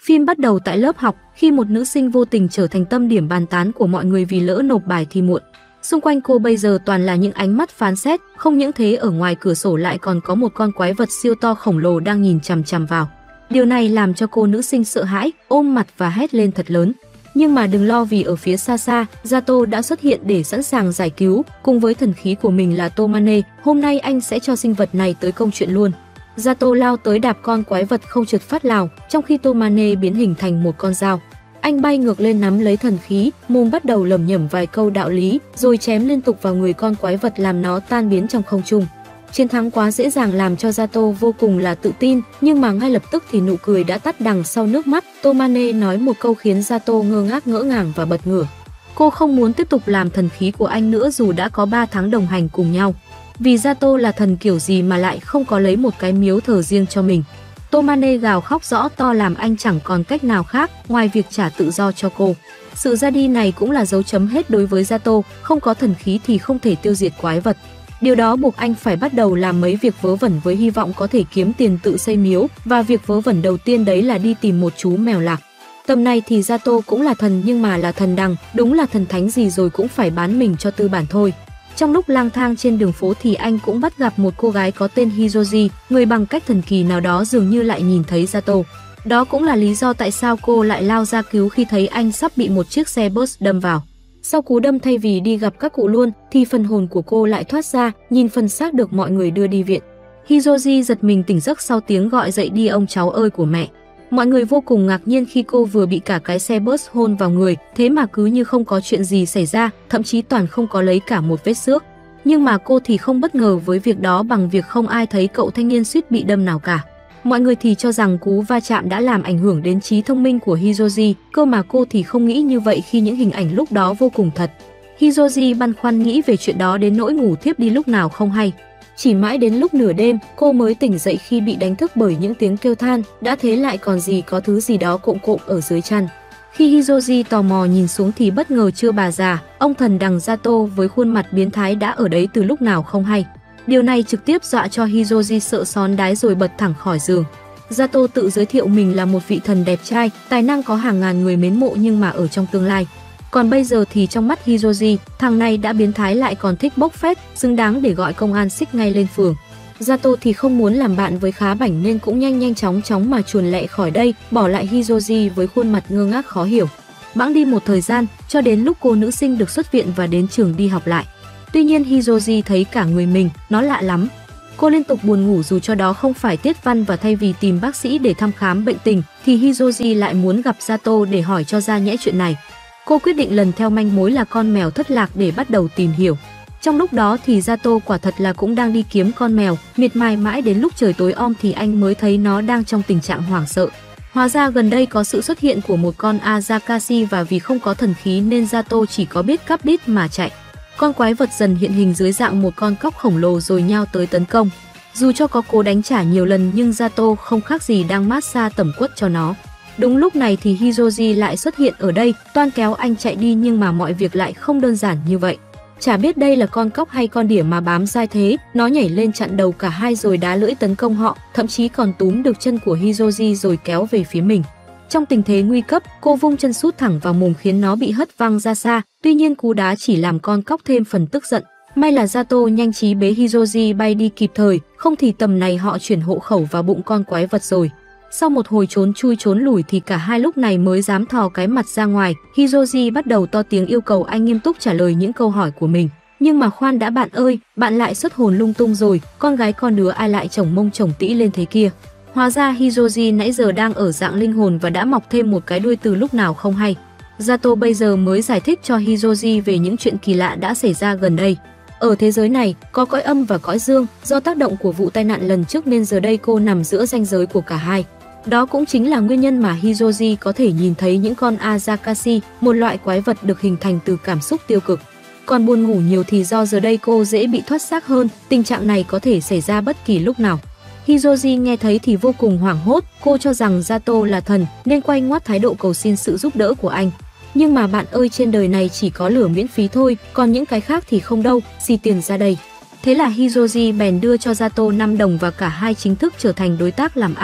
Phim bắt đầu tại lớp học, khi một nữ sinh vô tình trở thành tâm điểm bàn tán của mọi người vì lỡ nộp bài thi muộn. Xung quanh cô bây giờ toàn là những ánh mắt phán xét, không những thế ở ngoài cửa sổ lại còn có một con quái vật siêu to khổng lồ đang nhìn chằm chằm vào. Điều này làm cho cô nữ sinh sợ hãi, ôm mặt và hét lên thật lớn. Nhưng mà đừng lo, vì ở phía xa xa, Zato đã xuất hiện để sẵn sàng giải cứu, cùng với thần khí của mình là Tomane. Hôm nay anh sẽ cho sinh vật này tới công chuyện luôn. Zato lao tới đạp con quái vật không trượt phát lào, trong khi Tomane biến hình thành một con dao. Anh bay ngược lên nắm lấy thần khí, mồm bắt đầu lẩm nhẩm vài câu đạo lý, rồi chém liên tục vào người con quái vật làm nó tan biến trong không trung. Chiến thắng quá dễ dàng làm cho Zato vô cùng là tự tin, nhưng mà ngay lập tức thì nụ cười đã tắt đằng sau nước mắt. Tomane nói một câu khiến Zato ngơ ngác ngỡ ngàng và bật ngửa. Cô không muốn tiếp tục làm thần khí của anh nữa dù đã có 3 tháng đồng hành cùng nhau. Vì Zato là thần kiểu gì mà lại không có lấy một cái miếu thờ riêng cho mình. Tomane gào khóc rõ to làm anh chẳng còn cách nào khác ngoài việc trả tự do cho cô. Sự ra đi này cũng là dấu chấm hết đối với Zato, không có thần khí thì không thể tiêu diệt quái vật. Điều đó buộc anh phải bắt đầu làm mấy việc vớ vẩn với hy vọng có thể kiếm tiền tự xây miếu, và việc vớ vẩn đầu tiên đấy là đi tìm một chú mèo lạc. Tầm này thì Zato cũng là thần, nhưng mà là thần đằng, đúng là thần thánh gì rồi cũng phải bán mình cho tư bản thôi. Trong lúc lang thang trên đường phố thì anh cũng bắt gặp một cô gái có tên Hizoji, người bằng cách thần kỳ nào đó dường như lại nhìn thấy Zato. Đó cũng là lý do tại sao cô lại lao ra cứu khi thấy anh sắp bị một chiếc xe bus đâm vào. Sau cú đâm, thay vì đi gặp các cụ luôn thì phần hồn của cô lại thoát ra, nhìn phần xác được mọi người đưa đi viện. Hizoji giật mình tỉnh giấc sau tiếng gọi dậy đi ông cháu ơi của mẹ. Mọi người vô cùng ngạc nhiên khi cô vừa bị cả cái xe bus hôn vào người, thế mà cứ như không có chuyện gì xảy ra, thậm chí toàn không có lấy cả một vết xước. Nhưng mà cô thì không bất ngờ với việc đó bằng việc không ai thấy cậu thanh niên suýt bị đâm nào cả. Mọi người thì cho rằng cú va chạm đã làm ảnh hưởng đến trí thông minh của Hizoji, cơ mà cô thì không nghĩ như vậy khi những hình ảnh lúc đó vô cùng thật. Hizoji băn khoăn nghĩ về chuyện đó đến nỗi ngủ thiếp đi lúc nào không hay. Chỉ mãi đến lúc nửa đêm, cô mới tỉnh dậy khi bị đánh thức bởi những tiếng kêu than, đã thế lại còn có thứ gì đó cộm cộm ở dưới chăn. Khi Hizoji tò mò nhìn xuống thì bất ngờ chưa bà già, ông thần đằng Zato với khuôn mặt biến thái đã ở đấy từ lúc nào không hay. Điều này trực tiếp dọa cho Hizoji sợ xón đái rồi bật thẳng khỏi giường. Zato tự giới thiệu mình là một vị thần đẹp trai, tài năng có hàng ngàn người mến mộ nhưng mà ở trong tương lai. Còn bây giờ thì trong mắt Hizoji, thằng này đã biến thái lại còn thích bốc phét, xứng đáng để gọi công an xích ngay lên phường. Zato thì không muốn làm bạn với Khá Bảnh nên cũng nhanh chóng mà chuồn lẹ khỏi đây, bỏ lại Hizoji với khuôn mặt ngơ ngác khó hiểu. Bẵng đi một thời gian, cho đến lúc cô nữ sinh được xuất viện và đến trường đi học lại. Tuy nhiên Hizoji thấy cả người mình, nó lạ lắm. Cô liên tục buồn ngủ dù cho đó không phải tiết văn, và thay vì tìm bác sĩ để thăm khám bệnh tình thì Hizoji lại muốn gặp Zato để hỏi cho ra nhẽ chuyện này. Cô quyết định lần theo manh mối là con mèo thất lạc để bắt đầu tìm hiểu. Trong lúc đó thì Zato quả thật là cũng đang đi kiếm con mèo, miệt mài mãi đến lúc trời tối om thì anh mới thấy nó đang trong tình trạng hoảng sợ. Hóa ra gần đây có sự xuất hiện của một con Azakashi, và vì không có thần khí nên Zato chỉ có biết cắp đít mà chạy. Con quái vật dần hiện hình dưới dạng một con cóc khổng lồ rồi nhao tới tấn công. Dù cho có cố đánh trả nhiều lần nhưng Zato không khác gì đang massage tẩm quất cho nó. Đúng lúc này thì Hizoji lại xuất hiện ở đây, toan kéo anh chạy đi, nhưng mà mọi việc lại không đơn giản như vậy. Chả biết đây là con cóc hay con đỉa mà bám dai thế, nó nhảy lên chặn đầu cả hai rồi đá lưỡi tấn công họ, thậm chí còn túm được chân của Hizoji rồi kéo về phía mình. Trong tình thế nguy cấp, cô vung chân sút thẳng vào mồm khiến nó bị hất văng ra xa, tuy nhiên cú đá chỉ làm con cóc thêm phần tức giận. May là Zato nhanh trí bế Hizoji bay đi kịp thời, không thì tầm này họ chuyển hộ khẩu vào bụng con quái vật rồi. Sau một hồi trốn chui trốn lủi thì cả hai lúc này mới dám thò cái mặt ra ngoài. Hizoji bắt đầu to tiếng yêu cầu anh nghiêm túc trả lời những câu hỏi của mình. Nhưng mà khoan đã bạn ơi, bạn lại xuất hồn lung tung rồi, con gái con đứa ai lại chồng mông chồng tĩ lên thế kia. Hóa ra Hizoji nãy giờ đang ở dạng linh hồn và đã mọc thêm một cái đuôi từ lúc nào không hay. Zato bây giờ mới giải thích cho Hizoji về những chuyện kỳ lạ đã xảy ra gần đây. Ở thế giới này, có cõi âm và cõi dương, do tác động của vụ tai nạn lần trước nên giờ đây cô nằm giữa ranh giới của cả hai. Đó cũng chính là nguyên nhân mà Hizoji có thể nhìn thấy những con Azakashi, một loại quái vật được hình thành từ cảm xúc tiêu cực. Còn buồn ngủ nhiều thì do giờ đây cô dễ bị thoát xác hơn, tình trạng này có thể xảy ra bất kỳ lúc nào. Hizoji nghe thấy thì vô cùng hoảng hốt, cô cho rằng Zato là thần nên quay ngoắt thái độ cầu xin sự giúp đỡ của anh. Nhưng mà bạn ơi, trên đời này chỉ có lửa miễn phí thôi, còn những cái khác thì không đâu, xì tiền ra đây. Thế là Hizoji bèn đưa cho Zato 5 đồng và cả hai chính thức trở thành đối tác làm ăn.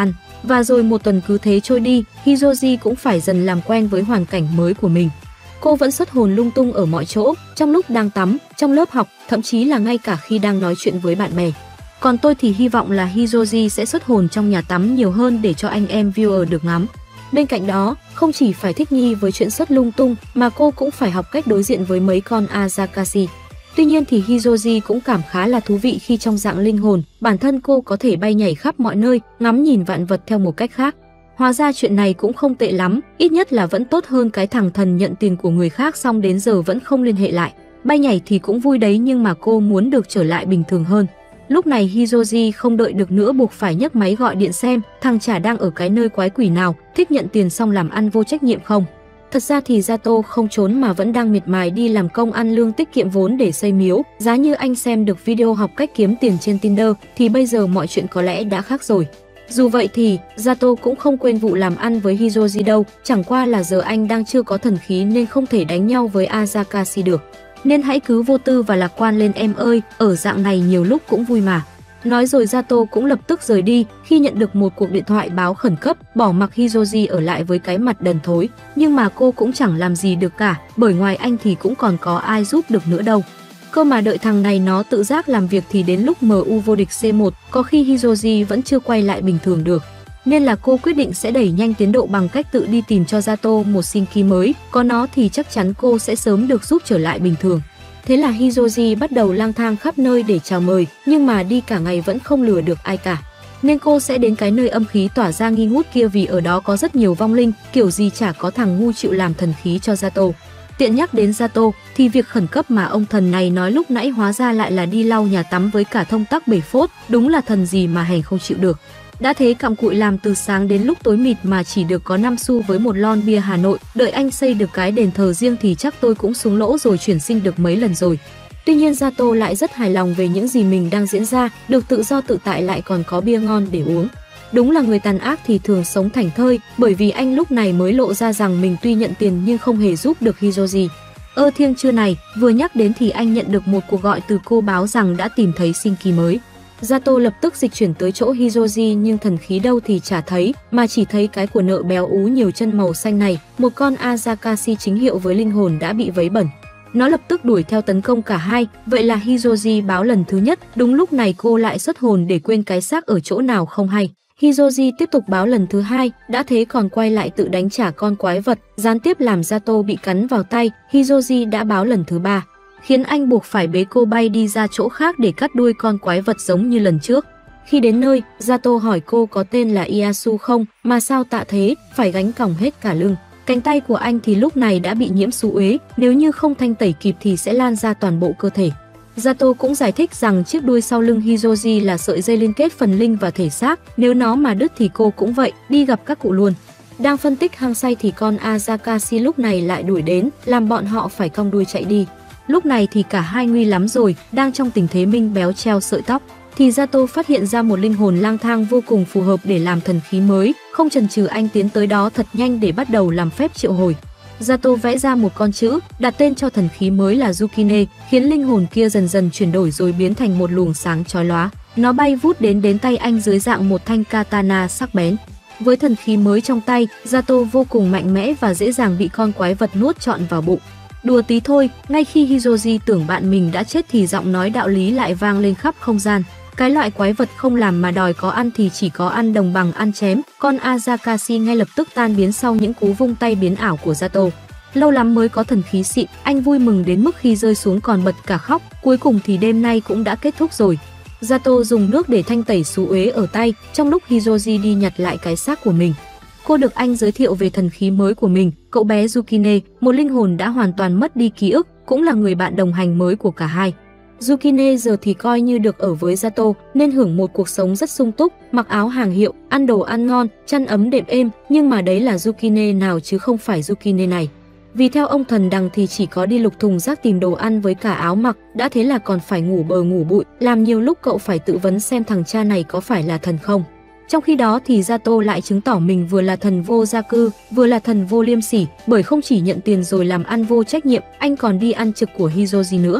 Và rồi một tuần cứ thế trôi đi, Hiroji cũng phải dần làm quen với hoàn cảnh mới của mình. Cô vẫn xuất hồn lung tung ở mọi chỗ, trong lúc đang tắm, trong lớp học, thậm chí là ngay cả khi đang nói chuyện với bạn bè. Còn tôi thì hy vọng là Hiroji sẽ xuất hồn trong nhà tắm nhiều hơn để cho anh em viewer được ngắm. Bên cạnh đó, không chỉ phải thích nghi với chuyện xuất lung tung mà cô cũng phải học cách đối diện với mấy con Azakashi. Tuy nhiên thì Hiroji cũng cảm khá là thú vị khi trong dạng linh hồn, bản thân cô có thể bay nhảy khắp mọi nơi, ngắm nhìn vạn vật theo một cách khác. Hóa ra chuyện này cũng không tệ lắm, ít nhất là vẫn tốt hơn cái thằng thần nhận tiền của người khác xong đến giờ vẫn không liên hệ lại. Bay nhảy thì cũng vui đấy nhưng mà cô muốn được trở lại bình thường hơn. Lúc này Hiroji không đợi được nữa buộc phải nhấc máy gọi điện xem thằng chả đang ở cái nơi quái quỷ nào, thích nhận tiền xong làm ăn vô trách nhiệm không. Thật ra thì Sato không trốn mà vẫn đang miệt mài đi làm công ăn lương tiết kiệm vốn để xây miếu. Giá như anh xem được video học cách kiếm tiền trên Tinder thì bây giờ mọi chuyện có lẽ đã khác rồi. Dù vậy thì Sato cũng không quên vụ làm ăn với Hiroji đâu, chẳng qua là giờ anh đang chưa có thần khí nên không thể đánh nhau với Azakashi được. Nên hãy cứ vô tư và lạc quan lên em ơi, ở dạng này nhiều lúc cũng vui mà. Nói rồi Sato cũng lập tức rời đi khi nhận được một cuộc điện thoại báo khẩn cấp, bỏ mặc Hiroji ở lại với cái mặt đần thối. Nhưng mà cô cũng chẳng làm gì được cả, bởi ngoài anh thì cũng còn có ai giúp được nữa đâu. Cơ mà đợi thằng này nó tự giác làm việc thì đến lúc MU vô địch C1, có khi Hiroji vẫn chưa quay lại bình thường được. Nên là cô quyết định sẽ đẩy nhanh tiến độ bằng cách tự đi tìm cho Sato một Shinki mới, có nó thì chắc chắn cô sẽ sớm được giúp trở lại bình thường. Thế là Hiroji bắt đầu lang thang khắp nơi để chào mời, nhưng mà đi cả ngày vẫn không lừa được ai cả. Nên cô sẽ đến cái nơi âm khí tỏa ra nghi ngút kia vì ở đó có rất nhiều vong linh, kiểu gì chả có thằng ngu chịu làm thần khí cho Sato. Tiện nhắc đến Sato thì việc khẩn cấp mà ông thần này nói lúc nãy hóa ra lại là đi lau nhà tắm với cả thông tắc 7 phốt, đúng là thần gì mà hèn không chịu được. Đã thế cặm cụi làm từ sáng đến lúc tối mịt mà chỉ được có 5 xu với một lon bia Hà Nội, đợi anh xây được cái đền thờ riêng thì chắc tôi cũng xuống lỗ rồi chuyển sinh được mấy lần rồi. Tuy nhiên Sato lại rất hài lòng về những gì mình đang diễn ra, được tự do tự tại lại còn có bia ngon để uống. Đúng là người tàn ác thì thường sống thảnh thơi, bởi vì anh lúc này mới lộ ra rằng mình tuy nhận tiền nhưng không hề giúp được Hiroji. Thiêng trưa này, vừa nhắc đến thì anh nhận được một cuộc gọi từ cô báo rằng đã tìm thấy Shinki mới. Sato lập tức dịch chuyển tới chỗ Hiroji nhưng thần khí đâu thì chả thấy, mà chỉ thấy cái của nợ béo ú nhiều chân màu xanh này, một con Azakashi chính hiệu với linh hồn đã bị vấy bẩn. Nó lập tức đuổi theo tấn công cả hai, vậy là Hiroji báo lần thứ nhất, đúng lúc này cô lại xuất hồn để quên cái xác ở chỗ nào không hay. Hiroji tiếp tục báo lần thứ hai, đã thế còn quay lại tự đánh trả con quái vật, gián tiếp làm Sato bị cắn vào tay. Hiroji đã báo lần thứ ba, khiến anh buộc phải bế cô bay đi ra chỗ khác để cắt đuôi con quái vật giống như lần trước. Khi đến nơi, Sato hỏi cô có tên là Iasu không, mà sao tạ thế, phải gánh còng hết cả lưng. Cánh tay của anh thì lúc này đã bị nhiễm xú uế, nếu như không thanh tẩy kịp thì sẽ lan ra toàn bộ cơ thể. Sato cũng giải thích rằng chiếc đuôi sau lưng Hiroji là sợi dây liên kết phần linh và thể xác, nếu nó mà đứt thì cô cũng vậy, đi gặp các cụ luôn. Đang phân tích hăng say thì con Azakashi lúc này lại đuổi đến, làm bọn họ phải cong đuôi chạy đi. Lúc này thì cả hai nguy lắm rồi, đang trong tình thế minh béo treo sợi tóc, thì Sato phát hiện ra một linh hồn lang thang vô cùng phù hợp để làm thần khí mới, không chần chừ anh tiến tới đó thật nhanh để bắt đầu làm phép triệu hồi. Sato vẽ ra một con chữ, đặt tên cho thần khí mới là Yukine, khiến linh hồn kia dần dần chuyển đổi rồi biến thành một luồng sáng chói lóa. Nó bay vút đến tay anh dưới dạng một thanh katana sắc bén. Với thần khí mới trong tay, Sato vô cùng mạnh mẽ và dễ dàng bị con quái vật nuốt trọn vào bụng. Đùa tí thôi, ngay khi Hiroji tưởng bạn mình đã chết thì giọng nói đạo lý lại vang lên khắp không gian. Cái loại quái vật không làm mà đòi có ăn thì chỉ có ăn đồng bằng ăn chém. Con Azakashi ngay lập tức tan biến sau những cú vung tay biến ảo của Sato. Lâu lắm mới có thần khí xịn, anh vui mừng đến mức khi rơi xuống còn bật cả khóc. Cuối cùng thì đêm nay cũng đã kết thúc rồi. Sato dùng nước để thanh tẩy xú uế ở tay, trong lúc Hiroji đi nhặt lại cái xác của mình. Cô được anh giới thiệu về thần khí mới của mình, cậu bé Yukine, một linh hồn đã hoàn toàn mất đi ký ức, cũng là người bạn đồng hành mới của cả hai. Yukine giờ thì coi như được ở với Sato nên hưởng một cuộc sống rất sung túc, mặc áo hàng hiệu, ăn đồ ăn ngon, chăn ấm đệm êm, nhưng mà đấy là Yukine nào chứ không phải Yukine này. Vì theo ông thần đằng thì chỉ có đi lục thùng rác tìm đồ ăn với cả áo mặc, đã thế là còn phải ngủ bờ ngủ bụi, làm nhiều lúc cậu phải tự vấn xem thằng cha này có phải là thần không. Trong khi đó thì Sato lại chứng tỏ mình vừa là thần vô gia cư, vừa là thần vô liêm sỉ, bởi không chỉ nhận tiền rồi làm ăn vô trách nhiệm, anh còn đi ăn trực của Hiroji nữa.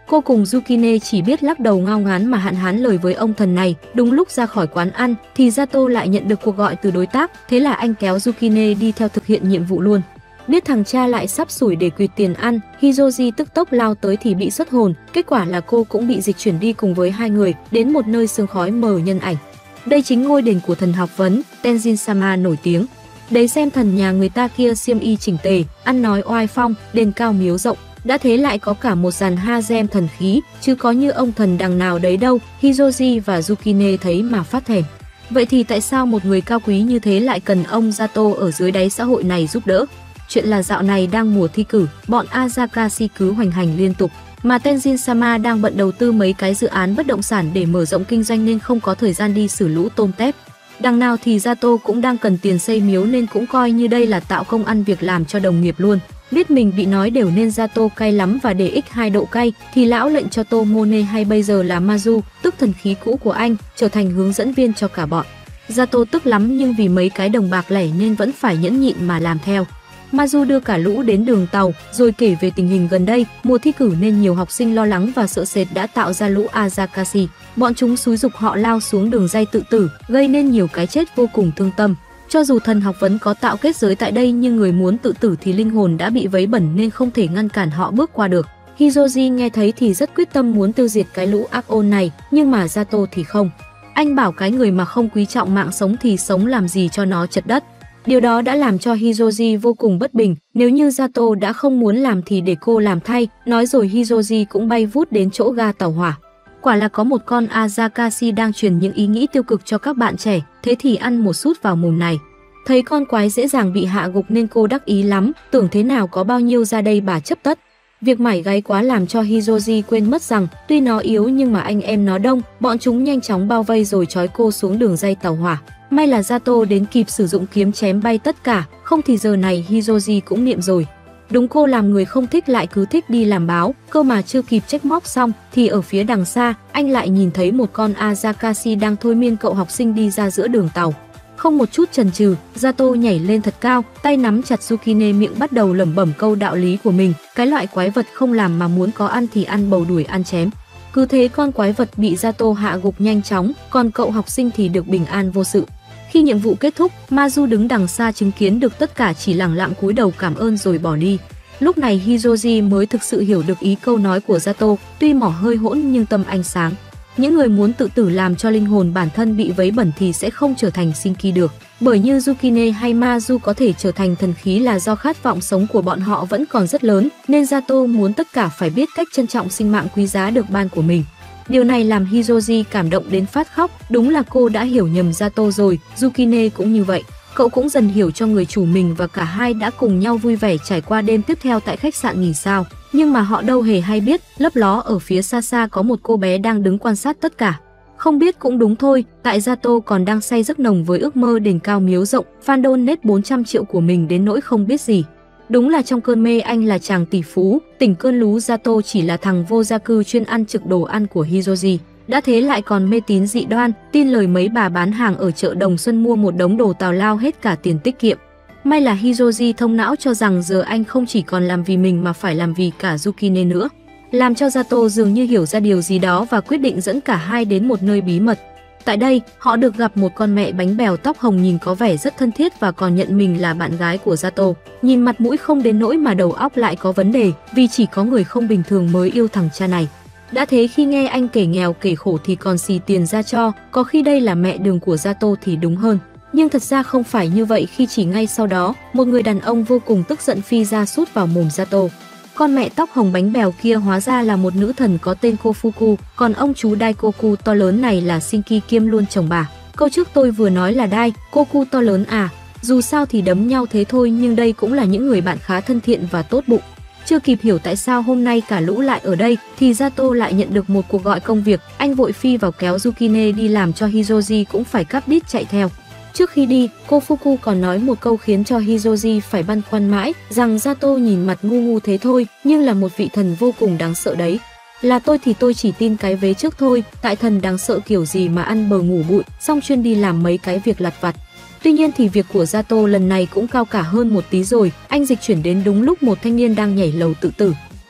Cô cùng Yukine chỉ biết lắc đầu ngao ngán mà hạn hán lời với ông thần này. Đúng lúc ra khỏi quán ăn thì Sato lại nhận được cuộc gọi từ đối tác, thế là anh kéo Yukine đi theo thực hiện nhiệm vụ luôn. Biết thằng cha lại sắp sủi để quỵt tiền ăn, Hiroji tức tốc lao tới thì bị xuất hồn, kết quả là cô cũng bị dịch chuyển đi cùng với hai người đến một nơi sương khói mờ nhân ảnh. Đây chính ngôi đền của thần học vấn Tenzin-sama nổi tiếng. Đấy xem thần nhà người ta kia xiêm y chỉnh tề, ăn nói oai phong, đền cao miếu rộng, đã thế lại có cả một dàn ha-gem thần khí, chứ có như ông thần đằng nào đấy đâu. Hiroji và Yukine thấy mà phát thèm. Vậy thì tại sao một người cao quý như thế lại cần ông Sato ở dưới đáy xã hội này giúp đỡ? Chuyện là dạo này đang mùa thi cử, bọn Azakashi cứ hoành hành liên tục, mà Tenzin-sama đang bận đầu tư mấy cái dự án bất động sản để mở rộng kinh doanh nên không có thời gian đi xử lũ tôm tép. Đằng nào thì Sato cũng đang cần tiền xây miếu nên cũng coi như đây là tạo công ăn việc làm cho đồng nghiệp luôn. Biết mình bị nói đều nên Sato cay lắm và để x2 độ cay thì lão lệnh cho Tomone hay bây giờ là Mazu, tức thần khí cũ của anh, trở thành hướng dẫn viên cho cả bọn. Sato tức lắm nhưng vì mấy cái đồng bạc lẻ nên vẫn phải nhẫn nhịn mà làm theo. Mazu đưa cả lũ đến đường tàu, rồi kể về tình hình gần đây, mùa thi cử nên nhiều học sinh lo lắng và sợ sệt đã tạo ra lũ Azakashi. Bọn chúng xúi giục họ lao xuống đường ray tự tử, gây nên nhiều cái chết vô cùng thương tâm. Cho dù thần học vấn có tạo kết giới tại đây nhưng người muốn tự tử thì linh hồn đã bị vấy bẩn nên không thể ngăn cản họ bước qua được. Hiroji nghe thấy thì rất quyết tâm muốn tiêu diệt cái lũ ác ôn này, nhưng mà Sato thì không. Anh bảo cái người mà không quý trọng mạng sống thì sống làm gì cho nó chật đất. Điều đó đã làm cho Hiroji vô cùng bất bình, nếu như Sato đã không muốn làm thì để cô làm thay, nói rồi Hiroji cũng bay vút đến chỗ ga tàu hỏa. Quả là có một con Azakashi đang truyền những ý nghĩ tiêu cực cho các bạn trẻ, thế thì ăn một sút vào mồm này. Thấy con quái dễ dàng bị hạ gục nên cô đắc ý lắm, tưởng thế nào có bao nhiêu ra đây bà chấp tất. Việc mải gáy quá làm cho Hiroji quên mất rằng tuy nó yếu nhưng mà anh em nó đông, bọn chúng nhanh chóng bao vây rồi trói cô xuống đường ray tàu hỏa. May là Sato đến kịp sử dụng kiếm chém bay tất cả, không thì giờ này Hiroji cũng niệm rồi. Đúng cô làm người không thích lại cứ thích đi làm báo, cơ mà chưa kịp trách móc xong thì ở phía đằng xa, anh lại nhìn thấy một con Azakashi đang thôi miên cậu học sinh đi ra giữa đường tàu. Không một chút chần chừ, Sato nhảy lên thật cao, tay nắm chặt Yukine, miệng bắt đầu lẩm bẩm câu đạo lý của mình, cái loại quái vật không làm mà muốn có ăn thì ăn bầu đuổi ăn chém. Cứ thế con quái vật bị Sato hạ gục nhanh chóng, còn cậu học sinh thì được bình an vô sự. Khi nhiệm vụ kết thúc, Mazu đứng đằng xa chứng kiến được tất cả chỉ lẳng lặng cúi đầu cảm ơn rồi bỏ đi. Lúc này Hiroji mới thực sự hiểu được ý câu nói của Sato, tuy mỏ hơi hỗn nhưng tâm anh sáng. Những người muốn tự tử làm cho linh hồn bản thân bị vấy bẩn thì sẽ không trở thành Shinki được. Bởi như Yukine hay Mazu có thể trở thành thần khí là do khát vọng sống của bọn họ vẫn còn rất lớn, nên Sato muốn tất cả phải biết cách trân trọng sinh mạng quý giá được ban của mình. Điều này làm Hiroji cảm động đến phát khóc, đúng là cô đã hiểu nhầm Sato rồi, Yukine cũng như vậy. Cậu cũng dần hiểu cho người chủ mình và cả hai đã cùng nhau vui vẻ trải qua đêm tiếp theo tại khách sạn nghỉ sao. Nhưng mà họ đâu hề hay biết, lấp ló ở phía xa xa có một cô bé đang đứng quan sát tất cả. Không biết cũng đúng thôi, tại Sato còn đang say giấc nồng với ước mơ đền cao miếu rộng, fan donate 400 triệu của mình đến nỗi không biết gì. Đúng là trong cơn mê anh là chàng tỷ phú, tỉnh cơn lú Sato chỉ là thằng vô gia cư chuyên ăn trực đồ ăn của Hiroji. Đã thế lại còn mê tín dị đoan, tin lời mấy bà bán hàng ở chợ Đồng Xuân mua một đống đồ tào lao hết cả tiền tiết kiệm. May là Hiroji thông não cho rằng giờ anh không chỉ còn làm vì mình mà phải làm vì cả Yukine nữa. Làm cho Sato dường như hiểu ra điều gì đó và quyết định dẫn cả hai đến một nơi bí mật. Tại đây, họ được gặp một con mẹ bánh bèo tóc hồng nhìn có vẻ rất thân thiết và còn nhận mình là bạn gái của Sato. Nhìn mặt mũi không đến nỗi mà đầu óc lại có vấn đề, vì chỉ có người không bình thường mới yêu thằng cha này. Đã thế khi nghe anh kể nghèo kể khổ thì còn xì tiền ra cho, có khi đây là mẹ đường của Sato thì đúng hơn. Nhưng thật ra không phải như vậy khi chỉ ngay sau đó, một người đàn ông vô cùng tức giận phi ra sút vào mồm Sato. Con mẹ tóc hồng bánh bèo kia hóa ra là một nữ thần có tên Kofuku, còn ông chú Daikoku to lớn này là Shinki kiêm luôn chồng bà. Câu trước tôi vừa nói là Daikoku to lớn à, dù sao thì đấm nhau thế thôi nhưng đây cũng là những người bạn khá thân thiện và tốt bụng. Chưa kịp hiểu tại sao hôm nay cả lũ lại ở đây thì Sato lại nhận được một cuộc gọi công việc, anh vội phi vào kéo Yukine đi làm cho Hiroji cũng phải cắp đít chạy theo. Trước khi đi, Kofuku còn nói một câu khiến cho Hiroji phải băn khoăn mãi, rằng Sato nhìn mặt ngu ngu thế thôi, nhưng là một vị thần vô cùng đáng sợ đấy. Là tôi thì tôi chỉ tin cái vế trước thôi, tại thần đáng sợ kiểu gì mà ăn bờ ngủ bụi, xong chuyên đi làm mấy cái việc lặt vặt. Tuy nhiên thì việc của Sato lần này cũng cao cả hơn một tí rồi, anh dịch chuyển đến đúng lúc một thanh niên đang nhảy lầu tự tử.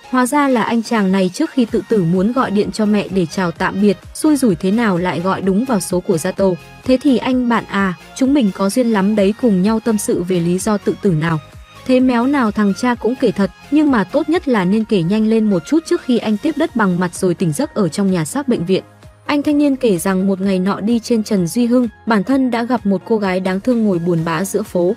Hóa ra là anh chàng này trước khi tự tử muốn gọi điện cho mẹ để chào tạm biệt, xui rủi thế nào lại gọi đúng vào số của Sato. Thế thì anh bạn à, chúng mình có duyên lắm đấy, cùng nhau tâm sự về lý do tự tử nào. Thế méo nào thằng cha cũng kể thật, nhưng mà tốt nhất là nên kể nhanh lên một chút trước khi anh tiếp đất bằng mặt rồi tỉnh giấc ở trong nhà xác bệnh viện. Anh thanh niên kể rằng một ngày nọ đi trên Trần Duy Hưng, bản thân đã gặp một cô gái đáng thương ngồi buồn bã giữa phố.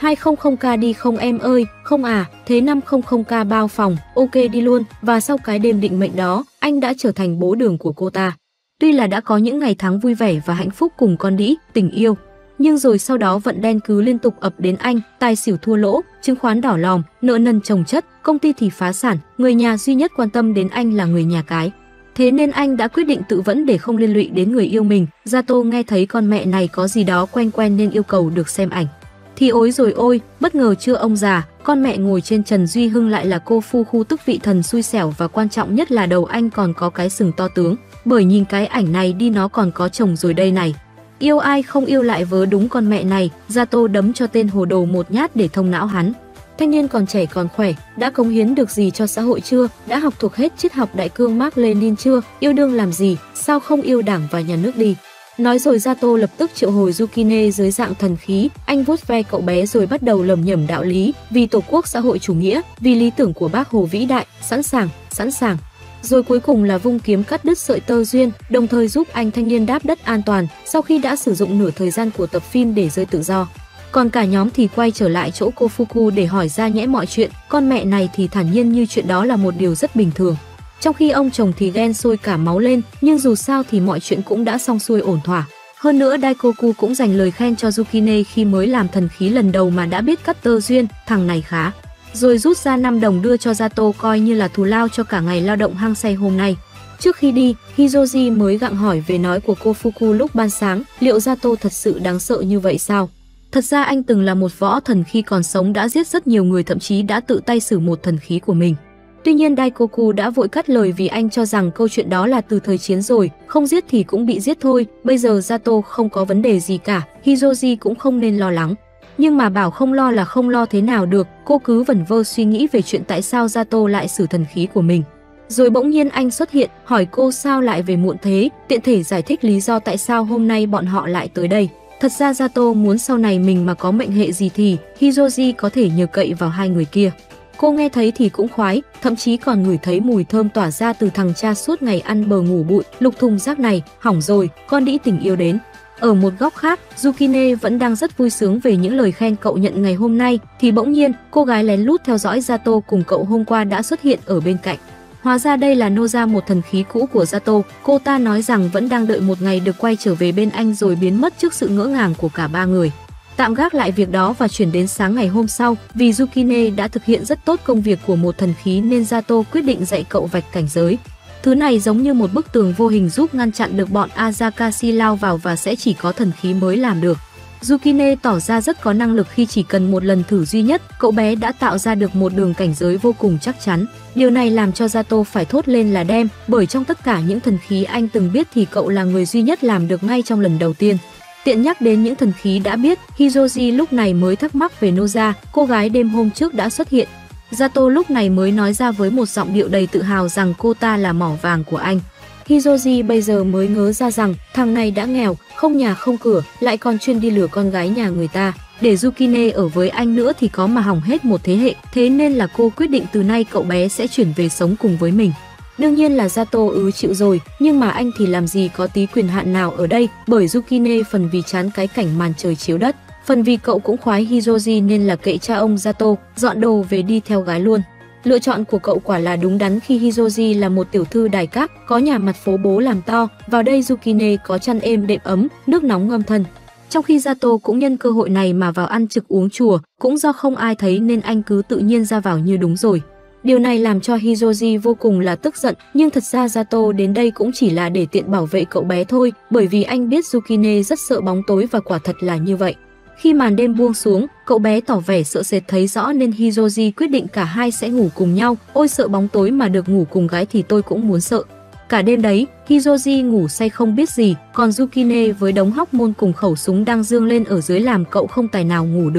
200k đi không em ơi? Không à, thế 500k bao phòng, ok đi luôn. Và sau cái đêm định mệnh đó, anh đã trở thành bố đường của cô ta. Tuy là đã có những ngày tháng vui vẻ và hạnh phúc cùng con đĩ, tình yêu, nhưng rồi sau đó vận đen cứ liên tục ập đến anh, tài xỉu thua lỗ, chứng khoán đỏ lòm, nợ nần chồng chất, công ty thì phá sản, người nhà duy nhất quan tâm đến anh là người nhà cái. Thế nên anh đã quyết định tự vẫn để không liên lụy đến người yêu mình. Sato nghe thấy con mẹ này có gì đó quen quen nên yêu cầu được xem ảnh. Thì ối rồi ôi, bất ngờ chưa ông già, con mẹ ngồi trên Trần Duy Hưng lại là cô phu khu tức vị thần xui xẻo, và quan trọng nhất là đầu anh còn có cái sừng to tướng. Bởi nhìn cái ảnh này đi, nó còn có chồng rồi đây này. Yêu ai không yêu lại vớ đúng con mẹ này. Sato đấm cho tên hồ đồ một nhát để thông não hắn. Thanh niên còn trẻ còn khỏe, đã cống hiến được gì cho xã hội chưa? Đã học thuộc hết triết học đại cương Mác Lênin chưa? Yêu đương làm gì? Sao không yêu đảng và nhà nước đi? Nói rồi Sato lập tức triệu hồi Yukine dưới dạng thần khí. Anh vuốt ve cậu bé rồi bắt đầu lẩm nhẩm đạo lý: vì tổ quốc xã hội chủ nghĩa, vì lý tưởng của Bác Hồ vĩ đại, sẵn sàng, sẵn sàng. Rồi cuối cùng là vung kiếm cắt đứt sợi tơ duyên, đồng thời giúp anh thanh niên đáp đất an toàn sau khi đã sử dụng nửa thời gian của tập phim để rơi tự do. Còn cả nhóm thì quay trở lại chỗ cô Fuku để hỏi ra nhẽ mọi chuyện. Con mẹ này thì thản nhiên như chuyện đó là một điều rất bình thường. Trong khi ông chồng thì ghen sôi cả máu lên, nhưng dù sao thì mọi chuyện cũng đã xong xuôi ổn thỏa. Hơn nữa Daikoku cũng dành lời khen cho Yukine khi mới làm thần khí lần đầu mà đã biết cắt tơ duyên, thằng này khá. Rồi rút ra 5 đồng đưa cho Sato coi như là thù lao cho cả ngày lao động hăng say hôm nay. Trước khi đi, Hiroji mới gặng hỏi về nói của cô Fuku lúc ban sáng, liệu Sato thật sự đáng sợ như vậy sao? Thật ra anh từng là một võ thần, khi còn sống đã giết rất nhiều người, thậm chí đã tự tay xử một thần khí của mình. Tuy nhiên Daikoku đã vội cắt lời vì anh cho rằng câu chuyện đó là từ thời chiến rồi, không giết thì cũng bị giết thôi, bây giờ Sato không có vấn đề gì cả, Hiroji cũng không nên lo lắng. Nhưng mà bảo không lo là không lo thế nào được, cô cứ vẩn vơ suy nghĩ về chuyện tại sao Sato lại xử thần khí của mình. Rồi bỗng nhiên anh xuất hiện, hỏi cô sao lại về muộn thế, tiện thể giải thích lý do tại sao hôm nay bọn họ lại tới đây. Thật ra Sato muốn sau này mình mà có mệnh hệ gì thì Hiroji có thể nhờ cậy vào hai người kia. Cô nghe thấy thì cũng khoái, thậm chí còn ngửi thấy mùi thơm tỏa ra từ thằng cha suốt ngày ăn bờ ngủ bụi, lục thùng rác này, hỏng rồi, con đĩ tình yêu đến. Ở một góc khác, Yukine vẫn đang rất vui sướng về những lời khen cậu nhận ngày hôm nay, thì bỗng nhiên, cô gái lén lút theo dõi Sato cùng cậu hôm qua đã xuất hiện ở bên cạnh. Hóa ra đây là Noza, một thần khí cũ của Sato. Cô ta nói rằng vẫn đang đợi một ngày được quay trở về bên anh rồi biến mất trước sự ngỡ ngàng của cả ba người. Tạm gác lại việc đó và chuyển đến sáng ngày hôm sau, vì Yukine đã thực hiện rất tốt công việc của một thần khí nên Sato quyết định dạy cậu vạch cảnh giới. Thứ này giống như một bức tường vô hình giúp ngăn chặn được bọn Azakashi lao vào và sẽ chỉ có thần khí mới làm được. Yukine tỏ ra rất có năng lực khi chỉ cần một lần thử duy nhất, cậu bé đã tạo ra được một đường cảnh giới vô cùng chắc chắn. Điều này làm cho Sato phải thốt lên là đem, bởi trong tất cả những thần khí anh từng biết thì cậu là người duy nhất làm được ngay trong lần đầu tiên. Tiện nhắc đến những thần khí đã biết, Hiroji lúc này mới thắc mắc về Noza, cô gái đêm hôm trước đã xuất hiện. Sato lúc này mới nói ra với một giọng điệu đầy tự hào rằng cô ta là mỏ vàng của anh. Hiroji bây giờ mới ngớ ra rằng thằng này đã nghèo, không nhà không cửa, lại còn chuyên đi lừa con gái nhà người ta. Để Yukine ở với anh nữa thì có mà hỏng hết một thế hệ, thế nên là cô quyết định từ nay cậu bé sẽ chuyển về sống cùng với mình. Đương nhiên là Sato chịu rồi, nhưng mà anh thì làm gì có tí quyền hạn nào ở đây, bởi Yukine phần vì chán cái cảnh màn trời chiếu đất, phần vì cậu cũng khoái Hiroji nên là kệ cha ông Sato, dọn đồ về đi theo gái luôn. Lựa chọn của cậu quả là đúng đắn khi Hiroji là một tiểu thư đài các, có nhà mặt phố bố làm to, vào đây Yukine có chăn êm đệm ấm, nước nóng ngâm thân. Trong khi Sato cũng nhân cơ hội này mà vào ăn trực uống chùa, cũng do không ai thấy nên anh cứ tự nhiên ra vào như đúng rồi. Điều này làm cho Hiroji vô cùng là tức giận, nhưng thật ra Sato đến đây cũng chỉ là để tiện bảo vệ cậu bé thôi, bởi vì anh biết Yukine rất sợ bóng tối và quả thật là như vậy. Khi màn đêm buông xuống, cậu bé tỏ vẻ sợ sệt thấy rõ nên Hiroji quyết định cả hai sẽ ngủ cùng nhau. Ôi sợ bóng tối mà được ngủ cùng gái thì tôi cũng muốn sợ. Cả đêm đấy, Hiroji ngủ say không biết gì, còn Yukine với đống hóc môn cùng khẩu súng đang dương lên ở dưới làm cậu không tài nào ngủ được.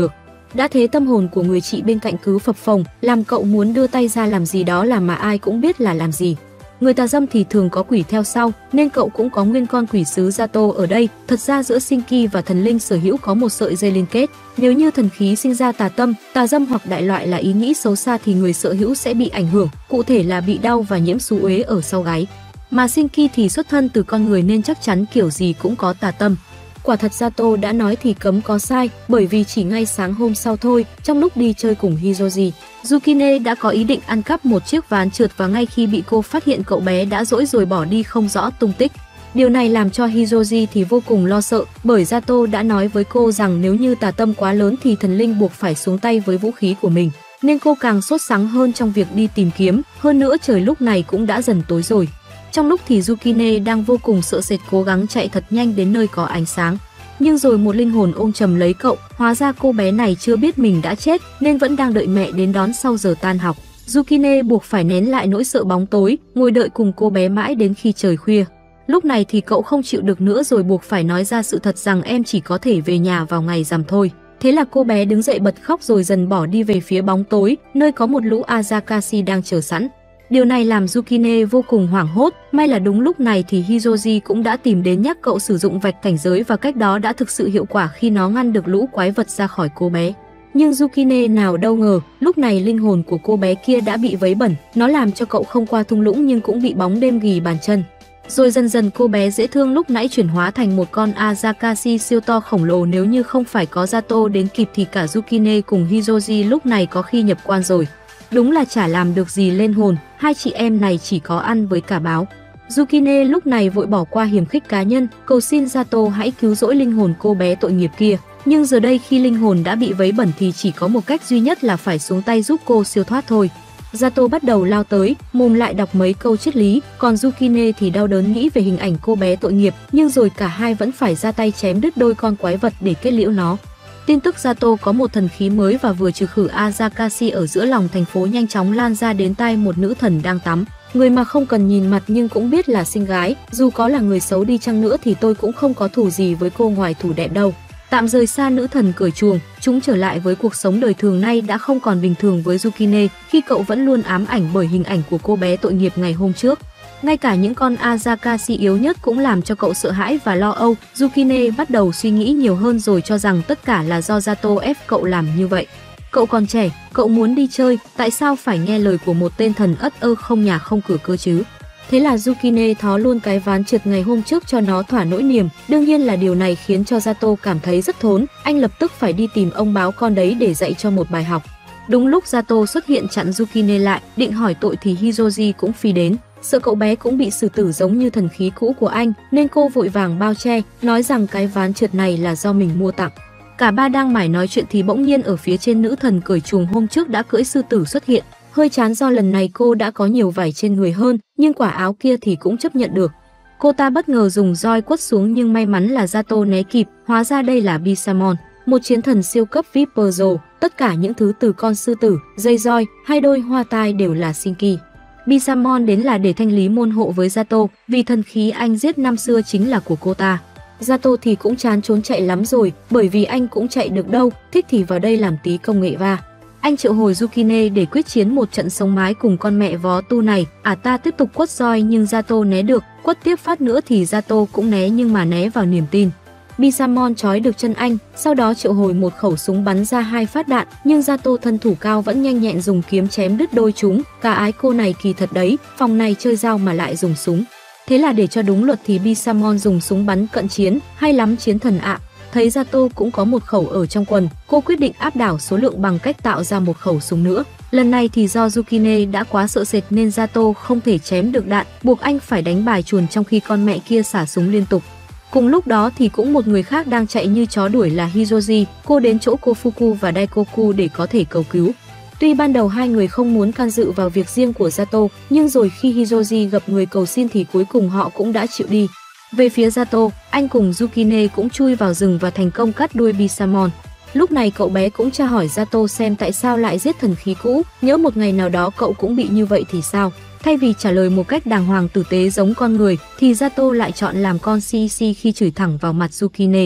Đã thế tâm hồn của người chị bên cạnh cứ phập phồng, làm cậu muốn đưa tay ra làm gì đó làm mà ai cũng biết là làm gì. Người tà dâm thì thường có quỷ theo sau, nên cậu cũng có nguyên con quỷ sứ Zato ở đây. Thật ra giữa Shinki và thần linh sở hữu có một sợi dây liên kết. Nếu như thần khí sinh ra tà tâm, tà dâm hoặc đại loại là ý nghĩ xấu xa thì người sở hữu sẽ bị ảnh hưởng, cụ thể là bị đau và nhiễm xú uế ở sau gáy. Mà Shinki thì xuất thân từ con người nên chắc chắn kiểu gì cũng có tà tâm. Quả thật Zato đã nói thì cấm có sai, bởi vì chỉ ngay sáng hôm sau thôi, trong lúc đi chơi cùng Hiroji, Yukine đã có ý định ăn cắp một chiếc ván trượt và ngay khi bị cô phát hiện cậu bé đã dỗi rồi bỏ đi không rõ tung tích. Điều này làm cho Hiroji thì vô cùng lo sợ, bởi Zato đã nói với cô rằng nếu như tà tâm quá lớn thì thần linh buộc phải xuống tay với vũ khí của mình, nên cô càng sốt sắng hơn trong việc đi tìm kiếm, hơn nữa trời lúc này cũng đã dần tối rồi. Trong lúc thì Yukine đang vô cùng sợ sệt cố gắng chạy thật nhanh đến nơi có ánh sáng. Nhưng rồi một linh hồn ôm chầm lấy cậu, hóa ra cô bé này chưa biết mình đã chết nên vẫn đang đợi mẹ đến đón sau giờ tan học. Yukine buộc phải nén lại nỗi sợ bóng tối, ngồi đợi cùng cô bé mãi đến khi trời khuya. Lúc này thì cậu không chịu được nữa rồi buộc phải nói ra sự thật rằng em chỉ có thể về nhà vào ngày rằm thôi. Thế là cô bé đứng dậy bật khóc rồi dần bỏ đi về phía bóng tối, nơi có một lũ Azakashi đang chờ sẵn. Điều này làm Yukine vô cùng hoảng hốt, may là đúng lúc này thì Hiroji cũng đã tìm đến nhắc cậu sử dụng vạch cảnh giới và cách đó đã thực sự hiệu quả khi nó ngăn được lũ quái vật ra khỏi cô bé. Nhưng Yukine nào đâu ngờ, lúc này linh hồn của cô bé kia đã bị vấy bẩn, nó làm cho cậu không qua thung lũng nhưng cũng bị bóng đêm ghì bàn chân. Rồi dần dần cô bé dễ thương lúc nãy chuyển hóa thành một con Azakashi siêu to khổng lồ, nếu như không phải có Zato đến kịp thì cả Yukine cùng Hiroji lúc này có khi nhập quan rồi. Đúng là chả làm được gì lên hồn, hai chị em này chỉ có ăn với cả báo. Yukine lúc này vội bỏ qua hiềm khích cá nhân, cầu xin Zato hãy cứu rỗi linh hồn cô bé tội nghiệp kia. Nhưng giờ đây khi linh hồn đã bị vấy bẩn thì chỉ có một cách duy nhất là phải xuống tay giúp cô siêu thoát thôi. Zato bắt đầu lao tới, mồm lại đọc mấy câu triết lý, còn Yukine thì đau đớn nghĩ về hình ảnh cô bé tội nghiệp, nhưng rồi cả hai vẫn phải ra tay chém đứt đôi con quái vật để kết liễu nó. Tin tức Zato có một thần khí mới và vừa trừ khử Azakashi ở giữa lòng thành phố nhanh chóng lan ra đến tai một nữ thần đang tắm. Người mà không cần nhìn mặt nhưng cũng biết là xinh gái, dù có là người xấu đi chăng nữa thì tôi cũng không có thù gì với cô ngoài thù đẹp đâu. Tạm rời xa nữ thần cởi chuồng, chúng trở lại với cuộc sống đời thường nay đã không còn bình thường với Yukine, khi cậu vẫn luôn ám ảnh bởi hình ảnh của cô bé tội nghiệp ngày hôm trước. Ngay cả những con Azakashi yếu nhất cũng làm cho cậu sợ hãi và lo âu. Yukine bắt đầu suy nghĩ nhiều hơn rồi cho rằng tất cả là do Zato ép cậu làm như vậy. Cậu còn trẻ, cậu muốn đi chơi, tại sao phải nghe lời của một tên thần ất ơ không nhà không cửa cơ chứ? Thế là Yukine thó luôn cái ván trượt ngày hôm trước cho nó thỏa nỗi niềm. Đương nhiên là điều này khiến cho Zato cảm thấy rất thốn, anh lập tức phải đi tìm ông báo con đấy để dạy cho một bài học. Đúng lúc Zato xuất hiện chặn Yukine lại, định hỏi tội thì Hiroji cũng phi đến. Sợ cậu bé cũng bị xử tử giống như thần khí cũ của anh, nên cô vội vàng bao che, nói rằng cái ván trượt này là do mình mua tặng. Cả ba đang mải nói chuyện thì bỗng nhiên ở phía trên nữ thần cởi chuồng hôm trước đã cưỡi sư tử xuất hiện. Hơi chán do lần này cô đã có nhiều vải trên người hơn, nhưng quả áo kia thì cũng chấp nhận được. Cô ta bất ngờ dùng roi quất xuống nhưng may mắn là Zato né kịp, hóa ra đây là Bisamon, một chiến thần siêu cấp Viper Pro. Tất cả những thứ từ con sư tử, dây roi, hay đôi hoa tai đều là Shinki. Bisamon đến là để thanh lý môn hộ với Zato, vì thần khí anh giết năm xưa chính là của cô ta. Zato thì cũng chán trốn chạy lắm rồi, bởi vì anh cũng chạy được đâu, thích thì vào đây làm tí công nghệ va. Anh triệu hồi Yukine để quyết chiến một trận sống mái cùng con mẹ vó tu này. Ta tiếp tục quất roi nhưng Zato né được, quất tiếp phát nữa thì Zato cũng né nhưng mà né vào niềm tin. Bisamon trói được chân anh, sau đó triệu hồi một khẩu súng bắn ra 2 phát đạn, nhưng Zato thân thủ cao vẫn nhanh nhẹn dùng kiếm chém đứt đôi chúng. Cả ái cô này kỳ thật đấy, phòng này chơi dao mà lại dùng súng. Thế là để cho đúng luật thì Bisamon dùng súng bắn cận chiến, hay lắm chiến thần ạ. Thấy Zato cũng có một khẩu ở trong quần, cô quyết định áp đảo số lượng bằng cách tạo ra một khẩu súng nữa. Lần này thì do Yukine đã quá sợ sệt nên Zato không thể chém được đạn, buộc anh phải đánh bài chuồn trong khi con mẹ kia xả súng liên tục. Cùng lúc đó thì cũng một người khác đang chạy như chó đuổi là Hiroji, cô đến chỗ Kofuku và Daikoku để có thể cầu cứu. Tuy ban đầu hai người không muốn can dự vào việc riêng của Zato, nhưng rồi khi Hiroji gặp người cầu xin thì cuối cùng họ cũng đã chịu đi. Về phía Zato, anh cùng Yukine cũng chui vào rừng và thành công cắt đuôi Bisamon. Lúc này cậu bé cũng tra hỏi Zato xem tại sao lại giết thần khí cũ, nhỡ một ngày nào đó cậu cũng bị như vậy thì sao. Thay vì trả lời một cách đàng hoàng tử tế giống con người, thì Zato lại chọn làm con si khi chửi thẳng vào mặt Yukine.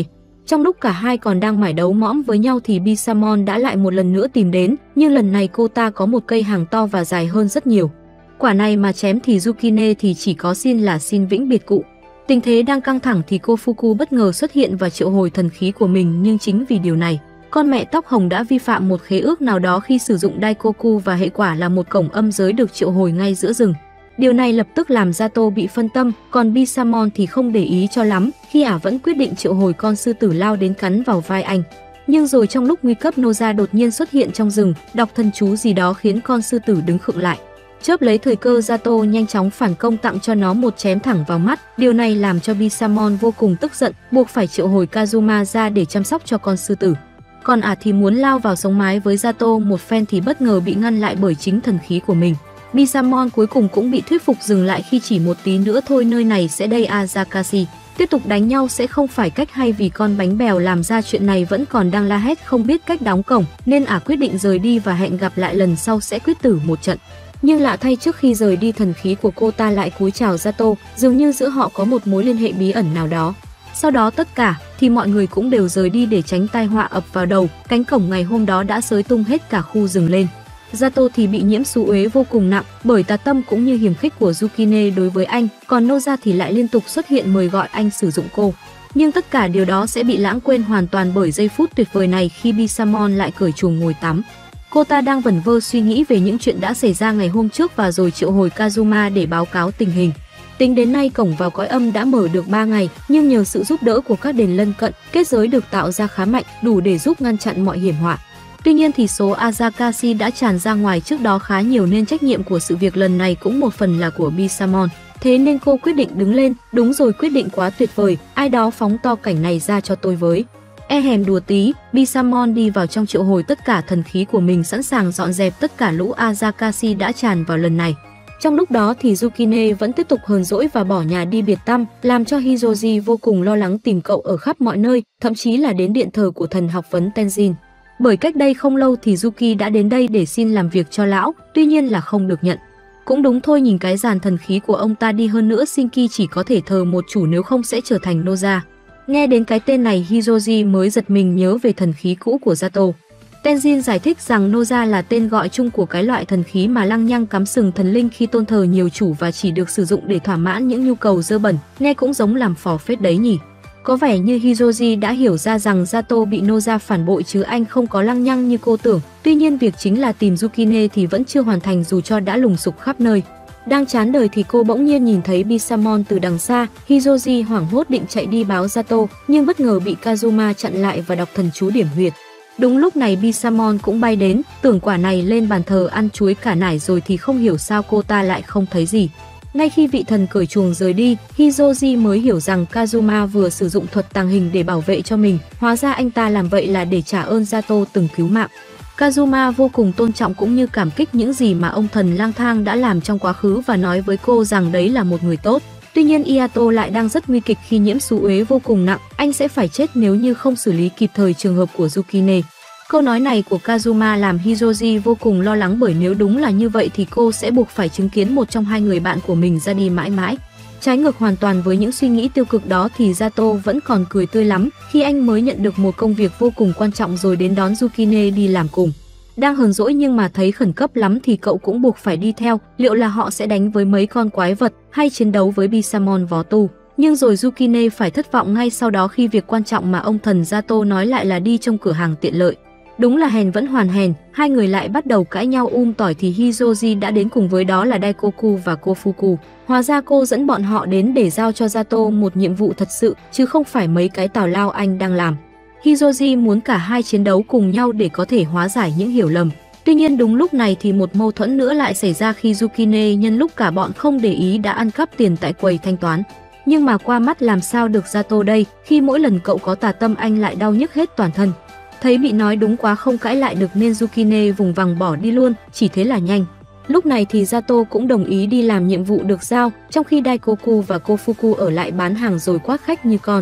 Trong lúc cả hai còn đang mải đấu mõm với nhau thì Bisamon đã lại một lần nữa tìm đến, nhưng lần này cô ta có một cây hàng to và dài hơn rất nhiều. Quả này mà chém thì Yukine thì chỉ có xin là xin vĩnh biệt cụ. Tình thế đang căng thẳng thì cô Fuku bất ngờ xuất hiện và triệu hồi thần khí của mình, nhưng chính vì điều này, con mẹ tóc hồng đã vi phạm một khế ước nào đó khi sử dụng Daikoku và hệ quả là một cổng âm giới được triệu hồi ngay giữa rừng. Điều này lập tức làm Zato bị phân tâm, còn Bisamon thì không để ý cho lắm khi ả vẫn quyết định triệu hồi con sư tử lao đến cắn vào vai anh. Nhưng rồi trong lúc nguy cấp, Noza đột nhiên xuất hiện trong rừng, đọc thần chú gì đó khiến con sư tử đứng khựng lại. Chớp lấy thời cơ, Zato nhanh chóng phản công tặng cho nó một chém thẳng vào mắt. Điều này làm cho Bisamon vô cùng tức giận, buộc phải triệu hồi Kazuma ra để chăm sóc cho con sư tử. Còn ả thì muốn lao vào sống mái với Zato một phen thì bất ngờ bị ngăn lại bởi chính thần khí của mình. Bisamon cuối cùng cũng bị thuyết phục dừng lại khi chỉ một tí nữa thôi nơi này sẽ đầy Azakashi. Tiếp tục đánh nhau sẽ không phải cách hay vì con bánh bèo làm ra chuyện này vẫn còn đang la hét không biết cách đóng cổng, nên ả quyết định rời đi và hẹn gặp lại lần sau sẽ quyết tử một trận. Nhưng lạ thay, trước khi rời đi thần khí của cô ta lại cúi chào Zato, dường như giữa họ có một mối liên hệ bí ẩn nào đó. Sau đó tất cả thì mọi người cũng đều rời đi để tránh tai họa ập vào đầu. Cánh cổng ngày hôm đó đã xới tung hết cả khu rừng lên. Zato thì bị nhiễm xú uế vô cùng nặng bởi tà tâm cũng như hiềm khích của Yukine đối với anh, còn Noza thì lại liên tục xuất hiện mời gọi anh sử dụng cô. Nhưng tất cả điều đó sẽ bị lãng quên hoàn toàn bởi giây phút tuyệt vời này khi Bisamon lại cởi chuồng ngồi tắm. Cô ta đang vẩn vơ suy nghĩ về những chuyện đã xảy ra ngày hôm trước và rồi triệu hồi Kazuma để báo cáo tình hình. Tính đến nay cổng vào cõi âm đã mở được 3 ngày, nhưng nhờ sự giúp đỡ của các đền lân cận, kết giới được tạo ra khá mạnh, đủ để giúp ngăn chặn mọi hiểm họa. Tuy nhiên thì số Azakashi đã tràn ra ngoài trước đó khá nhiều nên trách nhiệm của sự việc lần này cũng một phần là của Bisamon. Thế nên cô quyết định đứng lên. Đúng rồi, quyết định quá tuyệt vời, ai đó phóng to cảnh này ra cho tôi với. Hèm đùa tí, Bisamon đi vào trong triệu hồi tất cả thần khí của mình, sẵn sàng dọn dẹp tất cả lũ Azakashi đã tràn vào lần này. Trong lúc đó thì Yukine vẫn tiếp tục hờn dỗi và bỏ nhà đi biệt tăm, làm cho Hizoji vô cùng lo lắng tìm cậu ở khắp mọi nơi, thậm chí là đến điện thờ của thần học vấn Tenzin. Bởi cách đây không lâu thì Yuki đã đến đây để xin làm việc cho lão, tuy nhiên là không được nhận. Cũng đúng thôi, nhìn cái dàn thần khí của ông ta đi, hơn nữa Shinki chỉ có thể thờ một chủ, nếu không sẽ trở thành Noza. Nghe đến cái tên này, Hizoji mới giật mình nhớ về thần khí cũ của Zato. Tenzin giải thích rằng Noza là tên gọi chung của cái loại thần khí mà lăng nhăng cắm sừng thần linh khi tôn thờ nhiều chủ và chỉ được sử dụng để thỏa mãn những nhu cầu dơ bẩn, nghe cũng giống làm phò phết đấy nhỉ. Có vẻ như Hizoji đã hiểu ra rằng Zato bị Noza phản bội chứ anh không có lăng nhăng như cô tưởng. Tuy nhiên việc chính là tìm Yukine thì vẫn chưa hoàn thành dù cho đã lùng sục khắp nơi. Đang chán đời thì cô bỗng nhiên nhìn thấy Bisamon từ đằng xa. Hizoji hoảng hốt định chạy đi báo Zato, nhưng bất ngờ bị Kazuma chặn lại và đọc thần chú điểm huyệt. Đúng lúc này Bisamon cũng bay đến, tưởng quả này lên bàn thờ ăn chuối cả nải rồi thì không hiểu sao cô ta lại không thấy gì. Ngay khi vị thần cởi chuồng rời đi, Hizoji mới hiểu rằng Kazuma vừa sử dụng thuật tàng hình để bảo vệ cho mình, hóa ra anh ta làm vậy là để trả ơn Zato từng cứu mạng. Kazuma vô cùng tôn trọng cũng như cảm kích những gì mà ông thần lang thang đã làm trong quá khứ và nói với cô rằng đấy là một người tốt. Tuy nhiên Iato lại đang rất nguy kịch khi nhiễm xú uế vô cùng nặng, anh sẽ phải chết nếu như không xử lý kịp thời trường hợp của Yukine. Câu nói này của Kazuma làm Hizoji vô cùng lo lắng, bởi nếu đúng là như vậy thì cô sẽ buộc phải chứng kiến một trong hai người bạn của mình ra đi mãi mãi. Trái ngược hoàn toàn với những suy nghĩ tiêu cực đó thì Zato vẫn còn cười tươi lắm khi anh mới nhận được một công việc vô cùng quan trọng rồi đến đón Yukine đi làm cùng. Đang hờn dỗi nhưng mà thấy khẩn cấp lắm thì cậu cũng buộc phải đi theo. Liệu là họ sẽ đánh với mấy con quái vật hay chiến đấu với Bisamon vó tu? Nhưng rồi Yukine phải thất vọng ngay sau đó khi việc quan trọng mà ông thần Zato nói lại là đi trong cửa hàng tiện lợi. Đúng là hèn vẫn hoàn hèn, hai người lại bắt đầu cãi nhau tỏi thì Hizoji đã đến cùng với đó là Daikoku và cô Fuku. Hóa ra cô dẫn bọn họ đến để giao cho Zato một nhiệm vụ thật sự, chứ không phải mấy cái tào lao anh đang làm. Hizoji muốn cả hai chiến đấu cùng nhau để có thể hóa giải những hiểu lầm. Tuy nhiên đúng lúc này thì một mâu thuẫn nữa lại xảy ra khi Yukine nhân lúc cả bọn không để ý đã ăn cắp tiền tại quầy thanh toán. Nhưng mà qua mắt làm sao được Zato đây, khi mỗi lần cậu có tà tâm anh lại đau nhức hết toàn thân. Thấy bị nói đúng quá không cãi lại được nên Yukine vùng vằng bỏ đi luôn, chỉ thế là nhanh. Lúc này thì Zato cũng đồng ý đi làm nhiệm vụ được giao, trong khi Daikoku và cô Fuku ở lại bán hàng rồi quát khách như con.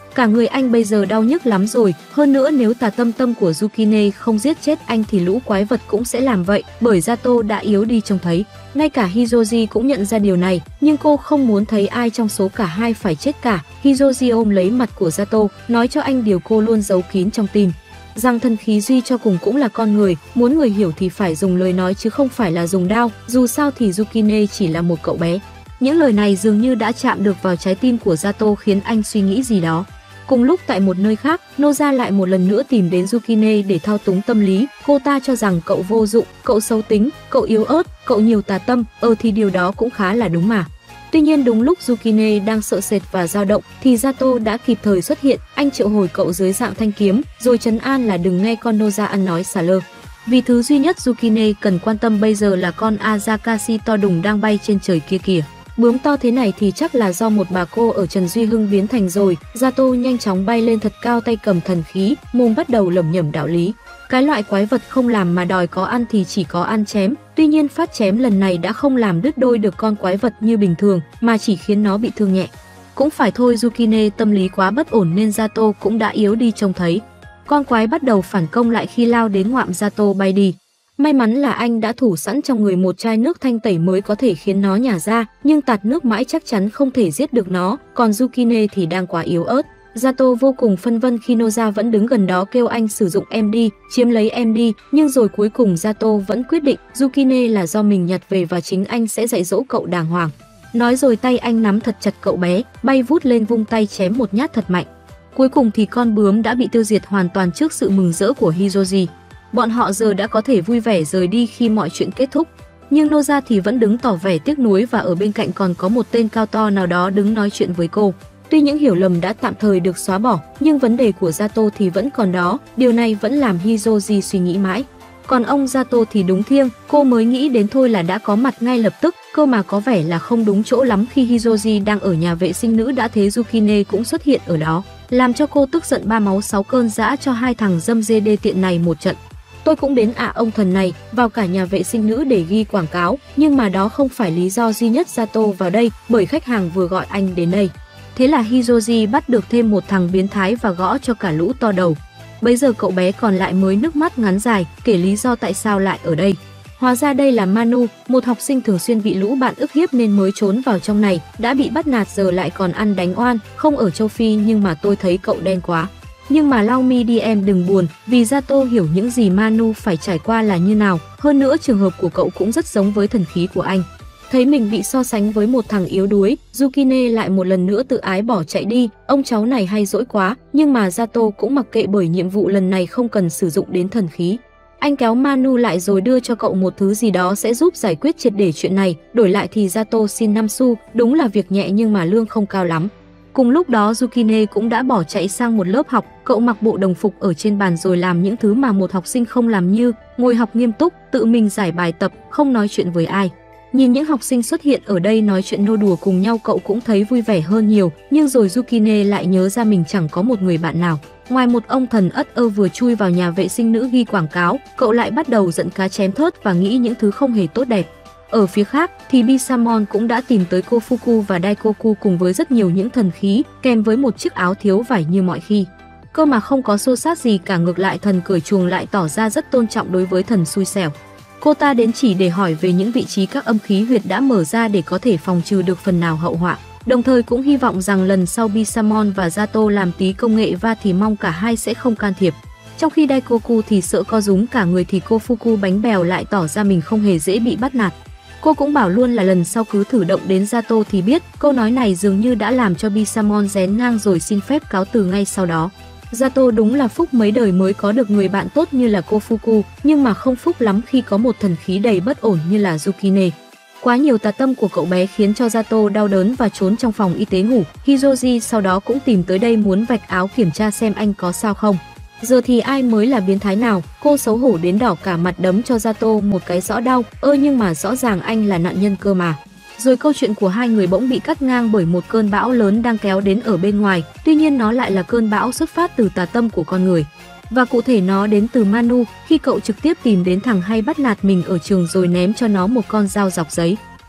Cả người anh bây giờ đau nhức lắm rồi, hơn nữa nếu tà tâm của Yukine không giết chết anh thì lũ quái vật cũng sẽ làm vậy, bởi Sato đã yếu đi trông thấy. Ngay cả Hizoji cũng nhận ra điều này, nhưng cô không muốn thấy ai trong số cả hai phải chết cả. Hizoji ôm lấy mặt của Sato, nói cho anh điều cô luôn giấu kín trong tim, rằng thần khí duy cho cùng cũng là con người, muốn người hiểu thì phải dùng lời nói chứ không phải là dùng đao, dù sao thì Yukine chỉ là một cậu bé. Những lời này dường như đã chạm được vào trái tim của Sato khiến anh suy nghĩ gì đó. Cùng lúc tại một nơi khác, Noza lại một lần nữa tìm đến Yukine để thao túng tâm lý. Cô ta cho rằng cậu vô dụng, cậu xấu tính, cậu yếu ớt, cậu nhiều tà tâm, thì điều đó cũng khá là đúng mà. Tuy nhiên đúng lúc Yukine đang sợ sệt và dao động thì Sato đã kịp thời xuất hiện, anh triệu hồi cậu dưới dạng thanh kiếm, rồi trấn an là đừng nghe con Noza ăn nói xả lơ. Vì thứ duy nhất Yukine cần quan tâm bây giờ là con Azakashi to đùng đang bay trên trời kia kìa. Bướm to thế này thì chắc là do một bà cô ở Trần Duy Hưng biến thành rồi. Sato nhanh chóng bay lên thật cao, tay cầm thần khí, mồm bắt đầu lẩm nhẩm đạo lý. Cái loại quái vật không làm mà đòi có ăn thì chỉ có ăn chém. Tuy nhiên phát chém lần này đã không làm đứt đôi được con quái vật như bình thường, mà chỉ khiến nó bị thương nhẹ. Cũng phải thôi, Yukine tâm lý quá bất ổn nên Sato cũng đã yếu đi trông thấy. Con quái bắt đầu phản công lại khi lao đến ngoạm Sato bay đi. May mắn là anh đã thủ sẵn trong người một chai nước thanh tẩy mới có thể khiến nó nhả ra, nhưng tạt nước mãi chắc chắn không thể giết được nó, còn Yukine thì đang quá yếu ớt. Sato vô cùng phân vân khi Noza vẫn đứng gần đó kêu anh sử dụng em đi, chiếm lấy em đi, nhưng rồi cuối cùng Sato vẫn quyết định Yukine là do mình nhặt về và chính anh sẽ dạy dỗ cậu đàng hoàng. Nói rồi tay anh nắm thật chặt cậu bé, bay vút lên vung tay chém một nhát thật mạnh. Cuối cùng thì con bướm đã bị tiêu diệt hoàn toàn trước sự mừng rỡ của Hizoji. Bọn họ giờ đã có thể vui vẻ rời đi khi mọi chuyện kết thúc. Nhưng Noza thì vẫn đứng tỏ vẻ tiếc nuối và ở bên cạnh còn có một tên cao to nào đó đứng nói chuyện với cô. Tuy những hiểu lầm đã tạm thời được xóa bỏ, nhưng vấn đề của Sato thì vẫn còn đó, điều này vẫn làm Hizoji suy nghĩ mãi. Còn ông Sato thì đúng thiêng, cô mới nghĩ đến thôi là đã có mặt ngay lập tức, cơ mà có vẻ là không đúng chỗ lắm khi Hizoji đang ở nhà vệ sinh nữ đã thế Yukine cũng xuất hiện ở đó, làm cho cô tức giận ba máu sáu cơn dã cho hai thằng dâm dê đê tiện này một trận. Tôi cũng đến ông thần này, vào cả nhà vệ sinh nữ để ghi quảng cáo, nhưng mà đó không phải lý do duy nhất Sato vào đây, bởi khách hàng vừa gọi anh đến đây. Thế là Hizoji bắt được thêm một thằng biến thái và gõ cho cả lũ to đầu. Bây giờ cậu bé còn lại mới nước mắt ngắn dài, kể lý do tại sao lại ở đây. Hóa ra đây là Manu, một học sinh thường xuyên bị lũ bạn ức hiếp nên mới trốn vào trong này, đã bị bắt nạt giờ lại còn ăn đánh oan, không ở châu Phi nhưng mà tôi thấy cậu đen quá. Nhưng mà lau mi đi em đừng buồn, vì Sato hiểu những gì Manu phải trải qua là như nào, hơn nữa trường hợp của cậu cũng rất giống với thần khí của anh. Thấy mình bị so sánh với một thằng yếu đuối, Yukine lại một lần nữa tự ái bỏ chạy đi, ông cháu này hay dỗi quá, nhưng mà Sato cũng mặc kệ bởi nhiệm vụ lần này không cần sử dụng đến thần khí. Anh kéo Manu lại rồi đưa cho cậu một thứ gì đó sẽ giúp giải quyết triệt để chuyện này, đổi lại thì Sato xin 5 xu, đúng là việc nhẹ nhưng mà lương không cao lắm. Cùng lúc đó Yukine cũng đã bỏ chạy sang một lớp học, cậu mặc bộ đồng phục ở trên bàn rồi làm những thứ mà một học sinh không làm như ngồi học nghiêm túc, tự mình giải bài tập, không nói chuyện với ai. Nhìn những học sinh xuất hiện ở đây nói chuyện nô đùa cùng nhau cậu cũng thấy vui vẻ hơn nhiều, nhưng rồi Yukine lại nhớ ra mình chẳng có một người bạn nào. Ngoài một ông thần ất ơ vừa chui vào nhà vệ sinh nữ ghi quảng cáo, cậu lại bắt đầu giận cá chém thớt và nghĩ những thứ không hề tốt đẹp. Ở phía khác thì Bisamon cũng đã tìm tới Kofuku và Daikoku cùng với rất nhiều những thần khí, kèm với một chiếc áo thiếu vải như mọi khi. Cơ mà không có xô xát gì cả, ngược lại thần cởi chuồng lại tỏ ra rất tôn trọng đối với thần xui xẻo. Cô ta đến chỉ để hỏi về những vị trí các âm khí huyệt đã mở ra để có thể phòng trừ được phần nào hậu họa. Đồng thời cũng hy vọng rằng lần sau Bisamon và Sato làm tí công nghệ va thì mong cả hai sẽ không can thiệp. Trong khi Daikoku thì sợ co rúm cả người thì Kofuku bánh bèo lại tỏ ra mình không hề dễ bị bắt nạt. Cô cũng bảo luôn là lần sau cứ thử động đến Sato thì biết, câu nói này dường như đã làm cho Bisamon rén ngang rồi xin phép cáo từ ngay sau đó. Sato đúng là phúc mấy đời mới có được người bạn tốt như là Kofuku, nhưng mà không phúc lắm khi có một thần khí đầy bất ổn như là Yukine. Quá nhiều tà tâm của cậu bé khiến cho Sato đau đớn và trốn trong phòng y tế ngủ. Hizoji sau đó cũng tìm tới đây muốn vạch áo kiểm tra xem anh có sao không. Giờ thì ai mới là biến thái nào, cô xấu hổ đến đỏ cả mặt đấm cho Sato một cái rõ đau, nhưng mà rõ ràng anh là nạn nhân cơ mà. Rồi câu chuyện của hai người bỗng bị cắt ngang bởi một cơn bão lớn đang kéo đến ở bên ngoài, tuy nhiên nó lại là cơn bão xuất phát từ tà tâm của con người. Và cụ thể nó đến từ Manu, khi cậu trực tiếp tìm đến thằng hay bắt nạt mình ở trường rồi ném cho nó một con dao dọc giấy.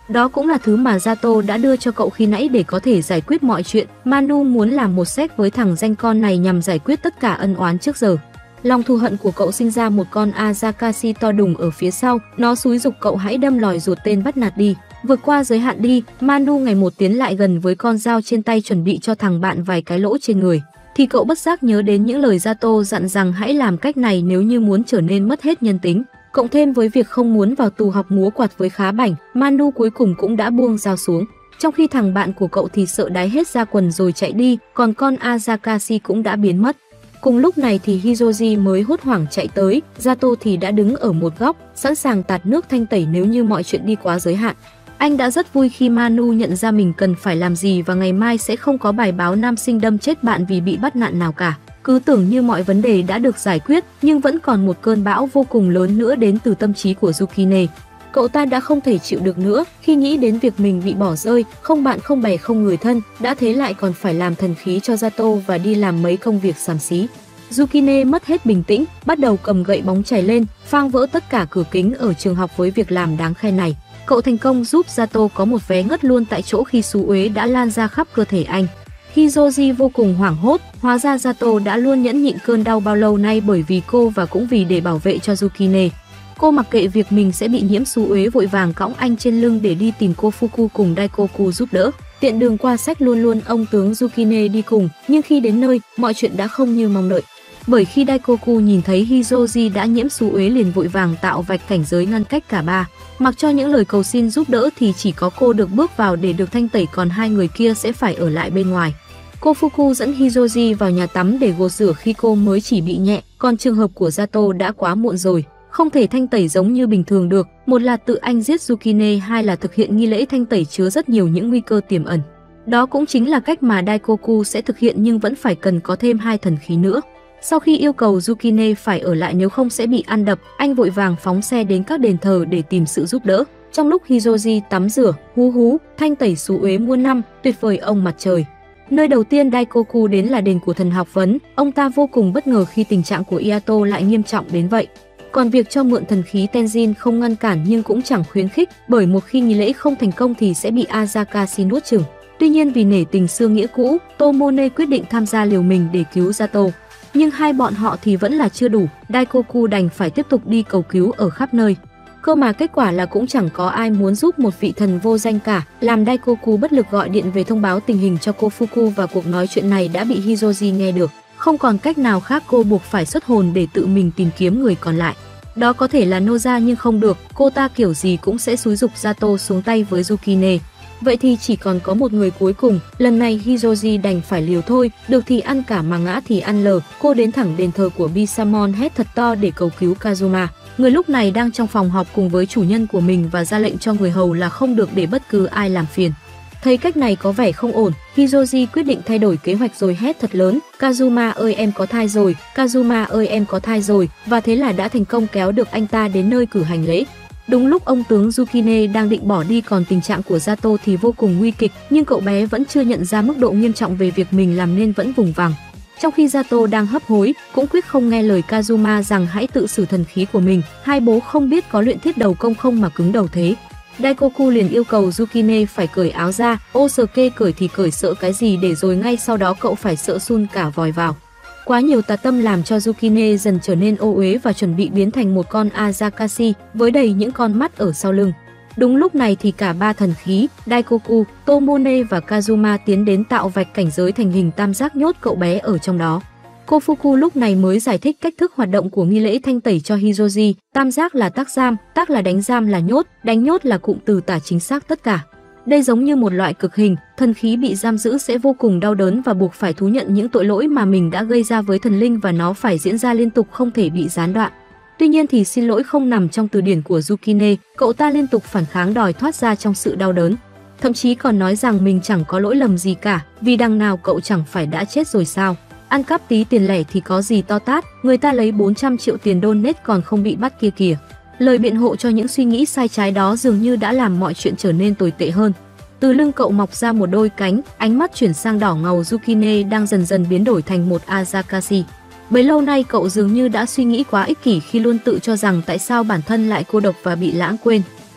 Đó cũng là thứ mà Sato đã đưa cho cậu khi nãy để có thể giải quyết mọi chuyện. Manu muốn làm một séc với thằng danh con này nhằm giải quyết tất cả ân oán trước giờ. Lòng thù hận của cậu sinh ra một con Azakashi to đùng ở phía sau, nó xúi giục cậu hãy đâm lòi ruột tên bắt nạt đi. Vượt qua giới hạn đi, Manu ngày một tiến lại gần với con dao trên tay chuẩn bị cho thằng bạn vài cái lỗ trên người. Thì cậu bất giác nhớ đến những lời Sato dặn rằng hãy làm cách này nếu như muốn trở nên mất hết nhân tính. Cộng thêm với việc không muốn vào tù học múa quạt với khá bảnh, Manu cuối cùng cũng đã buông dao xuống. Trong khi thằng bạn của cậu thì sợ đái hết ra quần rồi chạy đi, còn con Azakashi cũng đã biến mất. Cùng lúc này thì Hizoji mới hốt hoảng chạy tới, Sato thì đã đứng ở một góc, sẵn sàng tạt nước thanh tẩy nếu như mọi chuyện đi quá giới hạn. Anh đã rất vui khi Manu nhận ra mình cần phải làm gì và ngày mai sẽ không có bài báo nam sinh đâm chết bạn vì bị bắt nạn nào cả. Cứ tưởng như mọi vấn đề đã được giải quyết, nhưng vẫn còn một cơn bão vô cùng lớn nữa đến từ tâm trí của Yukine. Cậu ta đã không thể chịu được nữa khi nghĩ đến việc mình bị bỏ rơi, không bạn không bè không người thân, đã thế lại còn phải làm thần khí cho Sato và đi làm mấy công việc xàm xí. Yukine mất hết bình tĩnh, bắt đầu cầm gậy bóng chảy lên, phang vỡ tất cả cửa kính ở trường học với việc làm đáng khen này. Cậu thành công giúp Sato có một vé ngất luôn tại chỗ khi xú uế đã lan ra khắp cơ thể anh. Hizoji vô cùng hoảng hốt, hóa ra Sato đã luôn nhẫn nhịn cơn đau bao lâu nay bởi vì cô và cũng vì để bảo vệ cho Yukine. Cô mặc kệ việc mình sẽ bị nhiễm xú uế vội vàng cõng anh trên lưng để đi tìm cô Fuku cùng Daikoku giúp đỡ. Tiện đường qua sách luôn luôn ông tướng Yukine đi cùng, nhưng khi đến nơi, mọi chuyện đã không như mong đợi. Bởi khi Daikoku nhìn thấy Hizoji đã nhiễm xú uế liền vội vàng tạo vạch cảnh giới ngăn cách cả ba. Mặc cho những lời cầu xin giúp đỡ thì chỉ có cô được bước vào để được thanh tẩy, còn hai người kia sẽ phải ở lại bên ngoài. Cô Fuku dẫn Hizoji vào nhà tắm để gột rửa khi cô mới chỉ bị nhẹ, còn trường hợp của Sato đã quá muộn rồi. Không thể thanh tẩy giống như bình thường được, một là tự anh giết Yukine, hai là thực hiện nghi lễ thanh tẩy chứa rất nhiều những nguy cơ tiềm ẩn. Đó cũng chính là cách mà Daikoku sẽ thực hiện, nhưng vẫn phải cần có thêm hai thần khí nữa. Sau khi yêu cầu Yukine phải ở lại nếu không sẽ bị ăn đập, anh vội vàng phóng xe đến các đền thờ để tìm sự giúp đỡ. Trong lúc Hizoji tắm rửa, thanh tẩy xú uế muôn năm, tuyệt vời ông mặt trời. Nơi đầu tiên Daikoku đến là đền của thần học vấn, ông ta vô cùng bất ngờ khi tình trạng của Iato lại nghiêm trọng đến vậy. Còn việc cho mượn thần khí Tenzin không ngăn cản nhưng cũng chẳng khuyến khích, bởi một khi nghi lễ không thành công thì sẽ bị Azakashi nuốt chửng. Tuy nhiên vì nể tình xưa nghĩa cũ, Tomone quyết định tham gia liều mình để cứu Sato. Nhưng hai bọn họ thì vẫn là chưa đủ, Daikoku đành phải tiếp tục đi cầu cứu ở khắp nơi. Cơ mà kết quả là cũng chẳng có ai muốn giúp một vị thần vô danh cả, làm Daikoku bất lực gọi điện về thông báo tình hình cho cô Fuku, và cuộc nói chuyện này đã bị Hizoji nghe được. Không còn cách nào khác, cô buộc phải xuất hồn để tự mình tìm kiếm người còn lại. Đó có thể là Noza nhưng không được, cô ta kiểu gì cũng sẽ xúi giục Sato xuống tay với Yukine. Vậy thì chỉ còn có một người cuối cùng, lần này Hizoji đành phải liều thôi, được thì ăn cả mà ngã thì ăn lờ. Cô đến thẳng đền thờ của Bisamon hét thật to để cầu cứu Kazuma. Người lúc này đang trong phòng họp cùng với chủ nhân của mình và ra lệnh cho người hầu là không được để bất cứ ai làm phiền. Thấy cách này có vẻ không ổn, Hizoji quyết định thay đổi kế hoạch rồi hét thật lớn: Kazuma ơi em có thai rồi, Kazuma ơi em có thai rồi, và thế là đã thành công kéo được anh ta đến nơi cử hành lễ. Đúng lúc ông tướng Yukine đang định bỏ đi, còn tình trạng của Sato thì vô cùng nguy kịch, nhưng cậu bé vẫn chưa nhận ra mức độ nghiêm trọng về việc mình làm nên vẫn vùng vằng. Trong khi Sato đang hấp hối, cũng quyết không nghe lời Kazuma rằng hãy tự xử thần khí của mình, hai bố không biết có luyện thiết đầu công không mà cứng đầu thế. Daikoku liền yêu cầu Yukine phải cởi áo ra, Osuke cởi thì cởi sợ cái gì, để rồi ngay sau đó cậu phải sợ sun cả vòi vào. Quá nhiều tà tâm làm cho Yukine dần trở nên ô uế và chuẩn bị biến thành một con Azakashi với đầy những con mắt ở sau lưng. Đúng lúc này thì cả ba thần khí, Daikoku, Tomone và Kazuma tiến đến tạo vạch cảnh giới thành hình tam giác nhốt cậu bé ở trong đó. Cô Fuku lúc này mới giải thích cách thức hoạt động của nghi lễ thanh tẩy cho Hizoji. Tam giác là tác giam, tác là đánh giam là nhốt, đánh nhốt là cụm từ tả chính xác tất cả. Đây giống như một loại cực hình, thần khí bị giam giữ sẽ vô cùng đau đớn và buộc phải thú nhận những tội lỗi mà mình đã gây ra với thần linh, và nó phải diễn ra liên tục không thể bị gián đoạn. Tuy nhiên thì xin lỗi không nằm trong từ điển của Yukine, cậu ta liên tục phản kháng đòi thoát ra trong sự đau đớn. Thậm chí còn nói rằng mình chẳng có lỗi lầm gì cả, vì đằng nào cậu chẳng phải đã chết rồi sao. Ăn cắp tí tiền lẻ thì có gì to tát, người ta lấy 400 triệu tiền donate còn không bị bắt kia kìa. Lời biện hộ cho những suy nghĩ sai trái đó dường như đã làm mọi chuyện trở nên tồi tệ hơn. Từ lưng cậu mọc ra một đôi cánh, ánh mắt chuyển sang đỏ ngầu. Yukine đang dần dần biến đổi thành một Azakashi. Bấy lâu nay cậu dường như đã suy nghĩ quá ích kỷ khi luôn tự cho rằng tại sao bản thân lại cô độc và bị lãng quên.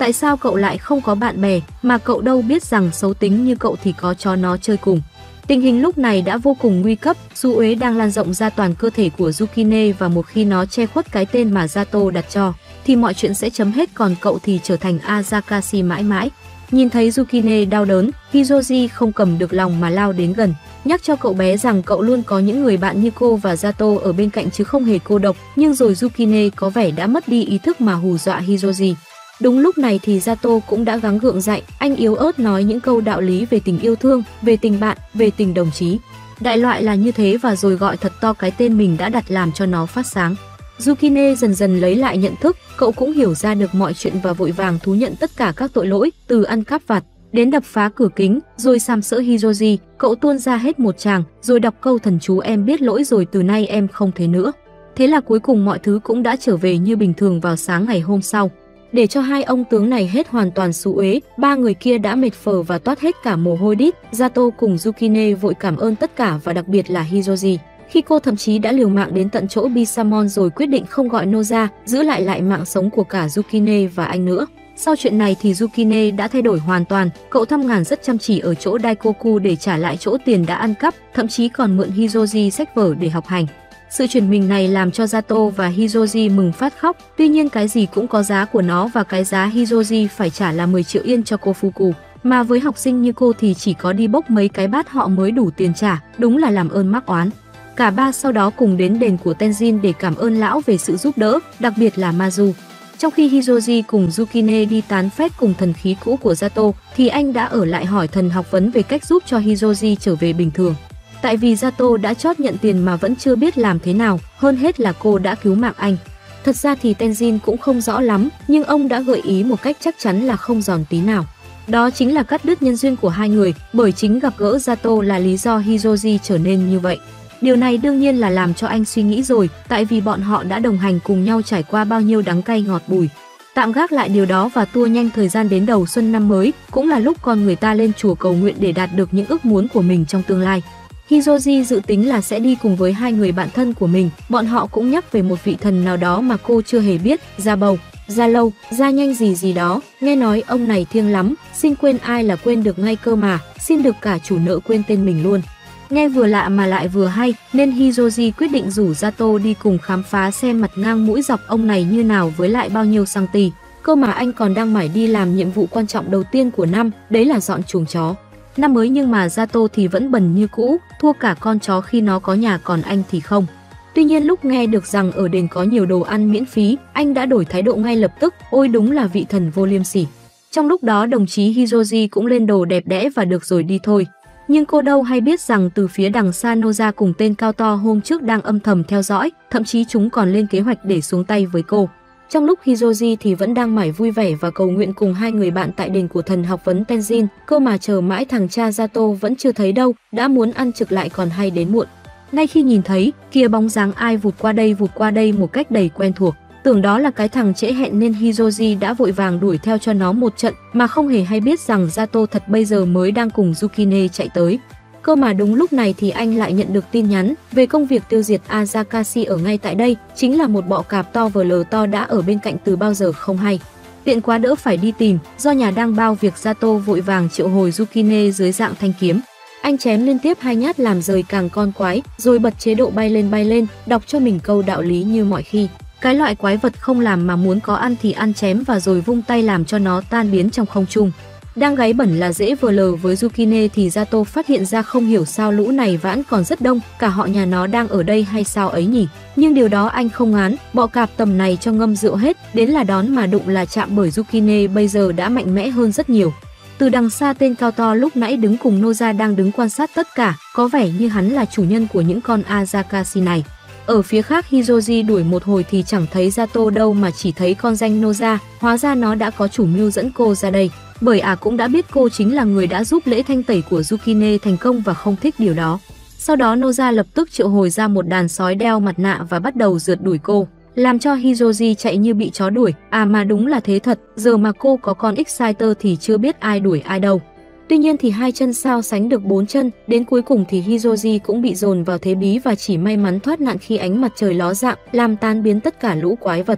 Tại sao cậu lại không có bạn bè, mà cậu đâu biết rằng xấu tính như cậu thì có cho nó chơi cùng. Tình hình lúc này đã vô cùng nguy cấp, xu uế đang lan rộng ra toàn cơ thể của Yukine và một khi nó che khuất cái tên mà Zato đặt cho, thì mọi chuyện sẽ chấm hết, còn cậu thì trở thành Azakashi mãi mãi. Nhìn thấy Yukine đau đớn, Hizoji không cầm được lòng mà lao đến gần, nhắc cho cậu bé rằng cậu luôn có những người bạn như cô và Zato ở bên cạnh chứ không hề cô độc, nhưng rồi Yukine có vẻ đã mất đi ý thức mà hù dọa Hizoji. Đúng lúc này thì Zato cũng đã gắng gượng dậy, anh yếu ớt nói những câu đạo lý về tình yêu thương, về tình bạn, về tình đồng chí. Đại loại là như thế và rồi gọi thật to cái tên mình đã đặt làm cho nó phát sáng. Yukine dần dần lấy lại nhận thức, cậu cũng hiểu ra được mọi chuyện và vội vàng thú nhận tất cả các tội lỗi, từ ăn cắp vặt đến đập phá cửa kính, rồi sàm sỡ Hizoji, cậu tuôn ra hết một tràng, rồi đọc câu thần chú em biết lỗi rồi, từ nay em không thế nữa. Thế là cuối cùng mọi thứ cũng đã trở về như bình thường vào sáng ngày hôm sau. Để cho hai ông tướng này hết hoàn toàn xú uế, ba người kia đã mệt phờ và toát hết cả mồ hôi đít. Zato cùng Yukine vội cảm ơn tất cả và đặc biệt là Hizoji, khi cô thậm chí đã liều mạng đến tận chỗ Bisamon rồi quyết định không gọi Noza, giữ lại mạng sống của cả Yukine và anh nữa. Sau chuyện này thì Yukine đã thay đổi hoàn toàn, cậu thăm ngàn rất chăm chỉ ở chỗ Daikoku để trả lại chỗ tiền đã ăn cắp, thậm chí còn mượn Hizoji sách vở để học hành. Sự chuyển mình này làm cho Zato và Hizoji mừng phát khóc, tuy nhiên cái gì cũng có giá của nó và cái giá Hizoji phải trả là 10 triệu yên cho cô Fuku. Mà với học sinh như cô thì chỉ có đi bốc mấy cái bát họ mới đủ tiền trả, đúng là làm ơn mắc oán. Cả ba sau đó cùng đến đền của Tenzin để cảm ơn lão về sự giúp đỡ, đặc biệt là Mazu. Trong khi Hizoji cùng Yukine đi tán phét cùng thần khí cũ của Zato, thì anh đã ở lại hỏi thần học vấn về cách giúp cho Hizoji trở về bình thường. Tại vì Zato đã chót nhận tiền mà vẫn chưa biết làm thế nào, hơn hết là cô đã cứu mạng anh. Thật ra thì Tenzin cũng không rõ lắm, nhưng ông đã gợi ý một cách chắc chắn là không giòn tí nào. Đó chính là cắt đứt nhân duyên của hai người, bởi chính gặp gỡ Zato là lý do Hizoji trở nên như vậy. Điều này đương nhiên là làm cho anh suy nghĩ rồi, tại vì bọn họ đã đồng hành cùng nhau trải qua bao nhiêu đắng cay ngọt bùi. Tạm gác lại điều đó và tua nhanh thời gian đến đầu xuân năm mới, cũng là lúc con người ta lên chùa cầu nguyện để đạt được những ước muốn của mình trong tương lai. Hizoji dự tính là sẽ đi cùng với hai người bạn thân của mình, bọn họ cũng nhắc về một vị thần nào đó mà cô chưa hề biết, ra bầu, ra lâu, ra nhanh gì đó, nghe nói ông này thiêng lắm, xin quên ai là quên được ngay cơ mà, xin được cả chủ nợ quên tên mình luôn. Nghe vừa lạ mà lại vừa hay, nên Hizoji quyết định rủ Zato đi cùng khám phá xem mặt ngang mũi dọc ông này như nào với lại bao nhiêu cm. Cơ mà anh còn đang mải đi làm nhiệm vụ quan trọng đầu tiên của năm, đấy là dọn chuồng chó. Năm mới nhưng mà Zato thì vẫn bần như cũ, thua cả con chó khi nó có nhà còn anh thì không. Tuy nhiên lúc nghe được rằng ở đền có nhiều đồ ăn miễn phí, anh đã đổi thái độ ngay lập tức, ôi đúng là vị thần vô liêm sỉ. Trong lúc đó đồng chí Hizoji cũng lên đồ đẹp đẽ và được rồi đi thôi. Nhưng cô đâu hay biết rằng từ phía đằng xa Noza cùng tên cao to hôm trước đang âm thầm theo dõi, thậm chí chúng còn lên kế hoạch để xuống tay với cô. Trong lúc Hizoji thì vẫn đang mải vui vẻ và cầu nguyện cùng hai người bạn tại đền của thần học vấn Tenzin, cơ mà chờ mãi thằng cha Zato vẫn chưa thấy đâu, đã muốn ăn trực lại còn hay đến muộn. Ngay khi nhìn thấy, kia bóng dáng ai vụt qua đây một cách đầy quen thuộc. Tưởng đó là cái thằng trễ hẹn nên Hizoji đã vội vàng đuổi theo cho nó một trận mà không hề hay biết rằng Zato thật bây giờ mới đang cùng Yukine chạy tới. Cơ mà đúng lúc này thì anh lại nhận được tin nhắn về công việc tiêu diệt Azakashi ở ngay tại đây, chính là một bọ cạp to vờ lờ to đã ở bên cạnh từ bao giờ không hay. Tiện quá đỡ phải đi tìm, do nhà đang bao việc Zato vội vàng triệu hồi Yukine dưới dạng thanh kiếm. Anh chém liên tiếp 2 nhát làm rời càng con quái, rồi bật chế độ bay lên, đọc cho mình câu đạo lý như mọi khi. Cái loại quái vật không làm mà muốn có ăn thì ăn chém và rồi vung tay làm cho nó tan biến trong không trung. Đang gáy bẩn là dễ vờ lờ với Yukine thì Zato phát hiện ra không hiểu sao lũ này vẫn còn rất đông, cả họ nhà nó đang ở đây hay sao ấy nhỉ. Nhưng điều đó anh không ngán, bọ cạp tầm này cho ngâm rượu hết, đến là đón mà đụng là chạm bởi Yukine bây giờ đã mạnh mẽ hơn rất nhiều. Từ đằng xa tên cao to lúc nãy đứng cùng Noza đang đứng quan sát tất cả, có vẻ như hắn là chủ nhân của những con Azakashi này. Ở phía khác Hizoji đuổi một hồi thì chẳng thấy Zato đâu mà chỉ thấy con danh Noza, hóa ra nó đã có chủ mưu dẫn cô ra đây. Bởi cũng đã biết cô chính là người đã giúp lễ thanh tẩy của Yukine thành công và không thích điều đó. Sau đó Noza lập tức triệu hồi ra một đàn sói đeo mặt nạ và bắt đầu rượt đuổi cô, làm cho Hizoji chạy như bị chó đuổi. Mà đúng là thế thật, giờ mà cô có con Exciter thì chưa biết ai đuổi ai đâu. Tuy nhiên thì 2 chân sao sánh được 4 chân, đến cuối cùng thì Hizoji cũng bị dồn vào thế bí và chỉ may mắn thoát nạn khi ánh mặt trời ló dạng, làm tan biến tất cả lũ quái vật.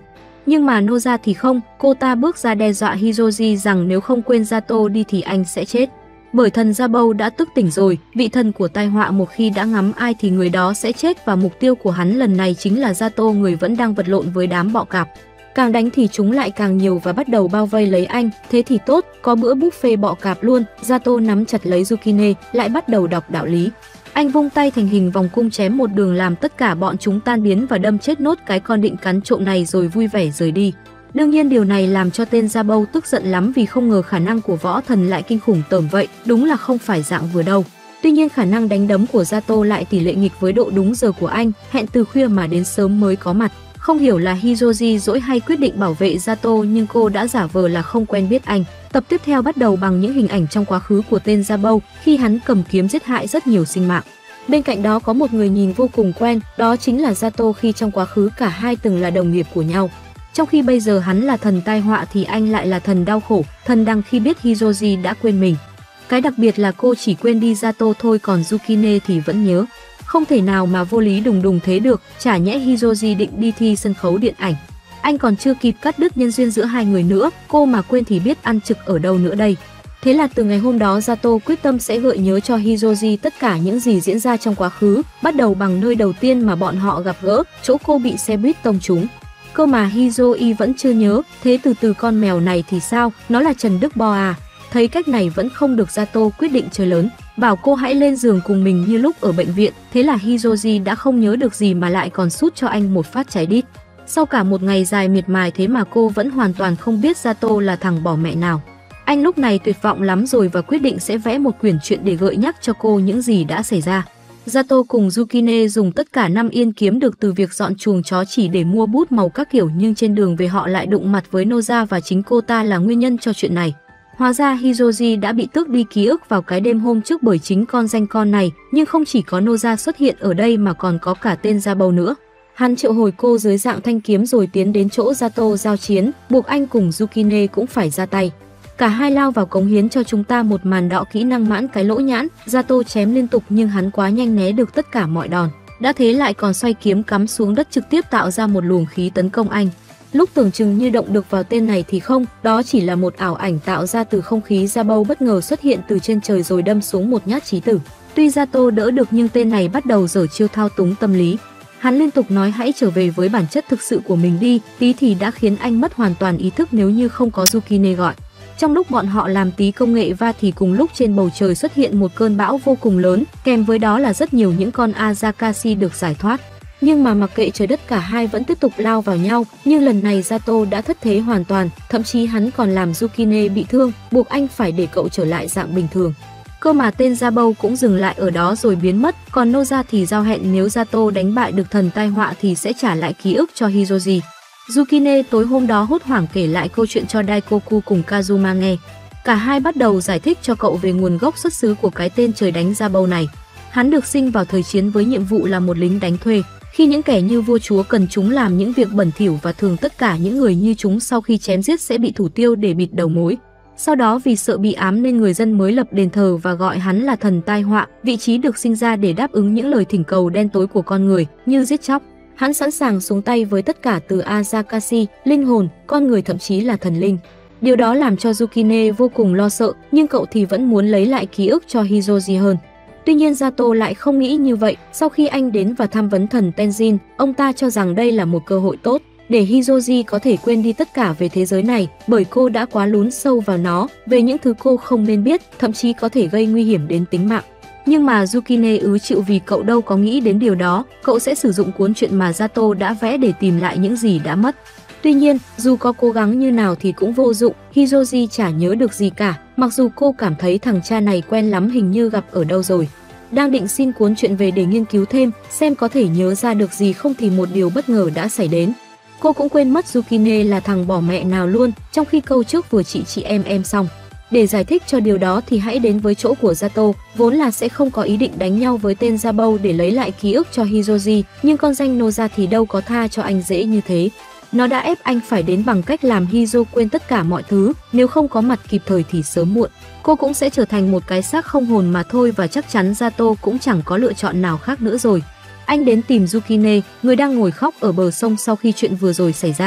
Nhưng mà Noza thì không, cô ta bước ra đe dọa Hiroji rằng nếu không quên Zato đi thì anh sẽ chết. Bởi thần Zabou đã tức tỉnh rồi, vị thần của tai họa một khi đã ngắm ai thì người đó sẽ chết và mục tiêu của hắn lần này chính là Zato, người vẫn đang vật lộn với đám bọ cạp. Càng đánh thì chúng lại càng nhiều và bắt đầu bao vây lấy anh, thế thì tốt, có bữa buffet bọ cạp luôn. Zato nắm chặt lấy Yukine, lại bắt đầu đọc đạo lý. Anh vung tay thành hình vòng cung chém một đường làm tất cả bọn chúng tan biến và đâm chết nốt cái con định cắn trộm này rồi vui vẻ rời đi. Đương nhiên điều này làm cho tên Zabou tức giận lắm vì không ngờ khả năng của võ thần lại kinh khủng tởm vậy, đúng là không phải dạng vừa đâu. Tuy nhiên khả năng đánh đấm của Zato lại tỷ lệ nghịch với độ đúng giờ của anh, hẹn từ khuya mà đến sớm mới có mặt. Không hiểu là Hiroji dỗi hay quyết định bảo vệ Zato nhưng cô đã giả vờ là không quen biết anh. Tập tiếp theo bắt đầu bằng những hình ảnh trong quá khứ của tên Zabou khi hắn cầm kiếm giết hại rất nhiều sinh mạng. Bên cạnh đó có một người nhìn vô cùng quen, đó chính là Zato khi trong quá khứ cả hai từng là đồng nghiệp của nhau. Trong khi bây giờ hắn là thần tai họa thì anh lại là thần đau khổ, thần đăng khi biết Hiroji đã quên mình. Cái đặc biệt là cô chỉ quên đi Zato thôi còn Yukine thì vẫn nhớ. Không thể nào mà vô lý đùng đùng thế được, chả nhẽ Hiroji định đi thi sân khấu điện ảnh. Anh còn chưa kịp cắt đứt nhân duyên giữa hai người nữa, cô mà quên thì biết ăn trực ở đâu nữa đây. Thế là từ ngày hôm đó Zato quyết tâm sẽ gợi nhớ cho Hiroji tất cả những gì diễn ra trong quá khứ, bắt đầu bằng nơi đầu tiên mà bọn họ gặp gỡ, chỗ cô bị xe buýt tông trúng. Cơ mà Hizoi vẫn chưa nhớ, thế từ từ con mèo này thì sao, nó là Trần Đức Bo à. Thấy cách này vẫn không được, Zato quyết định chơi lớn, bảo cô hãy lên giường cùng mình như lúc ở bệnh viện. Thế là Hiroji đã không nhớ được gì mà lại còn sút cho anh một phát trái đít. Sau cả một ngày dài miệt mài thế mà cô vẫn hoàn toàn không biết Zato là thằng bỏ mẹ nào. Anh lúc này tuyệt vọng lắm rồi và quyết định sẽ vẽ một quyển truyện để gợi nhắc cho cô những gì đã xảy ra. Zato cùng Yukine dùng tất cả 5 yên kiếm được từ việc dọn chuồng chó chỉ để mua bút màu các kiểu, nhưng trên đường về họ lại đụng mặt với Noza và chính cô ta là nguyên nhân cho chuyện này. Hóa ra Hiroji đã bị tước đi ký ức vào cái đêm hôm trước bởi chính con danh con này, nhưng không chỉ có Noza xuất hiện ở đây mà còn có cả tên Zabou nữa. Hắn triệu hồi cô dưới dạng thanh kiếm rồi tiến đến chỗ Zato giao chiến, buộc anh cùng Yukine cũng phải ra tay. Cả hai lao vào cống hiến cho chúng ta một màn đọ kỹ năng mãn cái lỗ nhãn, Zato chém liên tục nhưng hắn quá nhanh né được tất cả mọi đòn. Đã thế lại còn xoay kiếm cắm xuống đất trực tiếp tạo ra một luồng khí tấn công anh. Lúc tưởng chừng như động được vào tên này thì không, đó chỉ là một ảo ảnh tạo ra từ không khí. Zabou bất ngờ xuất hiện từ trên trời rồi đâm xuống một nhát chí tử. Tuy Zato đỡ được nhưng tên này bắt đầu giở chiêu thao túng tâm lý. Hắn liên tục nói hãy trở về với bản chất thực sự của mình đi, tí thì đã khiến anh mất hoàn toàn ý thức nếu như không có Yukine gọi. Trong lúc bọn họ làm tí công nghệ va thì cùng lúc trên bầu trời xuất hiện một cơn bão vô cùng lớn, kèm với đó là rất nhiều những con Azakashi được giải thoát. Nhưng mà mặc kệ trời đất cả hai vẫn tiếp tục lao vào nhau, nhưng lần này Zato đã thất thế hoàn toàn, thậm chí hắn còn làm Yukine bị thương, buộc anh phải để cậu trở lại dạng bình thường. Cơ mà tên Zabou cũng dừng lại ở đó rồi biến mất, còn Noza thì giao hẹn nếu Zato đánh bại được thần tai họa thì sẽ trả lại ký ức cho Hiroji. Yukine tối hôm đó hốt hoảng kể lại câu chuyện cho Daikoku cùng Kazuma nghe. Cả hai bắt đầu giải thích cho cậu về nguồn gốc xuất xứ của cái tên trời đánh Zabou này. Hắn được sinh vào thời chiến với nhiệm vụ là một lính đánh thuê. Khi những kẻ như vua chúa cần chúng làm những việc bẩn thỉu và thường tất cả những người như chúng sau khi chém giết sẽ bị thủ tiêu để bịt đầu mối. Sau đó vì sợ bị ám nên người dân mới lập đền thờ và gọi hắn là thần tai họa, vị trí được sinh ra để đáp ứng những lời thỉnh cầu đen tối của con người như giết chóc. Hắn sẵn sàng xuống tay với tất cả từ Azakashi, linh hồn, con người thậm chí là thần linh. Điều đó làm cho Yukine vô cùng lo sợ, nhưng cậu thì vẫn muốn lấy lại ký ức cho Hiroji hơn. Tuy nhiên Zato lại không nghĩ như vậy. Sau khi anh đến và tham vấn thần Tenzin, ông ta cho rằng đây là một cơ hội tốt để Hiroji có thể quên đi tất cả về thế giới này, bởi cô đã quá lún sâu vào nó, về những thứ cô không nên biết, thậm chí có thể gây nguy hiểm đến tính mạng. Nhưng mà Yukine chịu vì cậu đâu có nghĩ đến điều đó, cậu sẽ sử dụng cuốn truyện mà Zato đã vẽ để tìm lại những gì đã mất. Tuy nhiên, dù có cố gắng như nào thì cũng vô dụng, Hiroji chả nhớ được gì cả, mặc dù cô cảm thấy thằng cha này quen lắm, hình như gặp ở đâu rồi. Đang định xin cuốn truyện về để nghiên cứu thêm, xem có thể nhớ ra được gì không thì một điều bất ngờ đã xảy đến. Cô cũng quên mất Yukine là thằng bỏ mẹ nào luôn, trong khi câu trước vừa chị em xong. Để giải thích cho điều đó thì hãy đến với chỗ của Zato, vốn là sẽ không có ý định đánh nhau với tên Zabou để lấy lại ký ức cho Hiroji, nhưng con danh Noza thì đâu có tha cho anh dễ như thế. Nó đã ép anh phải đến bằng cách làm Hiro quên tất cả mọi thứ, nếu không có mặt kịp thời thì sớm muộn cô cũng sẽ trở thành một cái xác không hồn mà thôi, và chắc chắn Zato cũng chẳng có lựa chọn nào khác nữa rồi. Anh đến tìm Yukine, người đang ngồi khóc ở bờ sông sau khi chuyện vừa rồi xảy ra.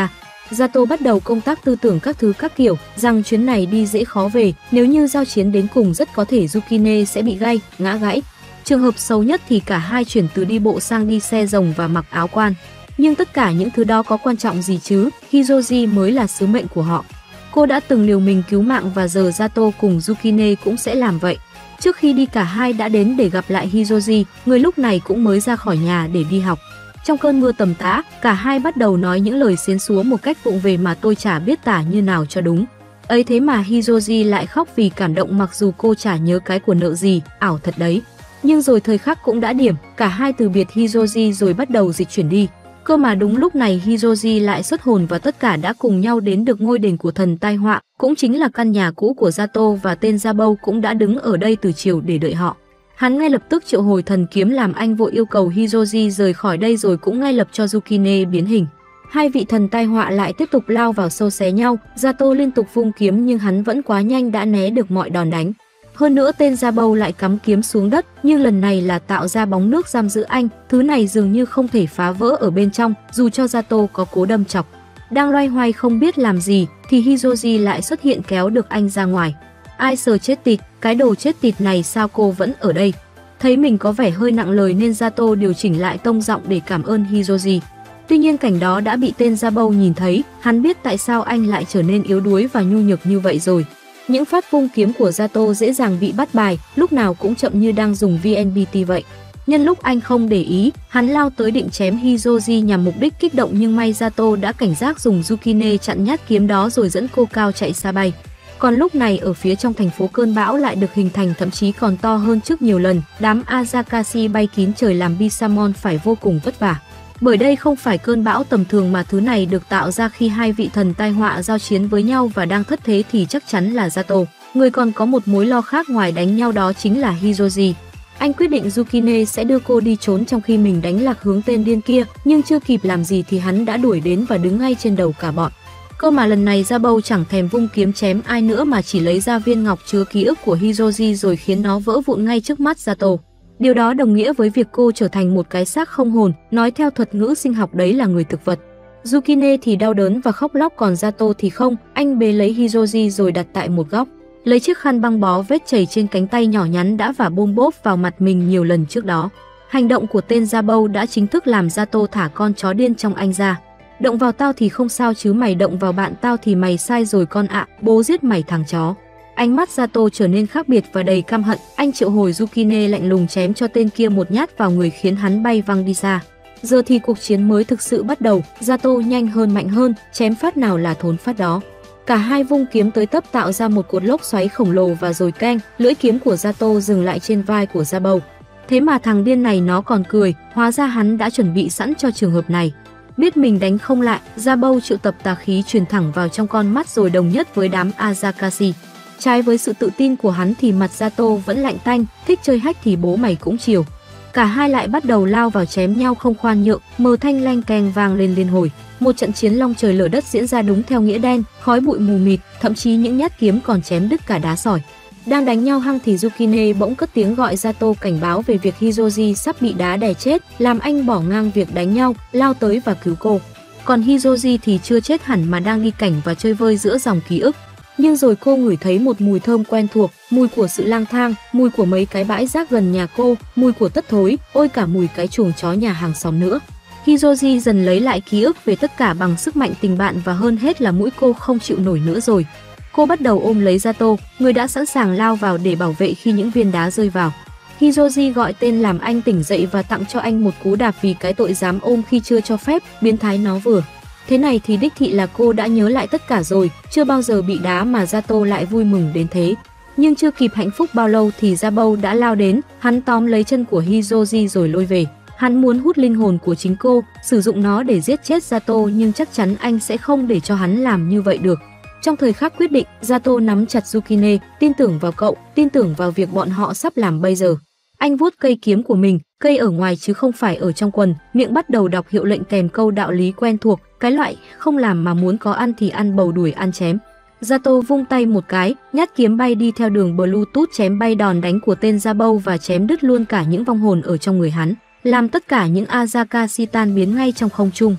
Zato bắt đầu công tác tư tưởng các thứ các kiểu, rằng chuyến này đi dễ khó về, nếu như giao chiến đến cùng rất có thể Yukine sẽ bị ngã gãy. Trường hợp xấu nhất thì cả hai chuyển từ đi bộ sang đi xe rồng và mặc áo quan. Nhưng tất cả những thứ đó có quan trọng gì chứ, Hizoji mới là sứ mệnh của họ. Cô đã từng liều mình cứu mạng và giờ Zato cùng Yukine cũng sẽ làm vậy. Trước khi đi cả hai đã đến để gặp lại Hizoji, người lúc này cũng mới ra khỏi nhà để đi học. Trong cơn mưa tầm tã, cả hai bắt đầu nói những lời xiến xúa một cách vụng về mà tôi chả biết tả như nào cho đúng. Ấy thế mà Hizoji lại khóc vì cảm động mặc dù cô chả nhớ cái của nợ gì, ảo thật đấy. Nhưng rồi thời khắc cũng đã điểm, cả hai từ biệt Hizoji rồi bắt đầu dịch chuyển đi. Cơ mà đúng lúc này Hizoji lại xuất hồn và tất cả đã cùng nhau đến được ngôi đền của thần tai họa, cũng chính là căn nhà cũ của Zato và tên Zabou cũng đã đứng ở đây từ chiều để đợi họ. Hắn ngay lập tức triệu hồi thần kiếm làm anh vội yêu cầu Hizoji rời khỏi đây rồi cũng ngay lập cho Yukine biến hình. Hai vị thần tai họa lại tiếp tục lao vào sâu xé nhau, Zato liên tục vung kiếm nhưng hắn vẫn quá nhanh đã né được mọi đòn đánh. Hơn nữa tên Zabou lại cắm kiếm xuống đất, nhưng lần này là tạo ra bóng nước giam giữ anh, thứ này dường như không thể phá vỡ ở bên trong, dù cho Zato có cố đâm chọc. Đang loay hoay không biết làm gì, thì Hizoji lại xuất hiện kéo được anh ra ngoài. Ai sờ chết tịt, cái đồ chết tịt này sao cô vẫn ở đây? Thấy mình có vẻ hơi nặng lời nên Zato điều chỉnh lại tông giọng để cảm ơn Hizoji. Tuy nhiên cảnh đó đã bị tên Zabou nhìn thấy, hắn biết tại sao anh lại trở nên yếu đuối và nhu nhược như vậy rồi. Những phát vung kiếm của Zato dễ dàng bị bắt bài, lúc nào cũng chậm như đang dùng VNBT vậy. Nhân lúc anh không để ý, hắn lao tới định chém Hizoji nhằm mục đích kích động nhưng may Zato đã cảnh giác dùng Yukine chặn nhát kiếm đó rồi dẫn cô cao chạy xa bay. Còn lúc này ở phía trong thành phố cơn bão lại được hình thành thậm chí còn to hơn trước nhiều lần, đám Azakashi bay kín trời làm Bisamon phải vô cùng vất vả. Bởi đây không phải cơn bão tầm thường mà thứ này được tạo ra khi hai vị thần tai họa giao chiến với nhau và đang thất thế thì chắc chắn là Zato. Người còn có một mối lo khác ngoài đánh nhau đó chính là Hizoji. Anh quyết định Yukine sẽ đưa cô đi trốn trong khi mình đánh lạc hướng tên điên kia, nhưng chưa kịp làm gì thì hắn đã đuổi đến và đứng ngay trên đầu cả bọn. Cơ mà lần này Zabou chẳng thèm vung kiếm chém ai nữa mà chỉ lấy ra viên ngọc chứa ký ức của Hizoji rồi khiến nó vỡ vụn ngay trước mắt Zato. Điều đó đồng nghĩa với việc cô trở thành một cái xác không hồn, nói theo thuật ngữ sinh học đấy là người thực vật. Yukine thì đau đớn và khóc lóc còn Zato thì không, anh bế lấy Hizoji rồi đặt tại một góc. Lấy chiếc khăn băng bó vết chảy trên cánh tay nhỏ nhắn đã vả bôm bốp vào mặt mình nhiều lần trước đó. Hành động của tên Zabou đã chính thức làm Zato thả con chó điên trong anh ra. Động vào tao thì không sao chứ mày động vào bạn tao thì mày sai rồi con ạ, bố giết mày thằng chó. Ánh mắt Zato trở nên khác biệt và đầy căm hận, anh triệu hồi Yukine lạnh lùng chém cho tên kia một nhát vào người khiến hắn bay văng đi xa. Giờ thì cuộc chiến mới thực sự bắt đầu, Zato nhanh hơn mạnh hơn, chém phát nào là thốn phát đó. Cả hai vung kiếm tới tấp tạo ra một cột lốc xoáy khổng lồ và rồi keng, lưỡi kiếm của Zato dừng lại trên vai của Zabou. Thế mà thằng điên này nó còn cười, hóa ra hắn đã chuẩn bị sẵn cho trường hợp này. Biết mình đánh không lại, Zabou triệu tập tà khí truyền thẳng vào trong con mắt rồi đồng nhất với đám Azakashi. Trái với sự tự tin của hắn thì mặt Zato vẫn lạnh tanh, thích chơi hách thì bố mày cũng chiều. Cả hai lại bắt đầu lao vào chém nhau không khoan nhượng, mờ thanh leng keng vang lên liên hồi. Một trận chiến long trời lở đất diễn ra đúng theo nghĩa đen, khói bụi mù mịt, thậm chí những nhát kiếm còn chém đứt cả đá sỏi. Đang đánh nhau hăng thì Yukine bỗng cất tiếng gọi Zato cảnh báo về việc Hizoji sắp bị đá đè chết, làm anh bỏ ngang việc đánh nhau, lao tới và cứu cô. Còn Hizoji thì chưa chết hẳn mà đang đi cảnh và chơi vơi giữa dòng ký ức. Nhưng rồi cô ngửi thấy một mùi thơm quen thuộc, mùi của sự lang thang, mùi của mấy cái bãi rác gần nhà cô, mùi của tất thối, ôi cả mùi cái chuồng chó nhà hàng xóm nữa. Hizoji dần lấy lại ký ức về tất cả bằng sức mạnh tình bạn và hơn hết là mũi cô không chịu nổi nữa rồi. Cô bắt đầu ôm lấy Zato, người đã sẵn sàng lao vào để bảo vệ khi những viên đá rơi vào. Hizoji gọi tên làm anh tỉnh dậy và tặng cho anh một cú đạp vì cái tội dám ôm khi chưa cho phép, biến thái nó vừa. Thế này thì đích thị là cô đã nhớ lại tất cả rồi, chưa bao giờ bị đá mà Zato lại vui mừng đến thế. Nhưng chưa kịp hạnh phúc bao lâu thì Zabou đã lao đến, hắn tóm lấy chân của Hizoji rồi lôi về. Hắn muốn hút linh hồn của chính cô, sử dụng nó để giết chết Zato nhưng chắc chắn anh sẽ không để cho hắn làm như vậy được. Trong thời khắc quyết định, Zato nắm chặt Yukine, tin tưởng vào cậu, tin tưởng vào việc bọn họ sắp làm bây giờ. Anh vuốt cây kiếm của mình, cây ở ngoài chứ không phải ở trong quần, miệng bắt đầu đọc hiệu lệnh kèm câu đạo lý quen thuộc, cái loại không làm mà muốn có ăn thì ăn bầu đuổi ăn chém. Zato vung tay một cái, nhát kiếm bay đi theo đường Bluetooth chém bay đòn đánh của tên Zabou và chém đứt luôn cả những vong hồn ở trong người hắn, làm tất cả những Azakashi tan biến ngay trong không trung.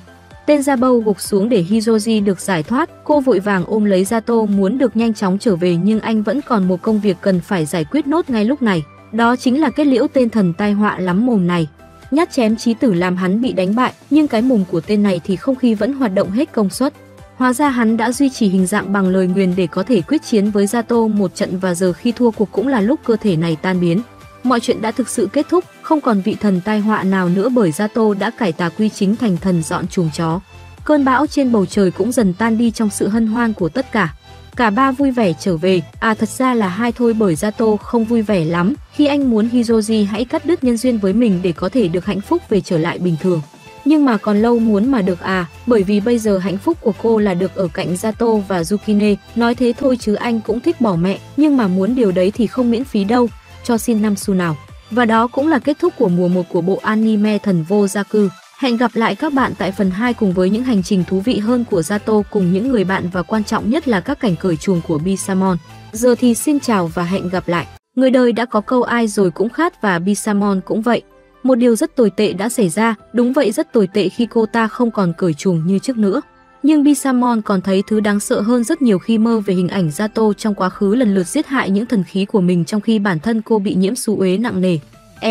Tên Zabou gục xuống để Hiroji được giải thoát, cô vội vàng ôm lấy Zato muốn được nhanh chóng trở về, nhưng anh vẫn còn một công việc cần phải giải quyết nốt ngay lúc này. Đó chính là kết liễu tên thần tai họa lắm mồm này. Nhát chém chí tử làm hắn bị đánh bại, nhưng cái mồm của tên này thì không khí vẫn hoạt động hết công suất. Hóa ra hắn đã duy trì hình dạng bằng lời nguyền để có thể quyết chiến với Zato một trận, và giờ khi thua cuộc cũng là lúc cơ thể này tan biến. Mọi chuyện đã thực sự kết thúc, không còn vị thần tai họa nào nữa bởi Zato đã cải tà quy chính thành thần dọn chuồng chó. Cơn bão trên bầu trời cũng dần tan đi trong sự hân hoan của tất cả. Cả ba vui vẻ trở về, thật ra là hai thôi, bởi Zato không vui vẻ lắm khi anh muốn Hiroji hãy cắt đứt nhân duyên với mình để có thể được hạnh phúc về trở lại bình thường. Nhưng mà còn lâu muốn mà được bởi vì bây giờ hạnh phúc của cô là được ở cạnh Zato và Yukine. Nói thế thôi chứ anh cũng thích bỏ mẹ, nhưng mà muốn điều đấy thì không miễn phí đâu, cho xin 5 xu nào. Và đó cũng là kết thúc của mùa 1 của bộ anime Thần Vô Gia Cư. Hẹn gặp lại các bạn tại phần 2 cùng với những hành trình thú vị hơn của Zato cùng những người bạn, và quan trọng nhất là các cảnh cởi chuồng của Bisamon. Giờ thì xin chào và hẹn gặp lại. Người đời đã có câu ai rồi cũng khát, và Bisamon cũng vậy. Một điều rất tồi tệ đã xảy ra, đúng vậy, rất tồi tệ khi cô ta không còn cởi chuồng như trước nữa. Nhưng Bisamon còn thấy thứ đáng sợ hơn rất nhiều khi mơ về hình ảnh Zato trong quá khứ lần lượt giết hại những thần khí của mình, trong khi bản thân cô bị nhiễm xú uế nặng nề.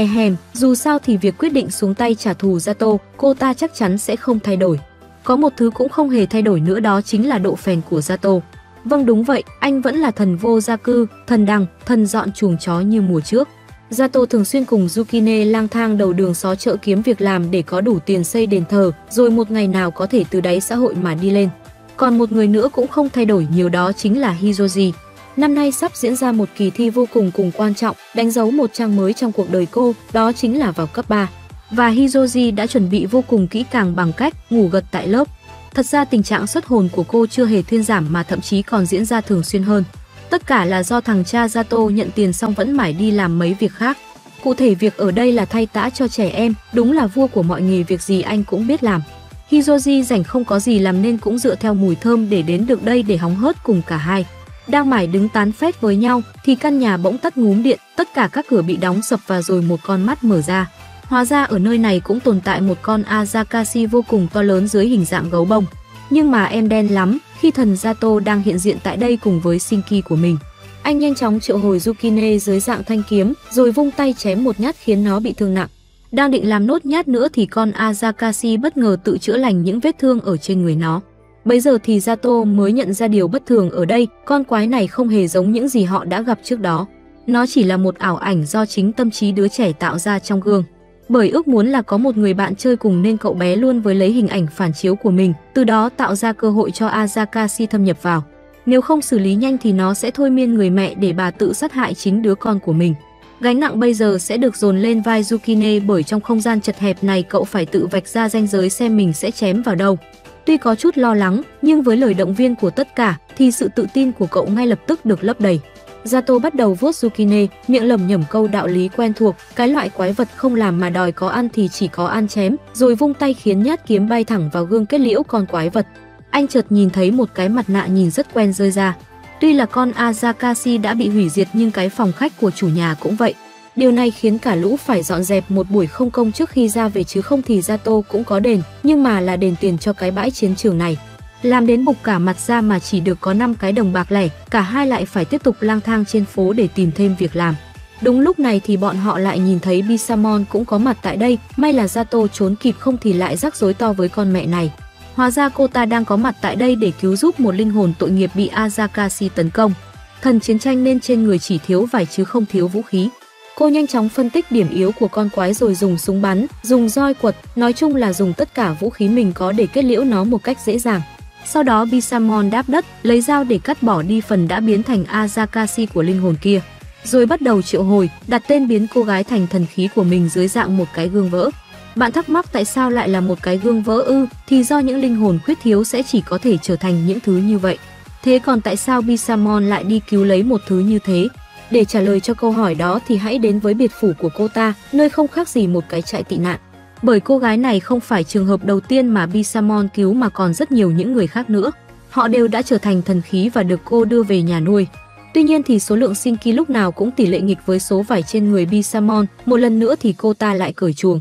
Dù sao thì việc quyết định xuống tay trả thù Zato, cô ta chắc chắn sẽ không thay đổi. Có một thứ cũng không hề thay đổi nữa, đó chính là độ phèn của Zato. Vâng, đúng vậy, anh vẫn là thần vô gia cư, thần đằng, thần dọn chuồng chó như mùa trước. Zato thường xuyên cùng Yukine lang thang đầu đường xó chợ kiếm việc làm để có đủ tiền xây đền thờ, rồi một ngày nào có thể từ đáy xã hội mà đi lên. Còn một người nữa cũng không thay đổi nhiều, đó chính là Hiroji. Năm nay sắp diễn ra một kỳ thi vô cùng quan trọng, đánh dấu một trang mới trong cuộc đời cô, đó chính là vào cấp 3. Và Hiroji đã chuẩn bị vô cùng kỹ càng bằng cách ngủ gật tại lớp. Thật ra tình trạng xuất hồn của cô chưa hề thuyên giảm mà thậm chí còn diễn ra thường xuyên hơn. Tất cả là do thằng cha Zato nhận tiền xong vẫn mải đi làm mấy việc khác. Cụ thể việc ở đây là thay tã cho trẻ em, đúng là vua của mọi nghề, việc gì anh cũng biết làm. Hiroji rảnh không có gì làm nên cũng dựa theo mùi thơm để đến được đây để hóng hớt cùng cả hai. Đang mải đứng tán phét với nhau thì căn nhà bỗng tắt ngúm điện, tất cả các cửa bị đóng sập và rồi một con mắt mở ra. Hóa ra ở nơi này cũng tồn tại một con Azakashi vô cùng to lớn dưới hình dạng gấu bông. Nhưng mà em đen lắm khi thần Zato đang hiện diện tại đây cùng với Shinki của mình. Anh nhanh chóng triệu hồi Yukine dưới dạng thanh kiếm, rồi vung tay chém một nhát khiến nó bị thương nặng. Đang định làm nốt nhát nữa thì con Azakashi bất ngờ tự chữa lành những vết thương ở trên người nó. Bây giờ thì Zato mới nhận ra điều bất thường ở đây, con quái này không hề giống những gì họ đã gặp trước đó. Nó chỉ là một ảo ảnh do chính tâm trí đứa trẻ tạo ra trong gương. Bởi ước muốn là có một người bạn chơi cùng nên cậu bé luôn với lấy hình ảnh phản chiếu của mình, từ đó tạo ra cơ hội cho Azakashi thâm nhập vào. Nếu không xử lý nhanh thì nó sẽ thôi miên người mẹ để bà tự sát hại chính đứa con của mình. Gánh nặng bây giờ sẽ được dồn lên vai Yukine, bởi trong không gian chật hẹp này cậu phải tự vạch ra ranh giới xem mình sẽ chém vào đâu. Tuy có chút lo lắng, nhưng với lời động viên của tất cả thì sự tự tin của cậu ngay lập tức được lấp đầy. Zato bắt đầu vuốt Yukine, miệng lẩm nhẩm câu đạo lý quen thuộc, cái loại quái vật không làm mà đòi có ăn thì chỉ có ăn chém, rồi vung tay khiến nhát kiếm bay thẳng vào gương kết liễu con quái vật. Anh chợt nhìn thấy một cái mặt nạ nhìn rất quen rơi ra. Tuy là con Azakashi đã bị hủy diệt nhưng cái phòng khách của chủ nhà cũng vậy. Điều này khiến cả lũ phải dọn dẹp một buổi không công trước khi ra về, chứ không thì Zato cũng có đền, nhưng mà là đền tiền cho cái bãi chiến trường này. Làm đến bục cả mặt ra mà chỉ được có 5 cái đồng bạc lẻ, cả hai lại phải tiếp tục lang thang trên phố để tìm thêm việc làm. Đúng lúc này thì bọn họ lại nhìn thấy Bisamon cũng có mặt tại đây, may là Zato trốn kịp, không thì lại rắc rối to với con mẹ này. Hóa ra cô ta đang có mặt tại đây để cứu giúp một linh hồn tội nghiệp bị Azakashi tấn công. Thần chiến tranh nên trên người chỉ thiếu vải chứ không thiếu vũ khí. Cô nhanh chóng phân tích điểm yếu của con quái rồi dùng súng bắn, dùng roi quật, nói chung là dùng tất cả vũ khí mình có để kết liễu nó một cách dễ dàng. Sau đó Bisamon đáp đất, lấy dao để cắt bỏ đi phần đã biến thành Azakashi của linh hồn kia. Rồi bắt đầu triệu hồi, đặt tên biến cô gái thành thần khí của mình dưới dạng một cái gương vỡ. Bạn thắc mắc tại sao lại là một cái gương vỡ ư? Thì do những linh hồn khuyết thiếu sẽ chỉ có thể trở thành những thứ như vậy. Thế còn tại sao Bisamon lại đi cứu lấy một thứ như thế? Để trả lời cho câu hỏi đó thì hãy đến với biệt phủ của cô ta, nơi không khác gì một cái trại tị nạn. Bởi cô gái này không phải trường hợp đầu tiên mà Bisamon cứu mà còn rất nhiều những người khác nữa. Họ đều đã trở thành thần khí và được cô đưa về nhà nuôi. Tuy nhiên thì số lượng Shinki lúc nào cũng tỷ lệ nghịch với số vải trên người Bisamon, một lần nữa thì cô ta lại cởi chuồng.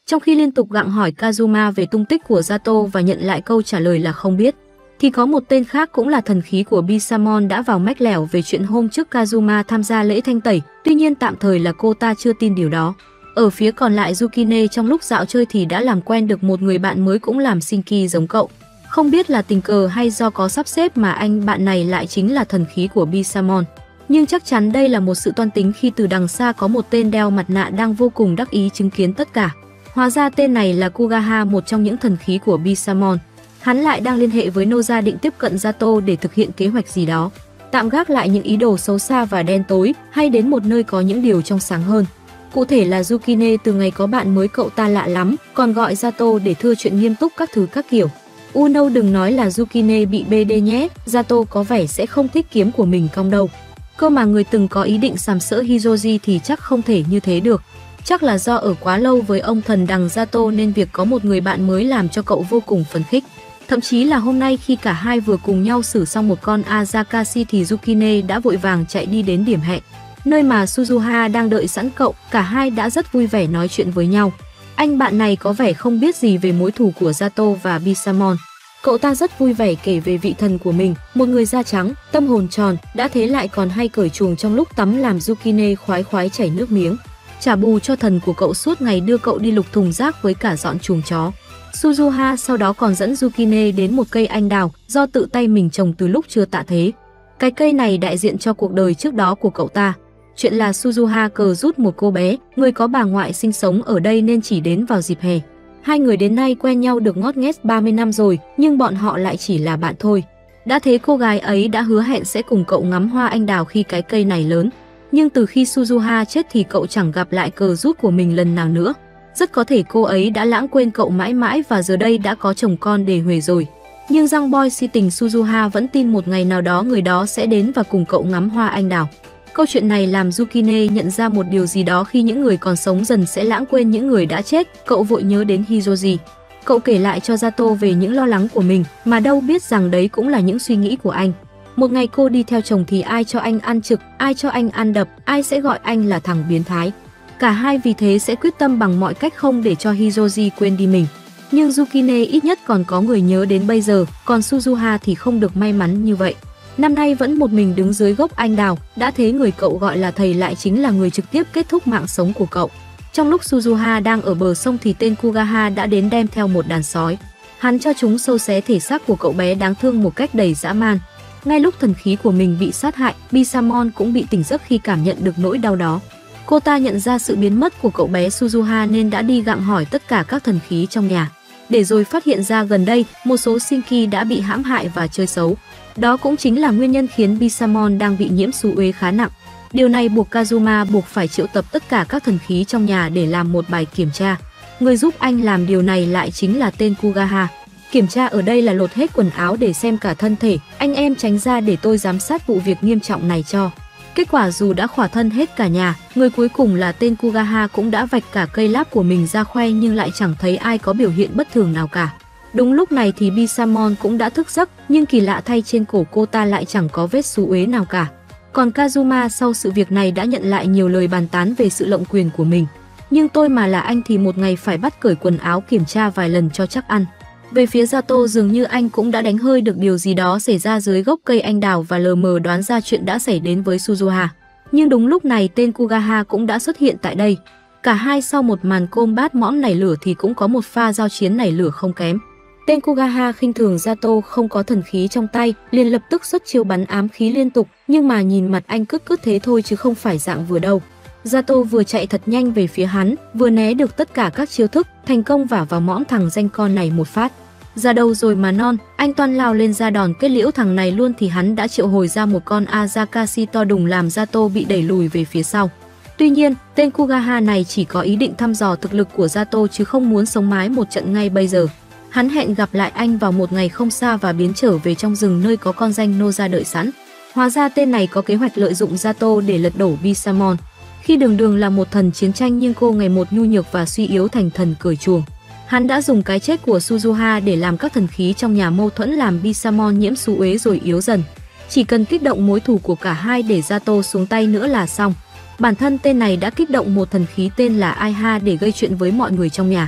Trong khi liên tục gặng hỏi Kazuma về tung tích của Zato và nhận lại câu trả lời là không biết, thì có một tên khác cũng là thần khí của Bisamon đã vào mách lẻo về chuyện hôm trước Kazuma tham gia lễ thanh tẩy, tuy nhiên tạm thời là cô ta chưa tin điều đó. Ở phía còn lại, Yukine trong lúc dạo chơi thì đã làm quen được một người bạn mới cũng làm Shinki giống cậu. Không biết là tình cờ hay do có sắp xếp mà anh bạn này lại chính là thần khí của Bisamon. Nhưng chắc chắn đây là một sự toan tính khi từ đằng xa có một tên đeo mặt nạ đang vô cùng đắc ý chứng kiến tất cả. Hóa ra tên này là Kugaha, một trong những thần khí của Bisamon. Hắn lại đang liên hệ với Noza định tiếp cận Zato để thực hiện kế hoạch gì đó. Tạm gác lại những ý đồ xấu xa và đen tối, hay đến một nơi có những điều trong sáng hơn. Cụ thể là Yukine từ ngày có bạn mới cậu ta lạ lắm, còn gọi Zato để thưa chuyện nghiêm túc các thứ các kiểu. Uno đừng nói là Yukine bị BD nhé, Zato có vẻ sẽ không thích kiếm của mình cong đâu. Cơ mà người từng có ý định sàm sỡ Hizoji thì chắc không thể như thế được. Chắc là do ở quá lâu với ông thần đằng Zato nên việc có một người bạn mới làm cho cậu vô cùng phấn khích. Thậm chí là hôm nay khi cả hai vừa cùng nhau xử xong một con Azakashi thì Yukine đã vội vàng chạy đi đến điểm hẹn, nơi mà Suzuha đang đợi sẵn cậu. Cả hai đã rất vui vẻ nói chuyện với nhau. Anh bạn này có vẻ không biết gì về mối thù của Zato và Bisamon. Cậu ta rất vui vẻ kể về vị thần của mình, một người da trắng, tâm hồn tròn, đã thế lại còn hay cởi chuồng trong lúc tắm làm Yukine khoái khoái chảy nước miếng. Trả bù cho thần của cậu suốt ngày đưa cậu đi lục thùng rác với cả dọn chuồng chó. Suzuha sau đó còn dẫn Yukine đến một cây anh đào do tự tay mình trồng từ lúc chưa tạ thế. Cái cây này đại diện cho cuộc đời trước đó của cậu ta. Chuyện là Suzuha cờ rút một cô bé, người có bà ngoại sinh sống ở đây nên chỉ đến vào dịp hè. Hai người đến nay quen nhau được ngót nghét 30 năm rồi, nhưng bọn họ lại chỉ là bạn thôi. Đã thế cô gái ấy đã hứa hẹn sẽ cùng cậu ngắm hoa anh đào khi cái cây này lớn. Nhưng từ khi Suzuha chết thì cậu chẳng gặp lại cờ rút của mình lần nào nữa. Rất có thể cô ấy đã lãng quên cậu mãi mãi và giờ đây đã có chồng con để huề rồi. Nhưng Giang Boy si tình Suzuha vẫn tin một ngày nào đó người đó sẽ đến và cùng cậu ngắm hoa anh đào. Câu chuyện này làm Yukine nhận ra một điều gì đó: khi những người còn sống dần sẽ lãng quên những người đã chết. Cậu vội nhớ đến Hizoji. Cậu kể lại cho Zato về những lo lắng của mình, mà đâu biết rằng đấy cũng là những suy nghĩ của anh. Một ngày cô đi theo chồng thì ai cho anh ăn trực, ai cho anh ăn đập, ai sẽ gọi anh là thằng biến thái. Cả hai vì thế sẽ quyết tâm bằng mọi cách không để cho Hizoji quên đi mình. Nhưng Yukine ít nhất còn có người nhớ đến bây giờ, còn Suzuha thì không được may mắn như vậy. Năm nay vẫn một mình đứng dưới gốc anh đào, đã thế người cậu gọi là thầy lại chính là người trực tiếp kết thúc mạng sống của cậu. Trong lúc Suzuha đang ở bờ sông thì tên Kugaha đã đến đem theo một đàn sói. Hắn cho chúng sâu xé thể xác của cậu bé đáng thương một cách đầy dã man. Ngay lúc thần khí của mình bị sát hại, Bisamon cũng bị tỉnh giấc khi cảm nhận được nỗi đau đó. Cô ta nhận ra sự biến mất của cậu bé Suzuha nên đã đi gặng hỏi tất cả các thần khí trong nhà. Để rồi phát hiện ra gần đây, một số Shinki đã bị hãm hại và chơi xấu. Đó cũng chính là nguyên nhân khiến Bisamon đang bị nhiễm xú uế khá nặng. Điều này buộc Kazuma phải triệu tập tất cả các thần khí trong nhà để làm một bài kiểm tra. Người giúp anh làm điều này lại chính là tên Kugaha. Kiểm tra ở đây là lột hết quần áo để xem cả thân thể. Anh em tránh ra để tôi giám sát vụ việc nghiêm trọng này cho. Kết quả dù đã khỏa thân hết cả nhà, người cuối cùng là tên Kugaha cũng đã vạch cả cây láp của mình ra khoe nhưng lại chẳng thấy ai có biểu hiện bất thường nào cả. Đúng lúc này thì Bisamon cũng đã thức giấc, nhưng kỳ lạ thay trên cổ cô ta lại chẳng có vết xú uế nào cả. Còn Kazuma sau sự việc này đã nhận lại nhiều lời bàn tán về sự lộng quyền của mình. Nhưng tôi mà là anh thì một ngày phải bắt cởi quần áo kiểm tra vài lần cho chắc ăn. Về phía Zato dường như anh cũng đã đánh hơi được điều gì đó xảy ra dưới gốc cây anh đào và lờ mờ đoán ra chuyện đã xảy đến với Suzuha. Nhưng đúng lúc này tên Kugaha cũng đã xuất hiện tại đây. Cả hai sau một màn combat mõm nảy lửa thì cũng có một pha giao chiến nảy lửa không kém. Tên Kugaha khinh thường Zato không có thần khí trong tay, liền lập tức xuất chiêu bắn ám khí liên tục, nhưng mà nhìn mặt anh cứt thế thôi chứ không phải dạng vừa đâu. Zato vừa chạy thật nhanh về phía hắn, vừa né được tất cả các chiêu thức, thành công vả vào mõm thằng danh con này một phát. Ra đâu rồi mà non, anh toan lao lên ra đòn kết liễu thằng này luôn thì hắn đã triệu hồi ra một con Azakashi to đùng làm Zato bị đẩy lùi về phía sau. Tuy nhiên, tên Kugaha này chỉ có ý định thăm dò thực lực của Zato chứ không muốn sống mái một trận ngay bây giờ. Hắn hẹn gặp lại anh vào một ngày không xa và biến trở về trong rừng nơi có con danh Noza đợi sẵn. Hóa ra tên này có kế hoạch lợi dụng Zato để lật đổ Bisamon. Khi đường đường là một thần chiến tranh nhưng cô ngày một nhu nhược và suy yếu thành thần cởi chuồng. Hắn đã dùng cái chết của Suzuha để làm các thần khí trong nhà mâu thuẫn làm Bisamon nhiễm xú uế rồi yếu dần. Chỉ cần kích động mối thù của cả hai để Zato xuống tay nữa là xong. Bản thân tên này đã kích động một thần khí tên là Aiha để gây chuyện với mọi người trong nhà.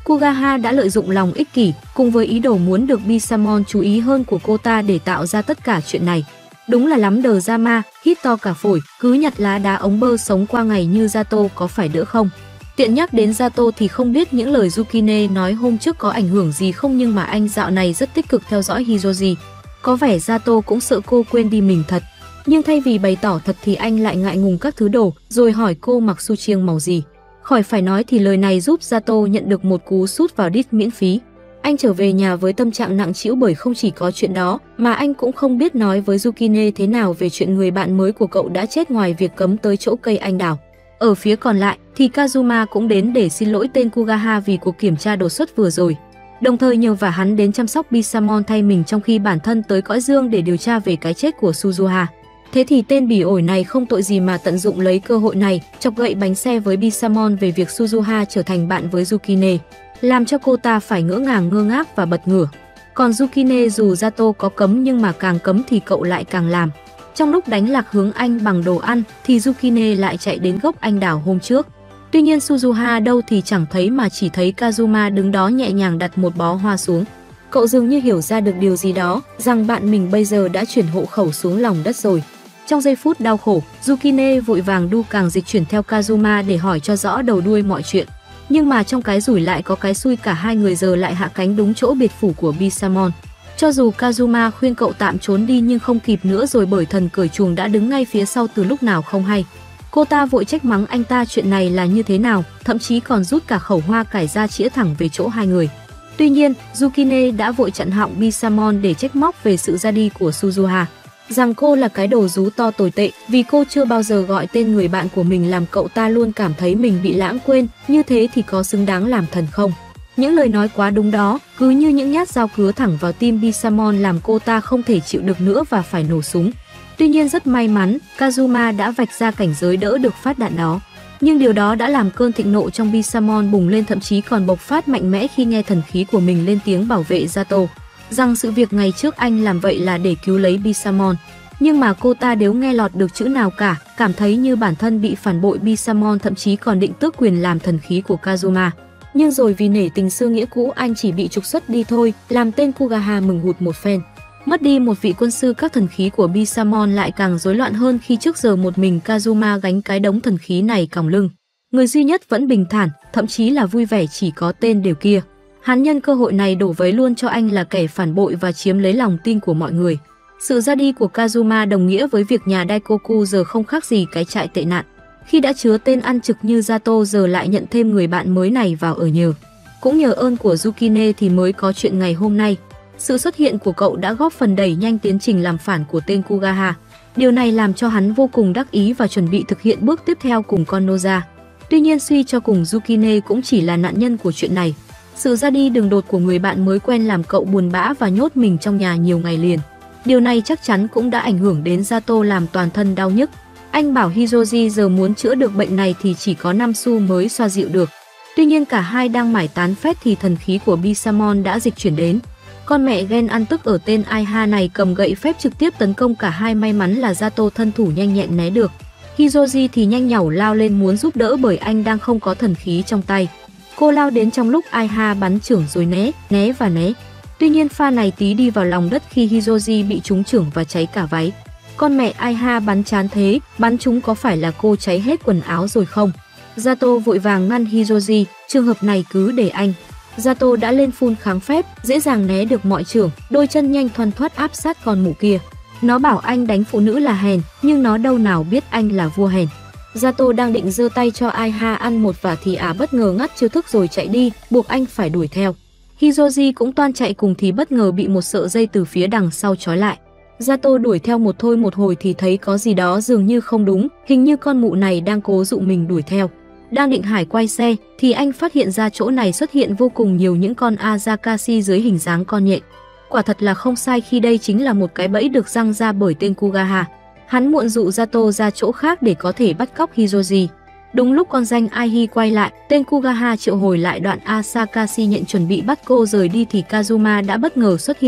Kugaha đã lợi dụng lòng ích kỷ cùng với ý đồ muốn được Bishamon chú ý hơn của cô ta để tạo ra tất cả chuyện này. Đúng là lắm đờ drama, hít to cả phổi, cứ nhặt lá đá ống bơ sống qua ngày như Sato có phải đỡ không? Tiện nhắc đến Sato thì không biết những lời Yukine nói hôm trước có ảnh hưởng gì không, nhưng mà anh dạo này rất tích cực theo dõi Hiroji. Có vẻ Sato cũng sợ cô quên đi mình thật. Nhưng thay vì bày tỏ thật thì anh lại ngại ngùng các thứ đồ, rồi hỏi cô mặc su chiêng màu gì. Khỏi phải nói thì lời này giúp Sato nhận được một cú sút vào đít miễn phí. Anh trở về nhà với tâm trạng nặng trĩu bởi không chỉ có chuyện đó, mà anh cũng không biết nói với Yukine thế nào về chuyện người bạn mới của cậu đã chết ngoài việc cấm tới chỗ cây anh đào. Ở phía còn lại thì Kazuma cũng đến để xin lỗi tên Kugaha vì cuộc kiểm tra đột xuất vừa rồi, đồng thời nhờ vả hắn đến chăm sóc Bishamon thay mình trong khi bản thân tới cõi dương để điều tra về cái chết của Suzuha. Thế thì tên bỉ ổi này không tội gì mà tận dụng lấy cơ hội này, chọc gậy bánh xe với Bishamon về việc Suzuha trở thành bạn với Yukine, làm cho cô ta phải ngỡ ngàng ngơ ngác và bật ngửa. Còn Yukine dù Sato có cấm nhưng mà càng cấm thì cậu lại càng làm. Trong lúc đánh lạc hướng anh bằng đồ ăn thì Yukine lại chạy đến gốc anh đào hôm trước. Tuy nhiên Suzuha đâu thì chẳng thấy mà chỉ thấy Kazuma đứng đó nhẹ nhàng đặt một bó hoa xuống. Cậu dường như hiểu ra được điều gì đó, rằng bạn mình bây giờ đã chuyển hộ khẩu xuống lòng đất rồi. Trong giây phút đau khổ, Yukine vội vàng đu càng dịch chuyển theo Kazuma để hỏi cho rõ đầu đuôi mọi chuyện. Nhưng mà trong cái rủi lại có cái xui, cả hai người giờ lại hạ cánh đúng chỗ biệt phủ của Bishamon. Cho dù Kazuma khuyên cậu tạm trốn đi nhưng không kịp nữa rồi, bởi thần cởi chuồng đã đứng ngay phía sau từ lúc nào không hay. Cô ta vội trách mắng anh ta chuyện này là như thế nào, thậm chí còn rút cả khẩu hoa cải ra chĩa thẳng về chỗ hai người. Tuy nhiên, Yukine đã vội chặn họng Bishamon để trách móc về sự ra đi của Suzuha, rằng cô là cái đồ rú to tồi tệ vì cô chưa bao giờ gọi tên người bạn của mình, làm cậu ta luôn cảm thấy mình bị lãng quên, như thế thì có xứng đáng làm thần không? Những lời nói quá đúng đó, cứ như những nhát dao cứa thẳng vào tim Bishamon, làm cô ta không thể chịu được nữa và phải nổ súng. Tuy nhiên rất may mắn, Kazuma đã vạch ra cảnh giới đỡ được phát đạn đó. Nhưng điều đó đã làm cơn thịnh nộ trong Bishamon bùng lên, thậm chí còn bộc phát mạnh mẽ khi nghe thần khí của mình lên tiếng bảo vệ Sato, rằng sự việc ngày trước anh làm vậy là để cứu lấy Bishamon. Nhưng mà cô ta đều nghe lọt được chữ nào cả, cảm thấy như bản thân bị phản bội. Bishamon thậm chí còn định tước quyền làm thần khí của Kazuma. Nhưng rồi vì nể tình xưa nghĩa cũ, anh chỉ bị trục xuất đi thôi, làm tên Kugaha mừng hụt một phen. Mất đi một vị quân sư, các thần khí của Bishamon lại càng rối loạn hơn khi trước giờ một mình Kazuma gánh cái đống thần khí này còng lưng. Người duy nhất vẫn bình thản, thậm chí là vui vẻ chỉ có tên Đều kia. Hắn nhân cơ hội này đổ vấy luôn cho anh là kẻ phản bội và chiếm lấy lòng tin của mọi người. Sự ra đi của Kazuma đồng nghĩa với việc nhà Daikoku giờ không khác gì cái trại tệ nạn. Khi đã chứa tên ăn trực như Sato giờ lại nhận thêm người bạn mới này vào ở nhờ. Cũng nhờ ơn của Yukine thì mới có chuyện ngày hôm nay. Sự xuất hiện của cậu đã góp phần đẩy nhanh tiến trình làm phản của tên Kugaha. Điều này làm cho hắn vô cùng đắc ý và chuẩn bị thực hiện bước tiếp theo cùng con Noza. Tuy nhiên suy cho cùng Yukine cũng chỉ là nạn nhân của chuyện này. Sự ra đi đường đột của người bạn mới quen làm cậu buồn bã và nhốt mình trong nhà nhiều ngày liền. Điều này chắc chắn cũng đã ảnh hưởng đến Sato, làm toàn thân đau nhức. Anh bảo Hiroji giờ muốn chữa được bệnh này thì chỉ có 5 xu mới xoa dịu được. Tuy nhiên cả hai đang mải tán phét thì thần khí của Bishamon đã dịch chuyển đến. Con mẹ ghen ăn tức ở tên Aiha này cầm gậy phép trực tiếp tấn công cả hai, may mắn là Sato thân thủ nhanh nhẹn né được. Hiroji thì nhanh nhảu lao lên muốn giúp đỡ bởi anh đang không có thần khí trong tay. Cô lao đến trong lúc Aiha bắn chưởng rồi né và né. Tuy nhiên pha này tí đi vào lòng đất khi Hiroji bị trúng chưởng và cháy cả váy. Con mẹ Aiha bắn chán thế, bắn trúng có phải là cô cháy hết quần áo rồi không? Sato vội vàng ngăn Hiroji, trường hợp này cứ để anh. Sato đã lên phun kháng phép, dễ dàng né được mọi chưởng, đôi chân nhanh thoăn thoắt áp sát con mụ kia. Nó bảo anh đánh phụ nữ là hèn, nhưng nó đâu nào biết anh là vua hèn. Sato đang định giơ tay cho Aiha ăn một vả thì bất ngờ ngắt chiêu thức rồi chạy đi, buộc anh phải đuổi theo. Hiroji cũng toan chạy cùng thì bất ngờ bị một sợi dây từ phía đằng sau trói lại. Sato đuổi theo một hồi thì thấy có gì đó dường như không đúng, hình như con mụ này đang cố dụ mình đuổi theo. Đang định hải quay xe thì anh phát hiện ra chỗ này xuất hiện vô cùng nhiều những con Azakashi dưới hình dáng con nhện. Quả thật là không sai khi đây chính là một cái bẫy được răng ra bởi tên Kugaha. Hắn muộn dụ Sato ra chỗ khác để có thể bắt cóc Hiroji. Đúng lúc con danh Aihi quay lại, tên Kugaha triệu hồi lại đoạn Asakashi nhện chuẩn bị bắt cô rời đi thì Kazuma đã bất ngờ xuất hiện.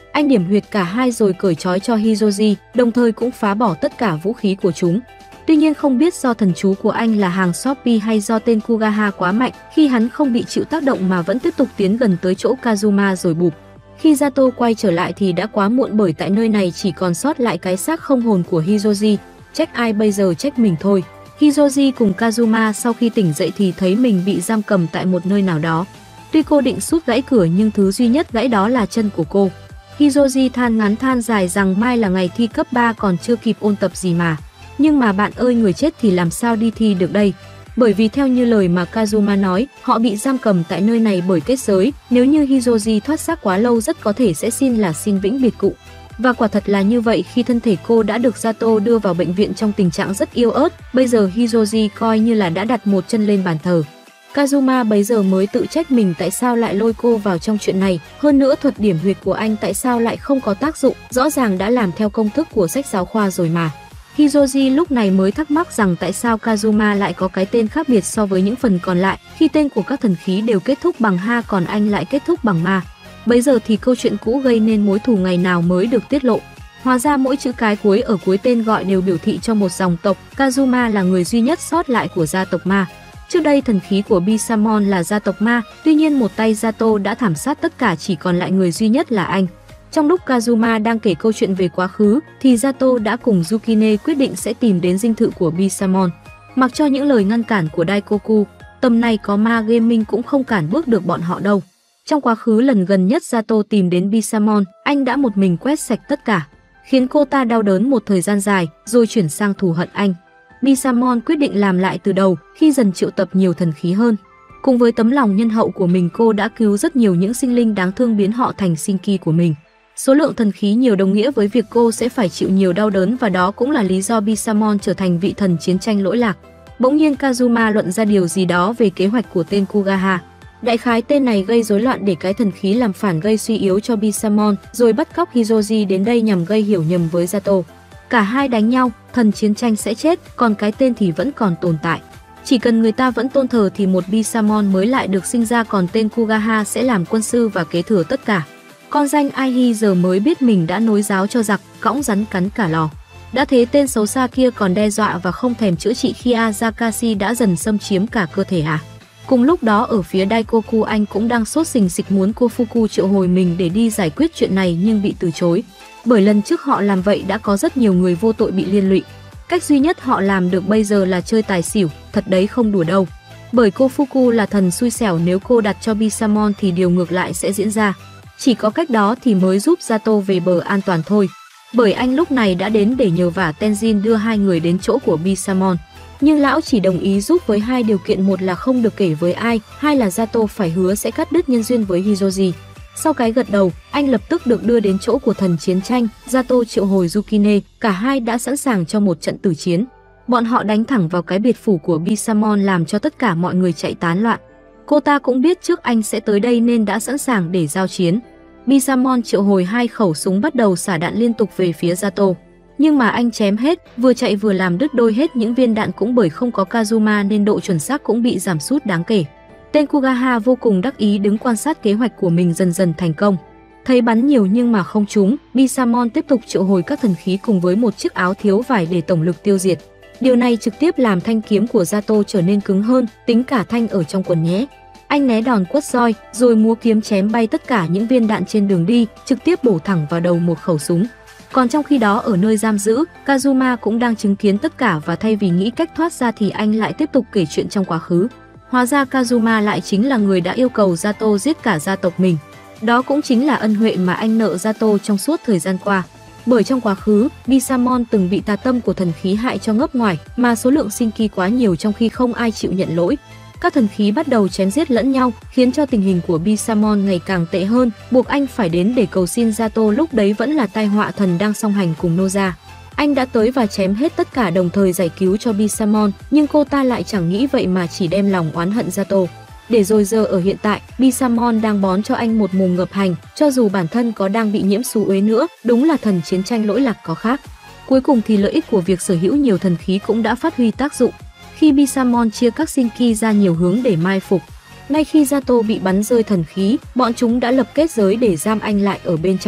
Anh điểm huyệt cả hai rồi cởi trói cho Hizoji, đồng thời cũng phá bỏ tất cả vũ khí của chúng. Tuy nhiên không biết do thần chú của anh là hàng Shopee hay do tên Kugaha quá mạnh, khi hắn không bị chịu tác động mà vẫn tiếp tục tiến gần tới chỗ Kazuma rồi bụp. Khi Zato quay trở lại thì đã quá muộn, bởi tại nơi này chỉ còn sót lại cái xác không hồn của Hizoji. Trách ai bây giờ, trách mình thôi. Hizoji cùng Kazuma sau khi tỉnh dậy thì thấy mình bị giam cầm tại một nơi nào đó. Tuy cô định sút gãy cửa nhưng thứ duy nhất gãy đó là chân của cô. Hizoji than ngắn than dài rằng mai là ngày thi cấp 3 còn chưa kịp ôn tập gì mà. Nhưng mà bạn ơi, người chết thì làm sao đi thi được đây? Bởi vì theo như lời mà Kazuma nói, họ bị giam cầm tại nơi này bởi kết giới. Nếu như Hizoji thoát xác quá lâu rất có thể sẽ xin vĩnh biệt cụ. Và quả thật là như vậy, khi thân thể cô đã được Zato đưa vào bệnh viện trong tình trạng rất yếu ớt, bây giờ Hizoji coi như là đã đặt một chân lên bàn thờ. Kazuma bấy giờ mới tự trách mình tại sao lại lôi cô vào trong chuyện này, hơn nữa thuật điểm huyệt của anh tại sao lại không có tác dụng, rõ ràng đã làm theo công thức của sách giáo khoa rồi mà. Hizoji lúc này mới thắc mắc rằng tại sao Kazuma lại có cái tên khác biệt so với những phần còn lại, khi tên của các thần khí đều kết thúc bằng ha còn anh lại kết thúc bằng ma. Bấy giờ thì câu chuyện cũ gây nên mối thù ngày nào mới được tiết lộ. Hóa ra mỗi chữ cái cuối ở cuối tên gọi đều biểu thị cho một dòng tộc, Kazuma là người duy nhất sót lại của gia tộc ma. Trước đây thần khí của Bisamon là gia tộc ma, tuy nhiên một tay Zato đã thảm sát tất cả, chỉ còn lại người duy nhất là anh. Trong lúc Kazuma đang kể câu chuyện về quá khứ, thì Zato đã cùng Yukine quyết định sẽ tìm đến dinh thự của Bisamon. Mặc cho những lời ngăn cản của Daikoku, tầm này có ma gaming cũng không cản bước được bọn họ đâu. Trong quá khứ lần gần nhất Zato tìm đến Bisamon, anh đã một mình quét sạch tất cả, khiến cô ta đau đớn một thời gian dài, rồi chuyển sang thù hận anh. Bisamon quyết định làm lại từ đầu khi dần triệu tập nhiều thần khí hơn. Cùng với tấm lòng nhân hậu của mình, cô đã cứu rất nhiều những sinh linh đáng thương, biến họ thành Shinki của mình. Số lượng thần khí nhiều đồng nghĩa với việc cô sẽ phải chịu nhiều đau đớn, và đó cũng là lý do Bisamon trở thành vị thần chiến tranh lỗi lạc. Bỗng nhiên Kazuma luận ra điều gì đó về kế hoạch của tên Kugaha. Đại khái tên này gây rối loạn để cái thần khí làm phản, gây suy yếu cho Bisamon, rồi bắt cóc Hizoji đến đây nhằm gây hiểu nhầm với Zato. Cả hai đánh nhau, thần chiến tranh sẽ chết, còn cái tên thì vẫn còn tồn tại. Chỉ cần người ta vẫn tôn thờ thì một Bisamon mới lại được sinh ra, còn tên Kugaha sẽ làm quân sư và kế thừa tất cả. Con danh Aihi giờ mới biết mình đã nối giáo cho giặc, cõng rắn cắn cả lò. Đã thế tên xấu xa kia còn đe dọa và không thèm chữa trị khi Azakashi đã dần xâm chiếm cả cơ thể à. Cùng lúc đó ở phía Daikoku, anh cũng đang sốt sình sịch muốn cô Fuku triệu hồi mình để đi giải quyết chuyện này nhưng bị từ chối. Bởi lần trước họ làm vậy đã có rất nhiều người vô tội bị liên lụy. Cách duy nhất họ làm được bây giờ là chơi tài xỉu, thật đấy không đùa đâu. Bởi cô Fuku là thần xui xẻo, nếu cô đặt cho Bisamon thì điều ngược lại sẽ diễn ra. Chỉ có cách đó thì mới giúp Zato về bờ an toàn thôi. Bởi anh lúc này đã đến để nhờ vả Tenzin đưa hai người đến chỗ của Bisamon. Nhưng lão chỉ đồng ý giúp với hai điều kiện, một là không được kể với ai, hai là Zato phải hứa sẽ cắt đứt nhân duyên với Hizoji. Sau cái gật đầu, anh lập tức được đưa đến chỗ của thần chiến tranh. Zato triệu hồi Yukine, cả hai đã sẵn sàng cho một trận tử chiến. Bọn họ đánh thẳng vào cái biệt phủ của Bisamon làm cho tất cả mọi người chạy tán loạn. Cô ta cũng biết trước anh sẽ tới đây nên đã sẵn sàng để giao chiến. Bisamon triệu hồi hai khẩu súng bắt đầu xả đạn liên tục về phía Zato. Nhưng mà anh chém hết, vừa chạy vừa làm đứt đôi hết những viên đạn, cũng bởi không có Kazuma nên độ chuẩn xác cũng bị giảm sút đáng kể. Tên Kugaha vô cùng đắc ý đứng quan sát kế hoạch của mình dần dần thành công. Thấy bắn nhiều nhưng mà không trúng, Bisamon tiếp tục triệu hồi các thần khí cùng với một chiếc áo thiếu vải để tổng lực tiêu diệt. Điều này trực tiếp làm thanh kiếm của Zato trở nên cứng hơn, tính cả thanh ở trong quần nhé. Anh né đòn quất roi, rồi múa kiếm chém bay tất cả những viên đạn trên đường đi, trực tiếp bổ thẳng vào đầu một khẩu súng. Còn trong khi đó ở nơi giam giữ, Kazuma cũng đang chứng kiến tất cả, và thay vì nghĩ cách thoát ra thì anh lại tiếp tục kể chuyện trong quá khứ. Hóa ra Kazuma lại chính là người đã yêu cầu Zato giết cả gia tộc mình. Đó cũng chính là ân huệ mà anh nợ Zato trong suốt thời gian qua. Bởi trong quá khứ, Bisamon từng bị tà tâm của thần khí hại cho ngấp ngoài, mà số lượng Shinki quá nhiều trong khi không ai chịu nhận lỗi. Các thần khí bắt đầu chém giết lẫn nhau, khiến cho tình hình của Bisamon ngày càng tệ hơn, buộc anh phải đến để cầu xin Zato, lúc đấy vẫn là tai họa thần đang song hành cùng Noza. Anh đã tới và chém hết tất cả, đồng thời giải cứu cho Bisamon, nhưng cô ta lại chẳng nghĩ vậy mà chỉ đem lòng oán hận Zato. Để rồi giờ ở hiện tại, Bisamon đang bón cho anh một mồm ngập hành, cho dù bản thân có đang bị nhiễm xú uế nữa, đúng là thần chiến tranh lỗi lạc có khác. Cuối cùng thì lợi ích của việc sở hữu nhiều thần khí cũng đã phát huy tác dụng. Khi Bisamon chia các Shinki ra nhiều hướng để mai phục, ngay khi Zato bị bắn rơi thần khí, bọn chúng đã lập kết giới để giam anh lại ở bên trong.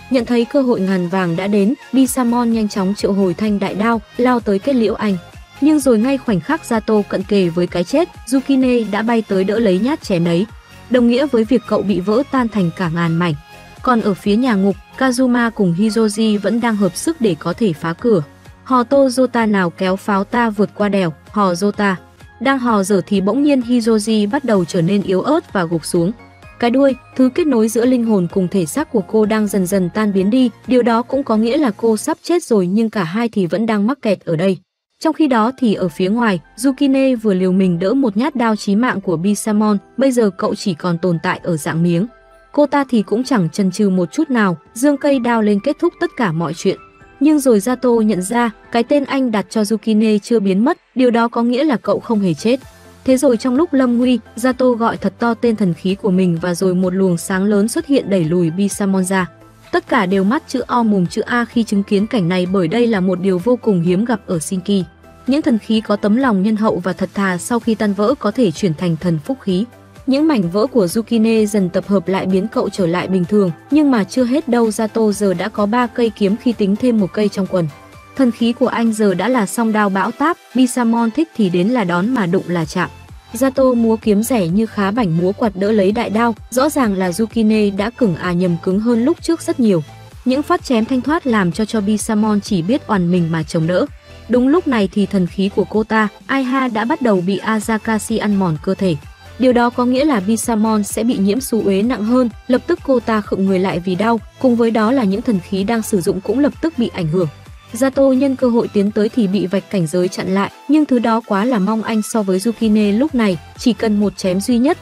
Nhận thấy cơ hội ngàn vàng đã đến, Bishamon nhanh chóng triệu hồi thanh đại đao, lao tới kết liễu anh. Nhưng rồi ngay khoảnh khắc Zato cận kề với cái chết, Yukine đã bay tới đỡ lấy nhát chém ấy, đồng nghĩa với việc cậu bị vỡ tan thành cả ngàn mảnh. Còn ở phía nhà ngục, Kazuma cùng Hiroji vẫn đang hợp sức để có thể phá cửa. Hò Toyota nào kéo pháo ta vượt qua đèo, hò Jota. Đang hò dở thì bỗng nhiên Hiroji bắt đầu trở nên yếu ớt và gục xuống. Cái đuôi, thứ kết nối giữa linh hồn cùng thể xác của cô đang dần dần tan biến đi, điều đó cũng có nghĩa là cô sắp chết rồi, nhưng cả hai thì vẫn đang mắc kẹt ở đây. Trong khi đó thì ở phía ngoài, Yukine vừa liều mình đỡ một nhát đao chí mạng của Bishamon, bây giờ cậu chỉ còn tồn tại ở dạng miếng. Cô ta thì cũng chẳng chần chừ một chút nào, giương cây đao lên kết thúc tất cả mọi chuyện. Nhưng rồi Zato nhận ra, cái tên anh đặt cho Yukine chưa biến mất, điều đó có nghĩa là cậu không hề chết. Thế rồi trong lúc lâm nguy, Zato gọi thật to tên thần khí của mình và rồi một luồng sáng lớn xuất hiện đẩy lùi Bishamon ra. Tất cả đều mắt chữ O mồm chữ A khi chứng kiến cảnh này, bởi đây là một điều vô cùng hiếm gặp ở Shinki. Những thần khí có tấm lòng nhân hậu và thật thà sau khi tan vỡ có thể chuyển thành thần phúc khí. Những mảnh vỡ của Yukine dần tập hợp lại biến cậu trở lại bình thường, nhưng mà chưa hết đâu, Zato giờ đã có 3 cây kiếm khi tính thêm một cây trong quần. Thần khí của anh giờ đã là song đao bão táp, Bishamon thích thì đến là đón mà đụng là chạm. Zato múa kiếm rẻ như khá bảnh múa quạt đỡ lấy đại đao, rõ ràng là Yukine đã nhầm cứng hơn lúc trước rất nhiều. Những phát chém thanh thoát làm cho Bishamon chỉ biết oằn mình mà chống đỡ. Đúng lúc này thì thần khí của cô ta, Aiha, đã bắt đầu bị Azakashi ăn mòn cơ thể. Điều đó có nghĩa là Bishamon sẽ bị nhiễm xú uế nặng hơn, lập tức cô ta khựng người lại vì đau, cùng với đó là những thần khí đang sử dụng cũng lập tức bị ảnh hưởng. Zato nhân cơ hội tiến tới thì bị vạch cảnh giới chặn lại, nhưng thứ đó quá là mong manh so với Yukine lúc này, chỉ cần một chém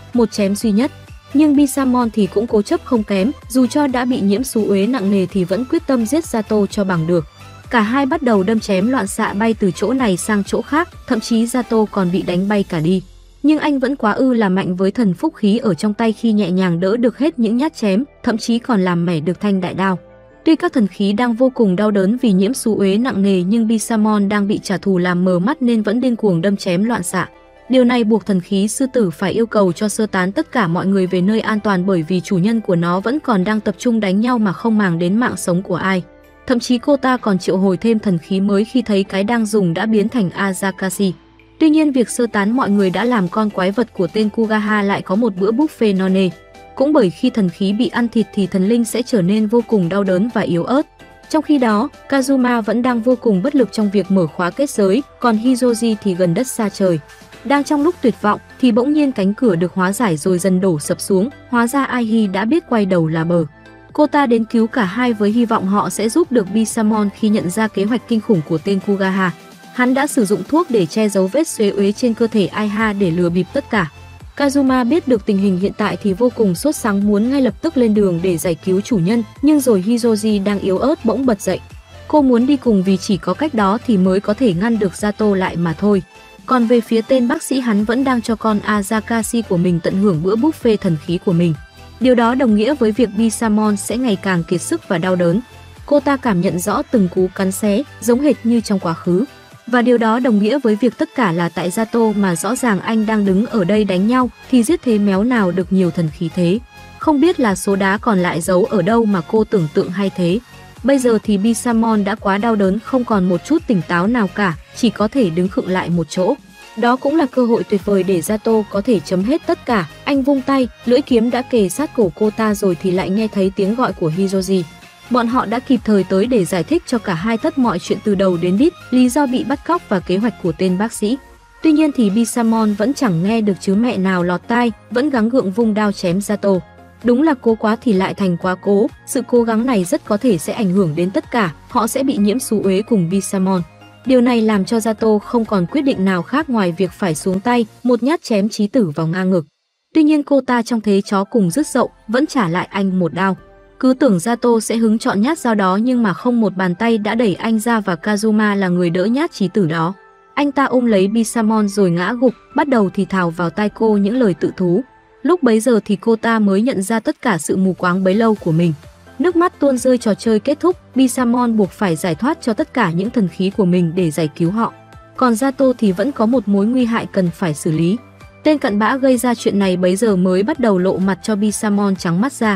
duy nhất. Nhưng Bishamon thì cũng cố chấp không kém, dù cho đã bị nhiễm xú uế nặng nề thì vẫn quyết tâm giết Zato cho bằng được. Cả hai bắt đầu đâm chém loạn xạ bay từ chỗ này sang chỗ khác, thậm chí Zato còn bị đánh bay cả đi. Nhưng anh vẫn quá là mạnh với thần phúc khí ở trong tay khi nhẹ nhàng đỡ được hết những nhát chém, thậm chí còn làm mẻ được thanh đại đao. Tuy các thần khí đang vô cùng đau đớn vì nhiễm xú uế nặng nề, nhưng Bishamon đang bị trả thù làm mờ mắt nên vẫn điên cuồng đâm chém loạn xạ. Điều này buộc thần khí sư tử phải yêu cầu cho sơ tán tất cả mọi người về nơi an toàn, bởi vì chủ nhân của nó vẫn còn đang tập trung đánh nhau mà không màng đến mạng sống của ai. Thậm chí cô ta còn triệu hồi thêm thần khí mới khi thấy cái đang dùng đã biến thành Azakashi. Tuy nhiên việc sơ tán mọi người đã làm con quái vật của tên Kugaha lại có một bữa buffet no nê. Cũng bởi khi thần khí bị ăn thịt thì thần linh sẽ trở nên vô cùng đau đớn và yếu ớt. Trong khi đó, Kazuma vẫn đang vô cùng bất lực trong việc mở khóa kết giới, còn Hiroji thì gần đất xa trời. Đang trong lúc tuyệt vọng thì bỗng nhiên cánh cửa được hóa giải rồi dần đổ sập xuống, hóa ra Aihi đã biết quay đầu là bờ. Cô ta đến cứu cả hai với hy vọng họ sẽ giúp được Bishamon khi nhận ra kế hoạch kinh khủng của tên Kugaha. Hắn đã sử dụng thuốc để che giấu vết xế uế trên cơ thể Aiha để lừa bịp tất cả. Kazuma biết được tình hình hiện tại thì vô cùng sốt sắng, muốn ngay lập tức lên đường để giải cứu chủ nhân, nhưng rồi Hiroji đang yếu ớt bỗng bật dậy. Cô muốn đi cùng vì chỉ có cách đó thì mới có thể ngăn được Zato lại mà thôi. Còn về phía tên bác sĩ, hắn vẫn đang cho con Azakashi của mình tận hưởng bữa buffet thần khí của mình. Điều đó đồng nghĩa với việc Bishamon sẽ ngày càng kiệt sức và đau đớn. Cô ta cảm nhận rõ từng cú cắn xé, giống hệt như trong quá khứ. Và điều đó đồng nghĩa với việc tất cả là tại Zato, mà rõ ràng anh đang đứng ở đây đánh nhau thì giết thế méo nào được nhiều thần khí thế. Không biết là số đá còn lại giấu ở đâu mà cô tưởng tượng hay thế. Bây giờ thì Bishamon đã quá đau đớn, không còn một chút tỉnh táo nào cả, chỉ có thể đứng khựng lại một chỗ. Đó cũng là cơ hội tuyệt vời để Zato có thể chấm hết tất cả. Anh vung tay, lưỡi kiếm đã kề sát cổ cô ta rồi thì lại nghe thấy tiếng gọi của Hiroji. Bọn họ đã kịp thời tới để giải thích cho cả hai tất mọi chuyện từ đầu đến đít, lý do bị bắt cóc và kế hoạch của tên bác sĩ. Tuy nhiên thì Bishamon vẫn chẳng nghe được chứ mẹ nào lọt tai, vẫn gắng gượng vung đao chém Zato. Đúng là cố quá thì lại thành quá cố, sự cố gắng này rất có thể sẽ ảnh hưởng đến tất cả, họ sẽ bị nhiễm xú uế cùng Bishamon. Điều này làm cho Zato không còn quyết định nào khác ngoài việc phải xuống tay, một nhát chém chí tử vào ngang ngực. Tuy nhiên cô ta trong thế chó cùng dứt dậu, vẫn trả lại anh một đao. Cứ tưởng Zato sẽ hứng chọn nhát dao đó, nhưng mà không, một bàn tay đã đẩy anh ra và Kazuma là người đỡ nhát chí tử đó. Anh ta ôm lấy Bishamon rồi ngã gục, bắt đầu thì thào vào tai cô những lời tự thú. Lúc bấy giờ thì cô ta mới nhận ra tất cả sự mù quáng bấy lâu của mình. Nước mắt tuôn rơi, trò chơi kết thúc, Bishamon buộc phải giải thoát cho tất cả những thần khí của mình để giải cứu họ. Còn Zato thì vẫn có một mối nguy hại cần phải xử lý. Tên cặn bã gây ra chuyện này bấy giờ mới bắt đầu lộ mặt cho Bishamon trắng mắt ra.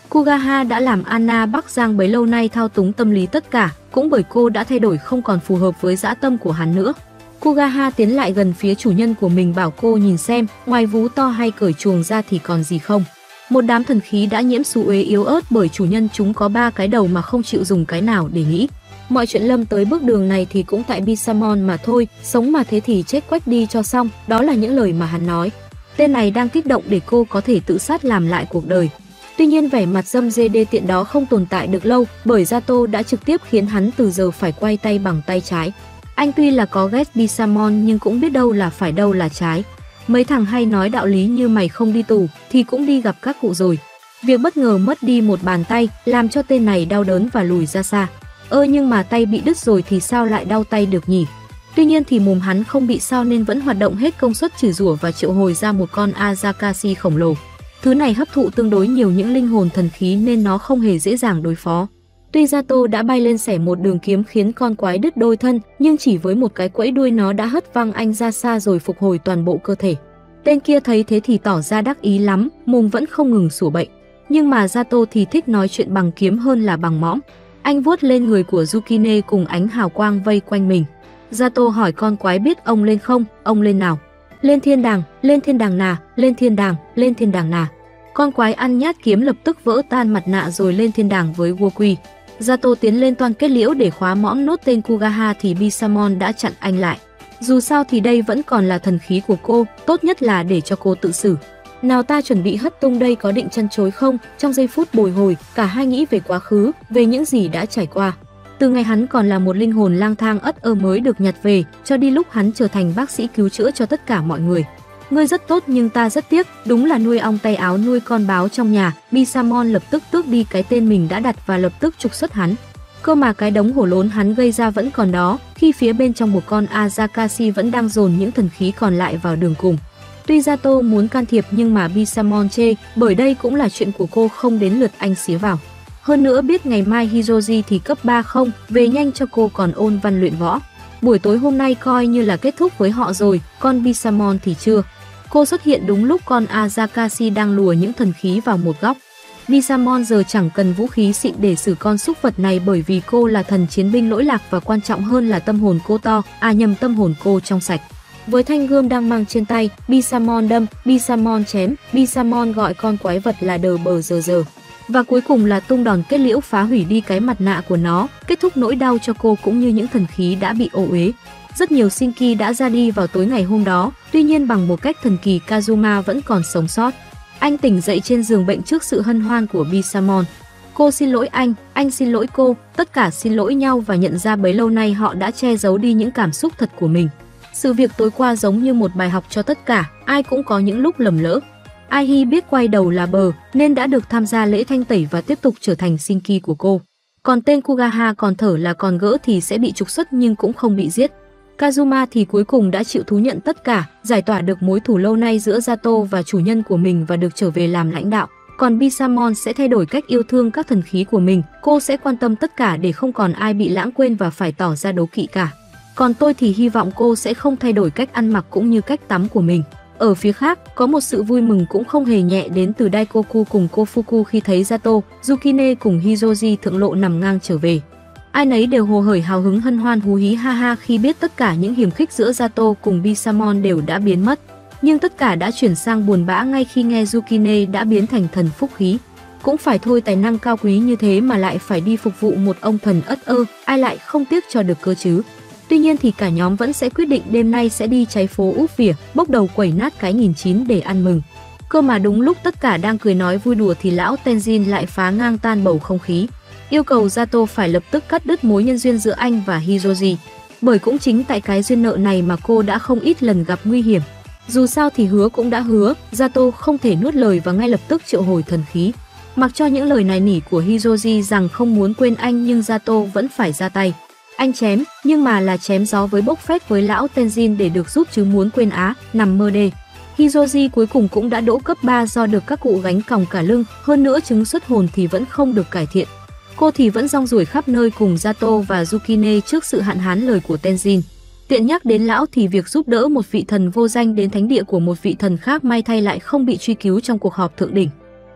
Kugaha đã làm Anna Bắc Giang bấy lâu nay thao túng tâm lý tất cả, cũng bởi cô đã thay đổi không còn phù hợp với dã tâm của hắn nữa. Kugaha tiến lại gần phía chủ nhân của mình bảo cô nhìn xem, ngoài vú to hay cởi chuồng ra thì còn gì không. Một đám thần khí đã nhiễm xú uế yếu ớt bởi chủ nhân chúng có 3 cái đầu mà không chịu dùng cái nào để nghĩ. Mọi chuyện lâm tới bước đường này thì cũng tại Bisamon mà thôi, sống mà thế thì chết quách đi cho xong, đó là những lời mà hắn nói. Tên này đang kích động để cô có thể tự sát làm lại cuộc đời. Tuy nhiên vẻ mặt dâm dê đê tiện đó không tồn tại được lâu, bởi Zato đã trực tiếp khiến hắn từ giờ phải quay tay bằng tay trái. Anh tuy là có ghét Bisamon nhưng cũng biết đâu là phải đâu là trái. Mấy thằng hay nói đạo lý như mày không đi tù thì cũng đi gặp các cụ rồi. Việc bất ngờ mất đi một bàn tay làm cho tên này đau đớn và lùi ra xa. Nhưng mà tay bị đứt rồi thì sao lại đau tay được nhỉ? Tuy nhiên thì mồm hắn không bị sao nên vẫn hoạt động hết công suất chửi rủa và triệu hồi ra một con Azakashi khổng lồ. Thứ này hấp thụ tương đối nhiều những linh hồn thần khí nên nó không hề dễ dàng đối phó. Tuy Zato đã bay lên xẻ một đường kiếm khiến con quái đứt đôi thân, nhưng chỉ với một cái quẫy đuôi nó đã hất văng anh ra xa rồi phục hồi toàn bộ cơ thể. Tên kia thấy thế thì tỏ ra đắc ý lắm, mồm vẫn không ngừng sủa bậy. Nhưng mà Zato thì thích nói chuyện bằng kiếm hơn là bằng mõm. Anh vuốt lên người của Yukine cùng ánh hào quang vây quanh mình. Zato hỏi con quái biết ông lên không, ông lên nào? Lên thiên đàng nà, lên thiên đàng nà. Con quái ăn nhát kiếm lập tức vỡ tan mặt nạ rồi lên thiên đàng với vua quy. Zato tiến lên toan kết liễu để khóa mõm nốt tên Kugaha thì Bisamon đã chặn anh lại. Dù sao thì đây vẫn còn là thần khí của cô, tốt nhất là để cho cô tự xử. Nào ta chuẩn bị hất tung đây, có định chân chối không? Trong giây phút bồi hồi, cả hai nghĩ về quá khứ, về những gì đã trải qua. Từ ngày hắn còn là một linh hồn lang thang ất ơ mới được nhặt về, cho đi lúc hắn trở thành bác sĩ cứu chữa cho tất cả mọi người. Ngươi rất tốt nhưng ta rất tiếc, đúng là nuôi ong tay áo nuôi con báo trong nhà. Bisamon lập tức tước đi cái tên mình đã đặt và lập tức trục xuất hắn. Cơ mà cái đống hổ lốn hắn gây ra vẫn còn đó, khi phía bên trong một con Azakashi vẫn đang dồn những thần khí còn lại vào đường cùng. Tuy Zato muốn can thiệp nhưng mà Bisamon chê, bởi đây cũng là chuyện của cô, không đến lượt anh xía vào. Hơn nữa biết ngày mai Hiroji thì cấp 3 không, về nhanh cho cô còn ôn văn luyện võ. Buổi tối hôm nay coi như là kết thúc với họ rồi, con Bisamon thì chưa. Cô xuất hiện đúng lúc con Azakashi đang lùa những thần khí vào một góc. Bisamon giờ chẳng cần vũ khí xịn để xử con súc vật này bởi vì cô là thần chiến binh lỗi lạc và quan trọng hơn là tâm hồn cô tâm hồn cô trong sạch. Với thanh gươm đang mang trên tay, Bisamon đâm, Bisamon chém, Bisamon gọi con quái vật là đờ bờ giờ giờ. Và cuối cùng là tung đòn kết liễu phá hủy đi cái mặt nạ của nó, kết thúc nỗi đau cho cô cũng như những thần khí đã bị ô uế. Rất nhiều Shinki đã ra đi vào tối ngày hôm đó, tuy nhiên bằng một cách thần kỳ Kazuma vẫn còn sống sót. Anh tỉnh dậy trên giường bệnh trước sự hân hoan của Bisamon. Cô xin lỗi anh xin lỗi cô, tất cả xin lỗi nhau và nhận ra bấy lâu nay họ đã che giấu đi những cảm xúc thật của mình. Sự việc tối qua giống như một bài học cho tất cả, ai cũng có những lúc lầm lỡ. Ai biết quay đầu là bờ nên đã được tham gia lễ thanh tẩy và tiếp tục trở thành Shinki của cô. Còn tên Kugaha còn thở là còn gỡ thì sẽ bị trục xuất nhưng cũng không bị giết. Kazuma thì cuối cùng đã chịu thú nhận tất cả, giải tỏa được mối thù lâu nay giữa Zato và chủ nhân của mình và được trở về làm lãnh đạo. Còn Bisamon sẽ thay đổi cách yêu thương các thần khí của mình, cô sẽ quan tâm tất cả để không còn ai bị lãng quên và phải tỏ ra đố kỵ cả. Còn tôi thì hy vọng cô sẽ không thay đổi cách ăn mặc cũng như cách tắm của mình. Ở phía khác, có một sự vui mừng cũng không hề nhẹ đến từ Daikoku cùng Kofuku khi thấy Zato, Yukine cùng Hiroji thượng lộ nằm ngang trở về. Ai nấy đều hồ hởi hào hứng hân hoan hú hí ha ha khi biết tất cả những hiềm khích giữa Zato cùng Bisamon đều đã biến mất. Nhưng tất cả đã chuyển sang buồn bã ngay khi nghe Yukine đã biến thành thần phúc khí. Cũng phải thôi, tài năng cao quý như thế mà lại phải đi phục vụ một ông thần ất ơ, ai lại không tiếc cho được cơ chứ. Tuy nhiên thì cả nhóm vẫn sẽ quyết định đêm nay sẽ đi cháy phố úp vỉa, bốc đầu quẩy nát cái 1009 để ăn mừng. Cơ mà đúng lúc tất cả đang cười nói vui đùa thì lão Tenzin lại phá ngang tan bầu không khí. Yêu cầu Zato phải lập tức cắt đứt mối nhân duyên giữa anh và Hiroji. Bởi cũng chính tại cái duyên nợ này mà cô đã không ít lần gặp nguy hiểm. Dù sao thì hứa cũng đã hứa, Zato không thể nuốt lời và ngay lập tức triệu hồi thần khí. Mặc cho những lời nài nỉ của Hiroji rằng không muốn quên anh nhưng Zato vẫn phải ra tay. Anh chém, nhưng mà là chém gió với bốc phét với lão Tenzin để được giúp chứ muốn quên á, nằm mơ đê. Hiroji cuối cùng cũng đã đỗ cấp 3 do được các cụ gánh còng cả lưng, hơn nữa chứng xuất hồn thì vẫn không được cải thiện. Cô thì vẫn rong ruổi khắp nơi cùng Zato và Yukine trước sự hạn hán lời của Tenzin. Tiện nhắc đến lão thì việc giúp đỡ một vị thần vô danh đến thánh địa của một vị thần khác may thay lại không bị truy cứu trong cuộc họp thượng đỉnh.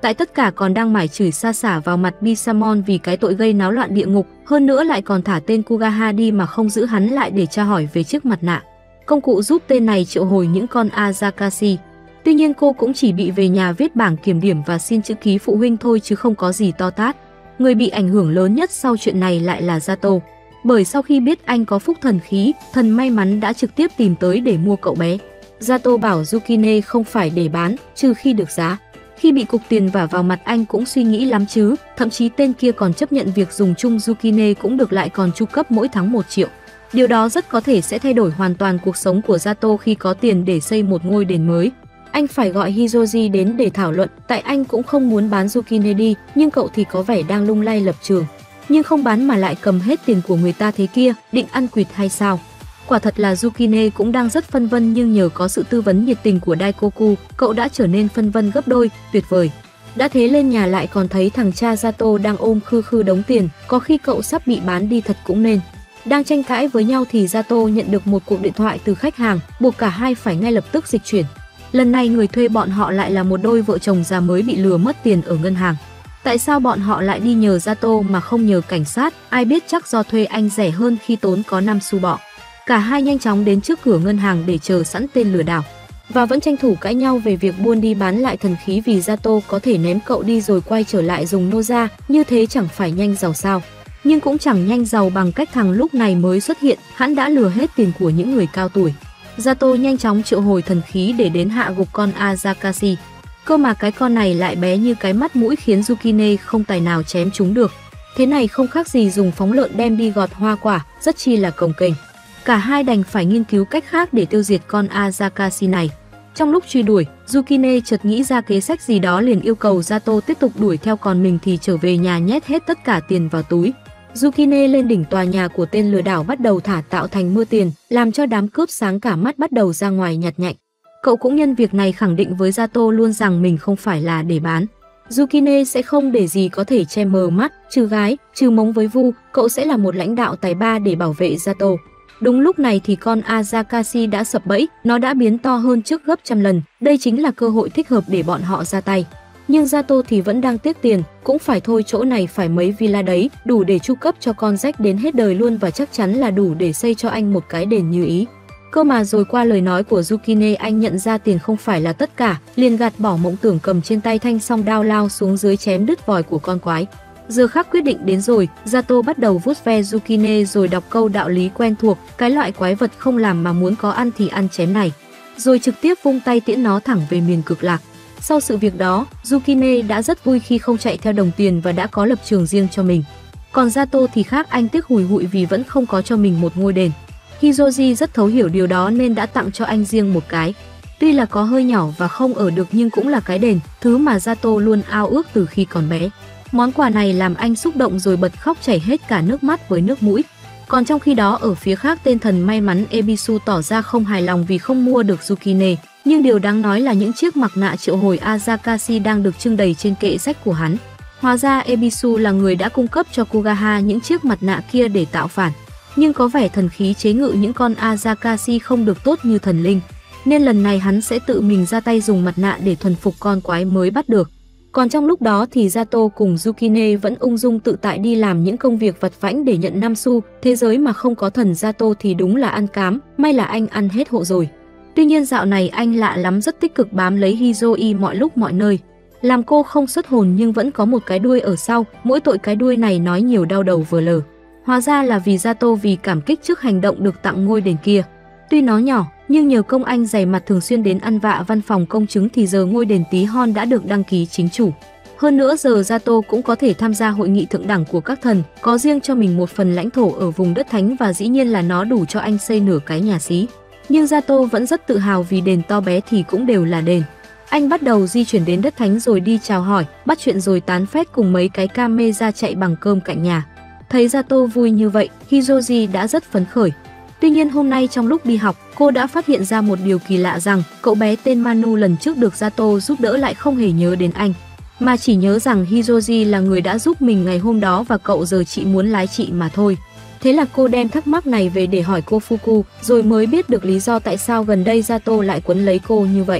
Tại tất cả còn đang mải chửi xa xả vào mặt Bisamon vì cái tội gây náo loạn địa ngục, hơn nữa lại còn thả tên Kugaha đi mà không giữ hắn lại để tra hỏi về chiếc mặt nạ. Công cụ giúp tên này triệu hồi những con Azakashi. Tuy nhiên cô cũng chỉ bị về nhà viết bảng kiểm điểm và xin chữ ký phụ huynh thôi chứ không có gì to tát. Người bị ảnh hưởng lớn nhất sau chuyện này lại là Sato. Bởi sau khi biết anh có phúc thần khí, thần may mắn đã trực tiếp tìm tới để mua cậu bé. Sato bảo Yukine không phải để bán, trừ khi được giá. Khi bị cục tiền vả vào mặt anh cũng suy nghĩ lắm chứ, thậm chí tên kia còn chấp nhận việc dùng chung Yukine cũng được, lại còn chu cấp mỗi tháng 1 triệu. Điều đó rất có thể sẽ thay đổi hoàn toàn cuộc sống của Sato khi có tiền để xây một ngôi đền mới. Anh phải gọi Hiroji đến để thảo luận, tại anh cũng không muốn bán Yukine đi, nhưng cậu thì có vẻ đang lung lay lập trường. Nhưng không bán mà lại cầm hết tiền của người ta thế kia, định ăn quỵt hay sao? Quả thật là Yukine cũng đang rất phân vân, nhưng nhờ có sự tư vấn nhiệt tình của Daikoku, cậu đã trở nên phân vân gấp đôi, tuyệt vời. Đã thế lên nhà lại còn thấy thằng cha Sato đang ôm khư khư đống tiền, có khi cậu sắp bị bán đi thật cũng nên. Đang tranh cãi với nhau thì Sato nhận được một cuộc điện thoại từ khách hàng, buộc cả hai phải ngay lập tức dịch chuyển. Lần này người thuê bọn họ lại là một đôi vợ chồng già mới bị lừa mất tiền ở ngân hàng. Tại sao bọn họ lại đi nhờ Sato mà không nhờ cảnh sát? Ai biết chắc do thuê anh rẻ hơn khi tốn có 5 xu bọ. Cả hai nhanh chóng đến trước cửa ngân hàng để chờ sẵn tên lừa đảo. Và vẫn tranh thủ cãi nhau về việc buôn đi bán lại thần khí vì Sato có thể ném cậu đi rồi quay trở lại dùng Noza, như thế chẳng phải nhanh giàu sao. Nhưng cũng chẳng nhanh giàu bằng cách thằng lúc này mới xuất hiện, hắn đã lừa hết tiền của những người cao tuổi. Sato nhanh chóng triệu hồi thần khí để đến hạ gục con Azakashi. Cơ mà cái con này lại bé như cái mắt mũi khiến Yukine không tài nào chém chúng được. Thế này không khác gì dùng phóng lợn đem đi gọt hoa quả, rất chi là cồng kềnh. Cả hai đành phải nghiên cứu cách khác để tiêu diệt con Azakashi này. Trong lúc truy đuổi, Yukine chợt nghĩ ra kế sách gì đó, liền yêu cầu Sato tiếp tục đuổi theo, còn mình thì trở về nhà nhét hết tất cả tiền vào túi. Yukine lên đỉnh tòa nhà của tên lừa đảo bắt đầu thả tạo thành mưa tiền, làm cho đám cướp sáng cả mắt bắt đầu ra ngoài nhặt nhạnh. Cậu cũng nhân việc này khẳng định với Sato luôn rằng mình không phải là để bán. Yukine sẽ không để gì có thể che mờ mắt, trừ gái, trừ mống với Vu, cậu sẽ là một lãnh đạo tài ba để bảo vệ Sato. Đúng lúc này thì con Azakashi đã sập bẫy, nó đã biến to hơn trước gấp trăm lần, đây chính là cơ hội thích hợp để bọn họ ra tay. Nhưng Sato thì vẫn đang tiếc tiền, cũng phải thôi, chỗ này phải mấy villa đấy, đủ để chu cấp cho con rách đến hết đời luôn, và chắc chắn là đủ để xây cho anh một cái đền như ý. Cơ mà rồi qua lời nói của Yukine, anh nhận ra tiền không phải là tất cả, liền gạt bỏ mộng tưởng cầm trên tay thanh song đao lao xuống dưới chém đứt vòi của con quái. Giờ khắc quyết định đến rồi, Sato bắt đầu vuốt ve Yukine rồi đọc câu đạo lý quen thuộc, cái loại quái vật không làm mà muốn có ăn thì ăn chém này. Rồi trực tiếp vung tay tiễn nó thẳng về miền cực lạc. Sau sự việc đó, Yukine đã rất vui khi không chạy theo đồng tiền và đã có lập trường riêng cho mình. Còn Sato thì khác, anh tiếc hùi hụi vì vẫn không có cho mình một ngôi đền. Hiroji rất thấu hiểu điều đó nên đã tặng cho anh riêng một cái. Tuy là có hơi nhỏ và không ở được nhưng cũng là cái đền, thứ mà Sato luôn ao ước từ khi còn bé. Món quà này làm anh xúc động rồi bật khóc chảy hết cả nước mắt với nước mũi. Còn trong khi đó ở phía khác, tên thần may mắn Ebisu tỏ ra không hài lòng vì không mua được Yukine. Nhưng điều đáng nói là những chiếc mặt nạ triệu hồi Azakashi đang được trưng đầy trên kệ sách của hắn. Hóa ra Ebisu là người đã cung cấp cho Kugaha những chiếc mặt nạ kia để tạo phản. Nhưng có vẻ thần khí chế ngự những con Azakashi không được tốt như thần linh, nên lần này hắn sẽ tự mình ra tay dùng mặt nạ để thuần phục con quái mới bắt được. Còn trong lúc đó thì Sato cùng Yukine vẫn ung dung tự tại đi làm những công việc vặt vãnh để nhận 5 xu. Thế giới mà không có thần Sato thì đúng là ăn cám, may là anh ăn hết hộ rồi. Tuy nhiên dạo này anh lạ lắm, rất tích cực bám lấy Hizoi mọi lúc mọi nơi. Làm cô không xuất hồn nhưng vẫn có một cái đuôi ở sau, mỗi tội cái đuôi này nói nhiều đau đầu vừa lờ. Hóa ra là vì Sato vì cảm kích trước hành động được tặng ngôi đền kia. Tuy nó nhỏ, nhưng nhờ công anh dày mặt thường xuyên đến ăn vạ văn phòng công chứng thì giờ ngôi đền tí hon đã được đăng ký chính chủ. Hơn nữa giờ Sato cũng có thể tham gia hội nghị thượng đẳng của các thần, có riêng cho mình một phần lãnh thổ ở vùng đất thánh và dĩ nhiên là nó đủ cho anh xây nửa cái nhà xí. Nhưng Sato vẫn rất tự hào vì đền to bé thì cũng đều là đền. Anh bắt đầu di chuyển đến đất thánh rồi đi chào hỏi, bắt chuyện rồi tán phét cùng mấy cái kame ra chạy bằng cơm cạnh nhà. Thấy Sato vui như vậy, Hiroji đã rất phấn khởi. Tuy nhiên hôm nay trong lúc đi học, cô đã phát hiện ra một điều kỳ lạ rằng cậu bé tên Manu lần trước được Sato giúp đỡ lại không hề nhớ đến anh, mà chỉ nhớ rằng Hiroji là người đã giúp mình ngày hôm đó và cậu giờ chỉ muốn lái chị mà thôi. Thế là cô đem thắc mắc này về để hỏi cô Fuku, rồi mới biết được lý do tại sao gần đây Sato lại quấn lấy cô như vậy.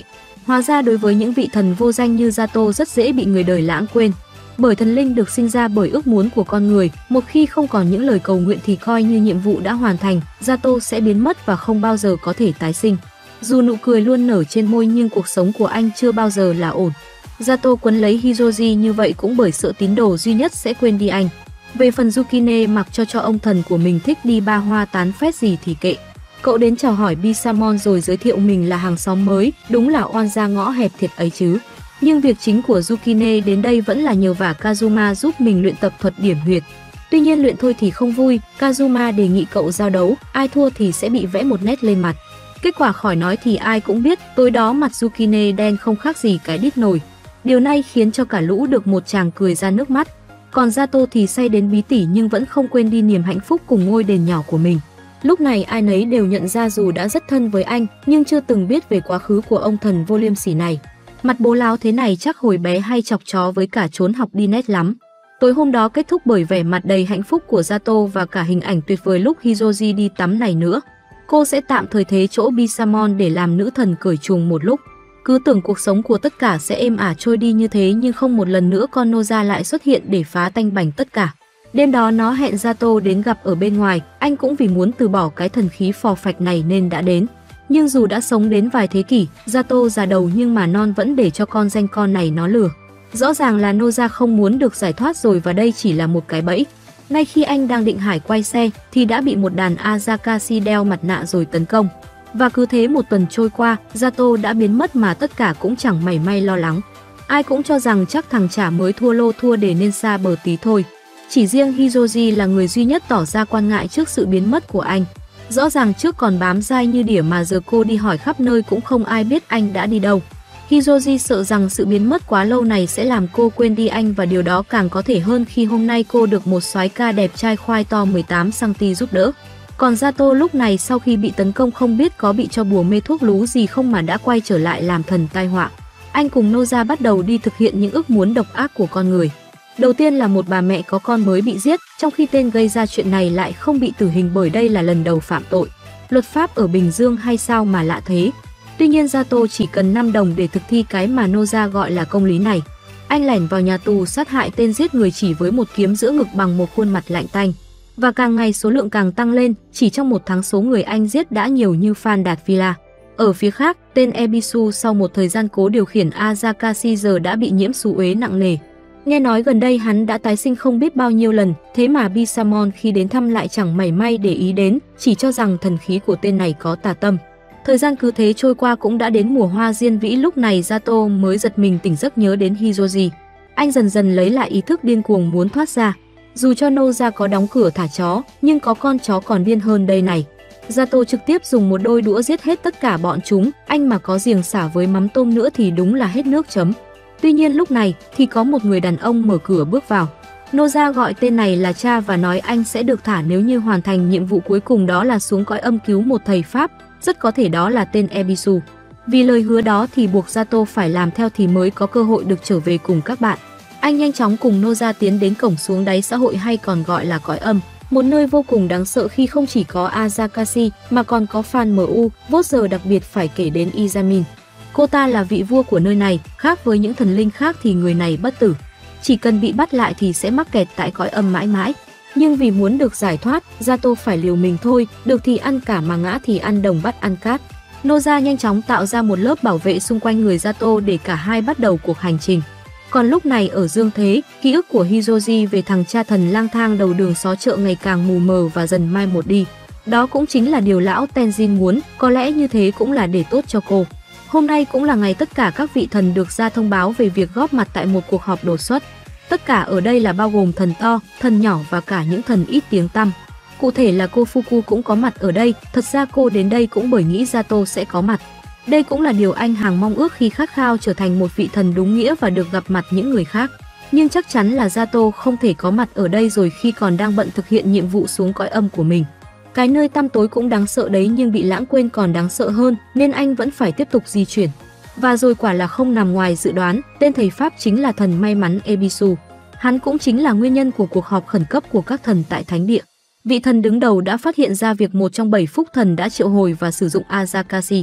Hóa ra đối với những vị thần vô danh như Zato rất dễ bị người đời lãng quên. Bởi thần linh được sinh ra bởi ước muốn của con người, một khi không còn những lời cầu nguyện thì coi như nhiệm vụ đã hoàn thành, Zato sẽ biến mất và không bao giờ có thể tái sinh. Dù nụ cười luôn nở trên môi nhưng cuộc sống của anh chưa bao giờ là ổn. Zato quấn lấy Hiroji như vậy cũng bởi sợ tín đồ duy nhất sẽ quên đi anh. Về phần Yukine mặc cho ông thần của mình thích đi ba hoa tán phét gì thì kệ. Cậu đến chào hỏi Bisamon rồi giới thiệu mình là hàng xóm mới, đúng là oan gia ngõ hẹp thiệt ấy chứ. Nhưng việc chính của Yukine đến đây vẫn là nhờ vả Kazuma giúp mình luyện tập thuật điểm huyệt. Tuy nhiên luyện thôi thì không vui, Kazuma đề nghị cậu giao đấu, ai thua thì sẽ bị vẽ một nét lên mặt. Kết quả khỏi nói thì ai cũng biết, tối đó mặt Yukine đen không khác gì cái đít nồi. Điều này khiến cho cả lũ được một tràng cười ra nước mắt. Còn Zato thì say đến bí tỉ nhưng vẫn không quên đi niềm hạnh phúc cùng ngôi đền nhỏ của mình. Lúc này ai nấy đều nhận ra dù đã rất thân với anh, nhưng chưa từng biết về quá khứ của ông thần vô liêm sỉ này. Mặt bố láo thế này chắc hồi bé hay chọc chó với cả trốn học đi nét lắm. Tối hôm đó kết thúc bởi vẻ mặt đầy hạnh phúc của Zato và cả hình ảnh tuyệt vời lúc Hiroji đi tắm này nữa. Cô sẽ tạm thời thế chỗ Bisamon để làm nữ thần cởi chuồng một lúc. Cứ tưởng cuộc sống của tất cả sẽ êm ả trôi đi như thế nhưng không một lần nữa con Noza lại xuất hiện để phá tanh bành tất cả. Đêm đó nó hẹn Zato đến gặp ở bên ngoài, anh cũng vì muốn từ bỏ cái thần khí phò phạch này nên đã đến. Nhưng dù đã sống đến vài thế kỷ, Zato già đầu nhưng mà non vẫn để cho con danh con này nó lừa. Rõ ràng là Noza không muốn được giải thoát rồi và đây chỉ là một cái bẫy. Ngay khi anh đang định hải quay xe thì đã bị một đàn Azakashi đeo mặt nạ rồi tấn công. Và cứ thế một tuần trôi qua, Zato đã biến mất mà tất cả cũng chẳng mảy may lo lắng. Ai cũng cho rằng chắc thằng chả mới thua lô thua để nên xa bờ tí thôi. Chỉ riêng Hiroji là người duy nhất tỏ ra quan ngại trước sự biến mất của anh. Rõ ràng trước còn bám dai như đỉa mà giờ cô đi hỏi khắp nơi cũng không ai biết anh đã đi đâu. Hiroji sợ rằng sự biến mất quá lâu này sẽ làm cô quên đi anh và điều đó càng có thể hơn khi hôm nay cô được một soái ca đẹp trai khoai to 18cm giúp đỡ. Còn Zato lúc này sau khi bị tấn công không biết có bị cho bùa mê thuốc lú gì không mà đã quay trở lại làm thần tai họa. Anh cùng Noza bắt đầu đi thực hiện những ước muốn độc ác của con người. Đầu tiên là một bà mẹ có con mới bị giết, trong khi tên gây ra chuyện này lại không bị tử hình bởi đây là lần đầu phạm tội. Luật pháp ở Bình Dương hay sao mà lạ thế? Tuy nhiên Zato chỉ cần 5 đồng để thực thi cái mà Noza gọi là công lý này. Anh lẻn vào nhà tù sát hại tên giết người chỉ với một kiếm giữa ngực bằng một khuôn mặt lạnh tanh. Và càng ngày số lượng càng tăng lên, chỉ trong một tháng số người anh giết đã nhiều như Phan Đạt Villa. Ở phía khác, tên Ebisu sau một thời gian cố điều khiển Azakashi giờ đã bị nhiễm xú uế nặng nề. Nghe nói gần đây hắn đã tái sinh không biết bao nhiêu lần, thế mà Bisamon khi đến thăm lại chẳng mảy may để ý đến, chỉ cho rằng thần khí của tên này có tà tâm. Thời gian cứ thế trôi qua cũng đã đến mùa hoa diên vĩ, lúc này Zato mới giật mình tỉnh giấc nhớ đến Hiroji. Anh dần dần lấy lại ý thức điên cuồng muốn thoát ra. Dù cho Noza có đóng cửa thả chó, nhưng có con chó còn điên hơn đây này. Zato trực tiếp dùng một đôi đũa giết hết tất cả bọn chúng, anh mà có giềng xả với mắm tôm nữa thì đúng là hết nước chấm. Tuy nhiên lúc này thì có một người đàn ông mở cửa bước vào. Noza gọi tên này là cha và nói anh sẽ được thả nếu như hoàn thành nhiệm vụ cuối cùng, đó là xuống cõi âm cứu một thầy Pháp, rất có thể đó là tên Ebisu. Vì lời hứa đó thì buộc Zato phải làm theo thì mới có cơ hội được trở về cùng các bạn. Anh nhanh chóng cùng Noza tiến đến cổng xuống đáy xã hội hay còn gọi là cõi âm, một nơi vô cùng đáng sợ khi không chỉ có Azakashi mà còn có fan MU, vốt giờ đặc biệt phải kể đến Izamin. Cô ta là vị vua của nơi này, khác với những thần linh khác thì người này bất tử. Chỉ cần bị bắt lại thì sẽ mắc kẹt tại cõi âm mãi mãi. Nhưng vì muốn được giải thoát, Zato phải liều mình thôi, được thì ăn cả mà ngã thì ăn đồng bắt ăn cát. Noza nhanh chóng tạo ra một lớp bảo vệ xung quanh người Zato để cả hai bắt đầu cuộc hành trình. Còn lúc này ở dương thế, ký ức của Hiroji về thằng cha thần lang thang đầu đường xó chợ ngày càng mù mờ và dần mai một đi. Đó cũng chính là điều lão Tenzin muốn, có lẽ như thế cũng là để tốt cho cô. Hôm nay cũng là ngày tất cả các vị thần được ra thông báo về việc góp mặt tại một cuộc họp đột xuất. Tất cả ở đây là bao gồm thần to, thần nhỏ và cả những thần ít tiếng tăm. Cụ thể là cô Fuku cũng có mặt ở đây, thật ra cô đến đây cũng bởi nghĩ Zato sẽ có mặt. Đây cũng là điều anh hàng mong ước khi khát khao trở thành một vị thần đúng nghĩa và được gặp mặt những người khác. Nhưng chắc chắn là Zato không thể có mặt ở đây rồi khi còn đang bận thực hiện nhiệm vụ xuống cõi âm của mình. Cái nơi tăm tối cũng đáng sợ đấy nhưng bị lãng quên còn đáng sợ hơn nên anh vẫn phải tiếp tục di chuyển. Và rồi quả là không nằm ngoài dự đoán, tên thầy Pháp chính là thần may mắn Ebisu. Hắn cũng chính là nguyên nhân của cuộc họp khẩn cấp của các thần tại thánh địa. Vị thần đứng đầu đã phát hiện ra việc một trong 7 phúc thần đã triệu hồi và sử dụng Azakashi.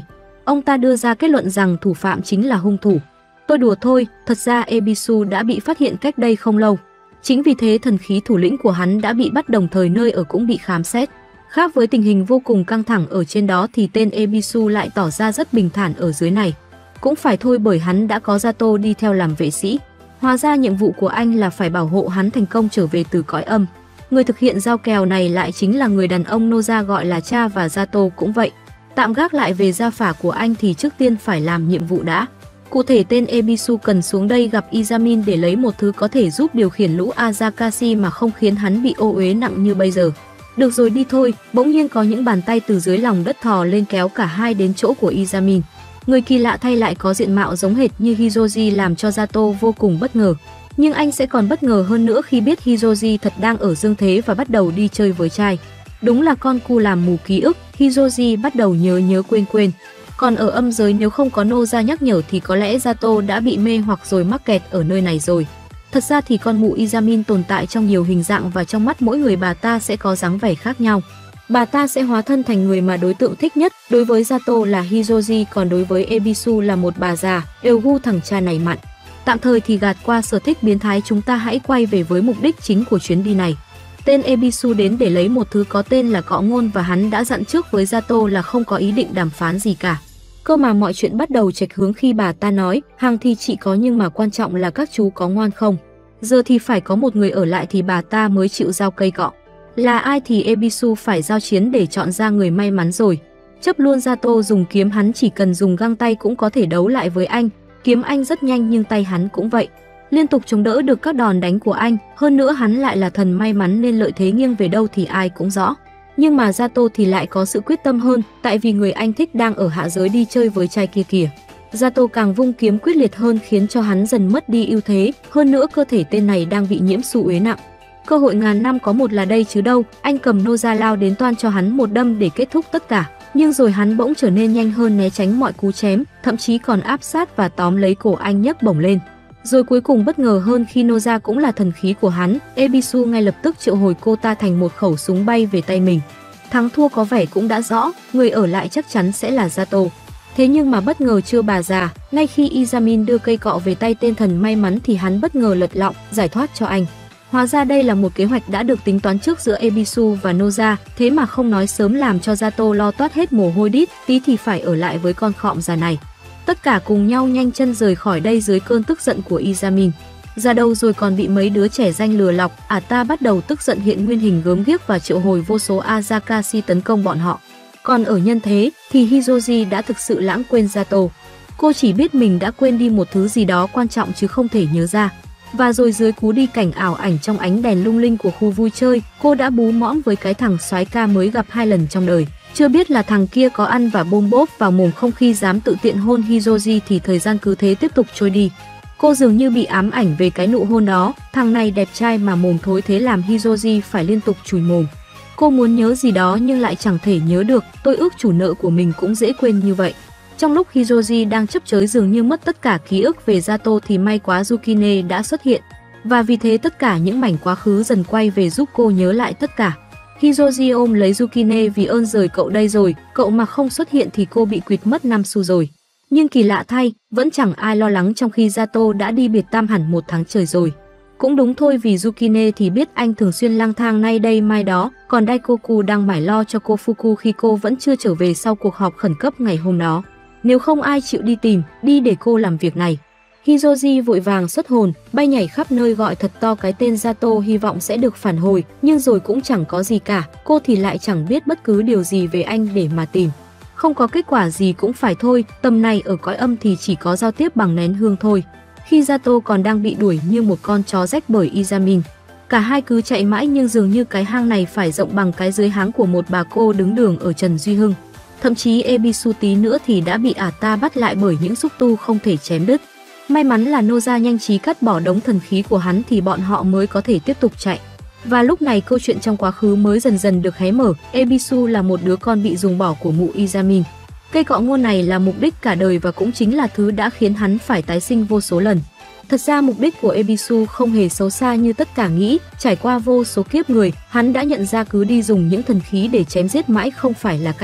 Ông ta đưa ra kết luận rằng thủ phạm chính là hung thủ. Tôi đùa thôi, thật ra Ebisu đã bị phát hiện cách đây không lâu. Chính vì thế thần khí thủ lĩnh của hắn đã bị bắt, đồng thời nơi ở cũng bị khám xét. Khác với tình hình vô cùng căng thẳng ở trên đó thì tên Ebisu lại tỏ ra rất bình thản ở dưới này. Cũng phải thôi, bởi hắn đã có Zato đi theo làm vệ sĩ. Hóa ra nhiệm vụ của anh là phải bảo hộ hắn thành công trở về từ cõi âm. Người thực hiện giao kèo này lại chính là người đàn ông Noza gọi là cha, và Zato cũng vậy. Tạm gác lại về gia phả của anh thì trước tiên phải làm nhiệm vụ đã. Cụ thể tên Ebisu cần xuống đây gặp Izamin để lấy một thứ có thể giúp điều khiển lũ Azakashi mà không khiến hắn bị ô uế nặng như bây giờ. Được rồi, đi thôi. Bỗng nhiên có những bàn tay từ dưới lòng đất thò lên kéo cả hai đến chỗ của Izamin. Người kỳ lạ thay lại có diện mạo giống hệt như Hiroji làm cho Zato vô cùng bất ngờ. Nhưng anh sẽ còn bất ngờ hơn nữa khi biết Hiroji thật đang ở dương thế và bắt đầu đi chơi với trai. Đúng là con cu làm mù ký ức, Hiroji bắt đầu nhớ quên. Còn ở âm giới nếu không có Noza nhắc nhở thì có lẽ Zato đã bị mê hoặc rồi mắc kẹt ở nơi này rồi. Thật ra thì con mụ Izamin tồn tại trong nhiều hình dạng và trong mắt mỗi người bà ta sẽ có dáng vẻ khác nhau. Bà ta sẽ hóa thân thành người mà đối tượng thích nhất, đối với Zato là Hiroji, còn đối với Ebisu là một bà già, đều gu thằng cha này mặn. Tạm thời thì gạt qua sở thích biến thái, chúng ta hãy quay về với mục đích chính của chuyến đi này. Tên Ebisu đến để lấy một thứ có tên là cọ ngôn và hắn đã dặn trước với Zato là không có ý định đàm phán gì cả. Cơ mà mọi chuyện bắt đầu chệch hướng khi bà ta nói, hàng thì chị có nhưng mà quan trọng là các chú có ngoan không. Giờ thì phải có một người ở lại thì bà ta mới chịu giao cây cọ. Là ai thì Ebisu phải giao chiến để chọn ra người may mắn rồi. Chấp luôn Zato dùng kiếm, hắn chỉ cần dùng găng tay cũng có thể đấu lại với anh. Kiếm anh rất nhanh nhưng tay hắn cũng vậy, liên tục chống đỡ được các đòn đánh của anh. Hơn nữa hắn lại là thần may mắn nên lợi thế nghiêng về đâu thì ai cũng rõ. Nhưng mà Zato thì lại có sự quyết tâm hơn, tại vì người anh thích đang ở hạ giới đi chơi với trai kia kìa. Zato càng vung kiếm quyết liệt hơn khiến cho hắn dần mất đi ưu thế. Hơn nữa cơ thể tên này đang bị nhiễm xu uế nặng. Cơ hội ngàn năm có một là đây chứ đâu. Anh cầm Noza lao đến toan cho hắn một đâm để kết thúc tất cả. Nhưng rồi hắn bỗng trở nên nhanh hơn, né tránh mọi cú chém, thậm chí còn áp sát và tóm lấy cổ anh nhấc bổng lên. Rồi cuối cùng bất ngờ hơn khi Noza cũng là thần khí của hắn, Ebisu ngay lập tức triệu hồi cô ta thành một khẩu súng bay về tay mình. Thắng thua có vẻ cũng đã rõ, người ở lại chắc chắn sẽ là Zato. Thế nhưng mà bất ngờ chưa bà già, ngay khi Izamin đưa cây cọ về tay tên thần may mắn thì hắn bất ngờ lật lọng, giải thoát cho anh. Hóa ra đây là một kế hoạch đã được tính toán trước giữa Ebisu và Noza, thế mà không nói sớm làm cho Zato lo toát hết mồ hôi đít, tí thì phải ở lại với con khọm già này. Tất cả cùng nhau nhanh chân rời khỏi đây dưới cơn tức giận của Izamin. Ra đâu rồi còn bị mấy đứa trẻ danh lừa lọc, ta bắt đầu tức giận hiện nguyên hình gớm ghiếc và triệu hồi vô số Azakashi tấn công bọn họ. Còn ở nhân thế thì Hiroji đã thực sự lãng quên Zato. Cô chỉ biết mình đã quên đi một thứ gì đó quan trọng chứ không thể nhớ ra. Và rồi dưới cú đi cảnh ảo ảnh trong ánh đèn lung linh của khu vui chơi, cô đã bú mõm với cái thằng soái ca mới gặp 2 lần trong đời. Chưa biết là thằng kia có ăn và bôm bốp vào mồm không khi dám tự tiện hôn Hiroji thì thời gian cứ thế tiếp tục trôi đi. Cô dường như bị ám ảnh về cái nụ hôn đó, thằng này đẹp trai mà mồm thối thế làm Hiroji phải liên tục chùi mồm. Cô muốn nhớ gì đó nhưng lại chẳng thể nhớ được, tôi ước chủ nợ của mình cũng dễ quên như vậy. Trong lúc Hiroji đang chấp chới dường như mất tất cả ký ức về Zato thì may quá Yukine đã xuất hiện. Và vì thế tất cả những mảnh quá khứ dần quay về giúp cô nhớ lại tất cả. Hiroji ôm lấy Yukine vì ơn rời cậu đây rồi, cậu mà không xuất hiện thì cô bị quỵt mất 5 xu rồi. Nhưng kỳ lạ thay, vẫn chẳng ai lo lắng trong khi Zato đã đi biệt tam hẳn 1 tháng trời rồi. Cũng đúng thôi vì Yukine thì biết anh thường xuyên lang thang nay đây mai đó, còn Daikoku đang mải lo cho cô Fuku khi cô vẫn chưa trở về sau cuộc họp khẩn cấp ngày hôm đó. Nếu không ai chịu đi tìm, đi để cô làm việc này. Hiroji vội vàng xuất hồn, bay nhảy khắp nơi gọi thật to cái tên Zato hy vọng sẽ được phản hồi, nhưng rồi cũng chẳng có gì cả, cô thì lại chẳng biết bất cứ điều gì về anh để mà tìm. Không có kết quả gì cũng phải thôi, tầm này ở cõi âm thì chỉ có giao tiếp bằng nén hương thôi. Khi Zato còn đang bị đuổi như một con chó rách bởi Izamin. Cả hai cứ chạy mãi nhưng dường như cái hang này phải rộng bằng cái dưới háng của một bà cô đứng đường ở Trần Duy Hưng. Thậm chí Ebisu tí nữa thì đã bị ta bắt lại bởi những xúc tu không thể chém đứt. May mắn là Noza nhanh trí cắt bỏ đống thần khí của hắn thì bọn họ mới có thể tiếp tục chạy. Và lúc này câu chuyện trong quá khứ mới dần dần được hé mở. Ebisu là một đứa con bị dùng bỏ của mụ Izamin. Cây cọ ngôn này là mục đích cả đời và cũng chính là thứ đã khiến hắn phải tái sinh vô số lần. Thật ra mục đích của Ebisu không hề xấu xa như tất cả nghĩ, trải qua vô số kiếp người, hắn đã nhận ra cứ đi dùng những thần khí để chém giết mãi không phải là cách.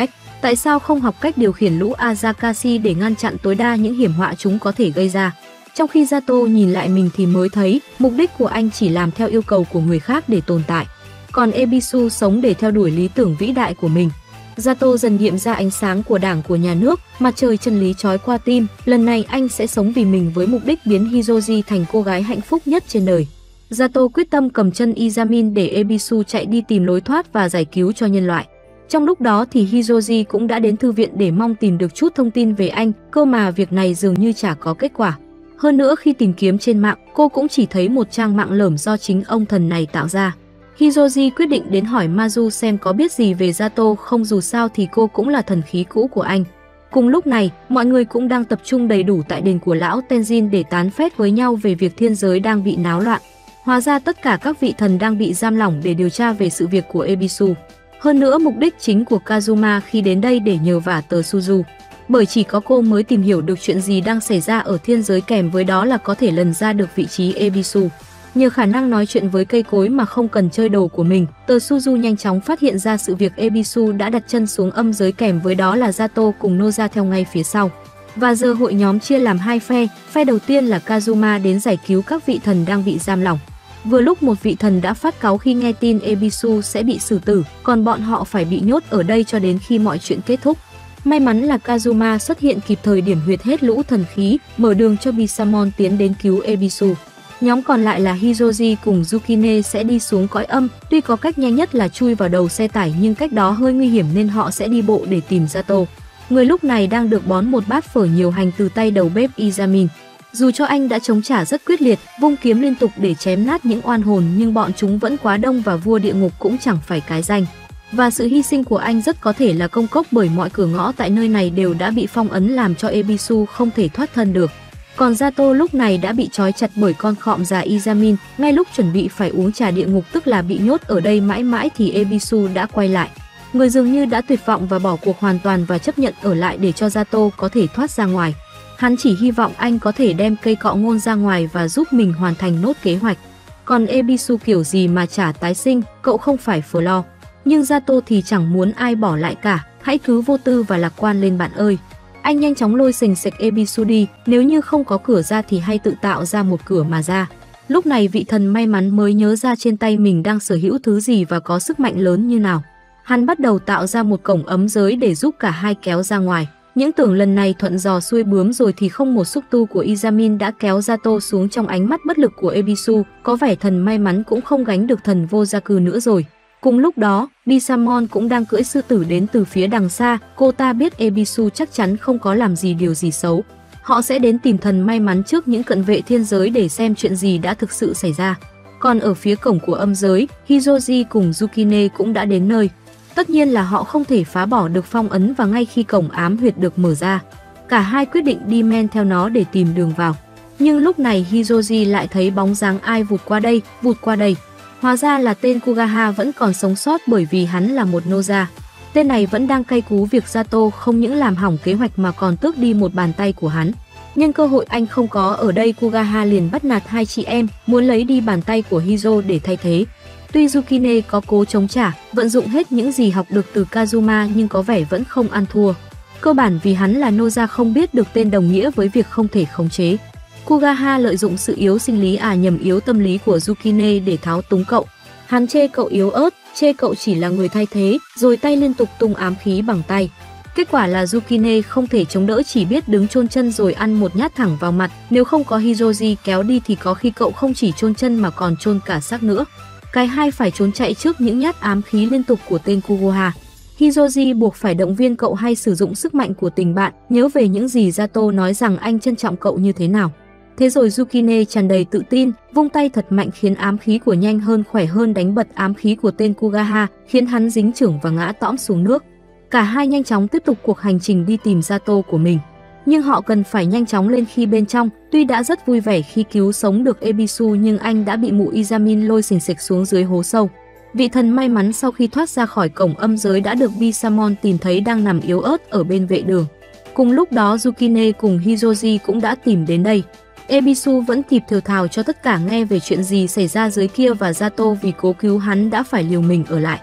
Tại sao không học cách điều khiển lũ Azakashi để ngăn chặn tối đa những hiểm họa chúng có thể gây ra? Trong khi Zato nhìn lại mình thì mới thấy mục đích của anh chỉ làm theo yêu cầu của người khác để tồn tại. Còn Ebisu sống để theo đuổi lý tưởng vĩ đại của mình. Zato dần nghiệm ra ánh sáng của đảng của nhà nước, mặt trời chân lý chói qua tim. Lần này anh sẽ sống vì mình với mục đích biến Hizoji thành cô gái hạnh phúc nhất trên đời. Zato quyết tâm cầm chân Izamin để Ebisu chạy đi tìm lối thoát và giải cứu cho nhân loại. Trong lúc đó thì Hizoji cũng đã đến thư viện để mong tìm được chút thông tin về anh, cơ mà việc này dường như chả có kết quả. Hơn nữa khi tìm kiếm trên mạng, cô cũng chỉ thấy một trang mạng lởm do chính ông thần này tạo ra. Hizoji quyết định đến hỏi Mazu xem có biết gì về Zato không, dù sao thì cô cũng là thần khí cũ của anh. Cùng lúc này, mọi người cũng đang tập trung đầy đủ tại đền của lão Tenzin để tán phét với nhau về việc thiên giới đang bị náo loạn. Hóa ra tất cả các vị thần đang bị giam lỏng để điều tra về sự việc của Ebisu. Hơn nữa mục đích chính của Kazuma khi đến đây để nhờ vả tờ Suzu. Bởi chỉ có cô mới tìm hiểu được chuyện gì đang xảy ra ở thiên giới, kèm với đó là có thể lần ra được vị trí Ebisu. Nhờ khả năng nói chuyện với cây cối mà không cần chơi đồ của mình, tờ Suzu nhanh chóng phát hiện ra sự việc Ebisu đã đặt chân xuống âm giới, kèm với đó là Zato cùng Noza theo ngay phía sau. Và giờ hội nhóm chia làm hai phe, phe đầu tiên là Kazuma đến giải cứu các vị thần đang bị giam lỏng. Vừa lúc một vị thần đã phát cáu khi nghe tin Ebisu sẽ bị xử tử, còn bọn họ phải bị nhốt ở đây cho đến khi mọi chuyện kết thúc. May mắn là Kazuma xuất hiện kịp thời điểm huyệt hết lũ thần khí, mở đường cho Bisamon tiến đến cứu Ebisu. Nhóm còn lại là Hizoji cùng Yukine sẽ đi xuống cõi âm, tuy có cách nhanh nhất là chui vào đầu xe tải nhưng cách đó hơi nguy hiểm nên họ sẽ đi bộ để tìm Zato. Người lúc này đang được bón một bát phở nhiều hành từ tay đầu bếp Izamin. Dù cho anh đã chống trả rất quyết liệt, vung kiếm liên tục để chém nát những oan hồn, nhưng bọn chúng vẫn quá đông và vua địa ngục cũng chẳng phải cái danh. Và sự hy sinh của anh rất có thể là công cốc, bởi mọi cửa ngõ tại nơi này đều đã bị phong ấn làm cho Ebisu không thể thoát thân được. Còn Zato lúc này đã bị trói chặt bởi con khọm già Izamin, ngay lúc chuẩn bị phải uống trà địa ngục, tức là bị nhốt ở đây mãi mãi, thì Ebisu đã quay lại. Người dường như đã tuyệt vọng và bỏ cuộc hoàn toàn và chấp nhận ở lại để cho Zato có thể thoát ra ngoài. Hắn chỉ hy vọng anh có thể đem cây cọ ngôn ra ngoài và giúp mình hoàn thành nốt kế hoạch. Còn Ebisu kiểu gì mà chả tái sinh, cậu không phải Flo. Nhưng Zato thì chẳng muốn ai bỏ lại cả, hãy cứ vô tư và lạc quan lên bạn ơi. Anh nhanh chóng lôi sềnh sệch Ebisu đi, nếu như không có cửa ra thì hãy tự tạo ra một cửa mà ra. Lúc này vị thần may mắn mới nhớ ra trên tay mình đang sở hữu thứ gì và có sức mạnh lớn như nào. Hắn bắt đầu tạo ra một cổng ấm giới để giúp cả hai kéo ra ngoài. Những tưởng lần này thuận giò xuôi bướm rồi thì không, một xúc tu của Izamin đã kéo Zato xuống. Trong ánh mắt bất lực của Ebisu, có vẻ thần may mắn cũng không gánh được thần vô gia cư nữa rồi. Cùng lúc đó, Bisamon cũng đang cưỡi sư tử đến từ phía đằng xa. Cô ta biết Ebisu chắc chắn không có làm điều gì xấu. Họ sẽ đến tìm thần may mắn trước những cận vệ thiên giới để xem chuyện gì đã thực sự xảy ra. Còn ở phía cổng của âm giới, Hizoji cùng Yukine cũng đã đến nơi. Tất nhiên là họ không thể phá bỏ được phong ấn, và ngay khi cổng ám huyệt được mở ra, cả hai quyết định đi men theo nó để tìm đường vào. Nhưng lúc này Hizoji lại thấy bóng dáng ai vụt qua đây. Hóa ra là tên Kugaha vẫn còn sống sót, bởi vì hắn là một Noza. Tên này vẫn đang cay cú việc Zato không những làm hỏng kế hoạch mà còn tước đi một bàn tay của hắn. Nhân cơ hội anh không có ở đây, Kugaha liền bắt nạt hai chị em, muốn lấy đi bàn tay của Hizo để thay thế. Tuy Yukine có cố chống trả, vận dụng hết những gì học được từ Kazuma, nhưng có vẻ vẫn không ăn thua. Cơ bản vì hắn là Noza không biết được tên đồng nghĩa với việc không thể khống chế. Kugaha lợi dụng sự yếu sinh lý yếu tâm lý của Yukine để tháo túng cậu. Hắn chê cậu yếu ớt, chê cậu chỉ là người thay thế, rồi tay liên tục tung ám khí bằng tay. Kết quả là Yukine không thể chống đỡ, chỉ biết đứng chôn chân rồi ăn một nhát thẳng vào mặt. Nếu không có Hizoji kéo đi thì có khi cậu không chỉ chôn chân mà còn chôn cả xác nữa. Cái hai phải trốn chạy trước những nhát ám khí liên tục của tên Kugaha. Hizoji buộc phải động viên cậu hay sử dụng sức mạnh của tình bạn, nhớ về những gì Zato nói rằng anh trân trọng cậu như thế nào. Thế rồi Yukine tràn đầy tự tin, vung tay thật mạnh khiến ám khí của nhanh hơn khỏe hơn đánh bật ám khí của tên Kugaha, khiến hắn dính chưởng và ngã tõm xuống nước. Cả hai nhanh chóng tiếp tục cuộc hành trình đi tìm Zato của mình. Nhưng họ cần phải nhanh chóng lên khi bên trong. Tuy đã rất vui vẻ khi cứu sống được Ebisu, nhưng anh đã bị mụ Izamin lôi xình xịch xuống dưới hố sâu. Vị thần may mắn sau khi thoát ra khỏi cổng âm giới đã được Bisamon tìm thấy đang nằm yếu ớt ở bên vệ đường. Cùng lúc đó Yukine cùng Hizoji cũng đã tìm đến đây. Ebisu vẫn kịp thều thào cho tất cả nghe về chuyện gì xảy ra dưới kia, và Zato vì cố cứu hắn đã phải liều mình ở lại.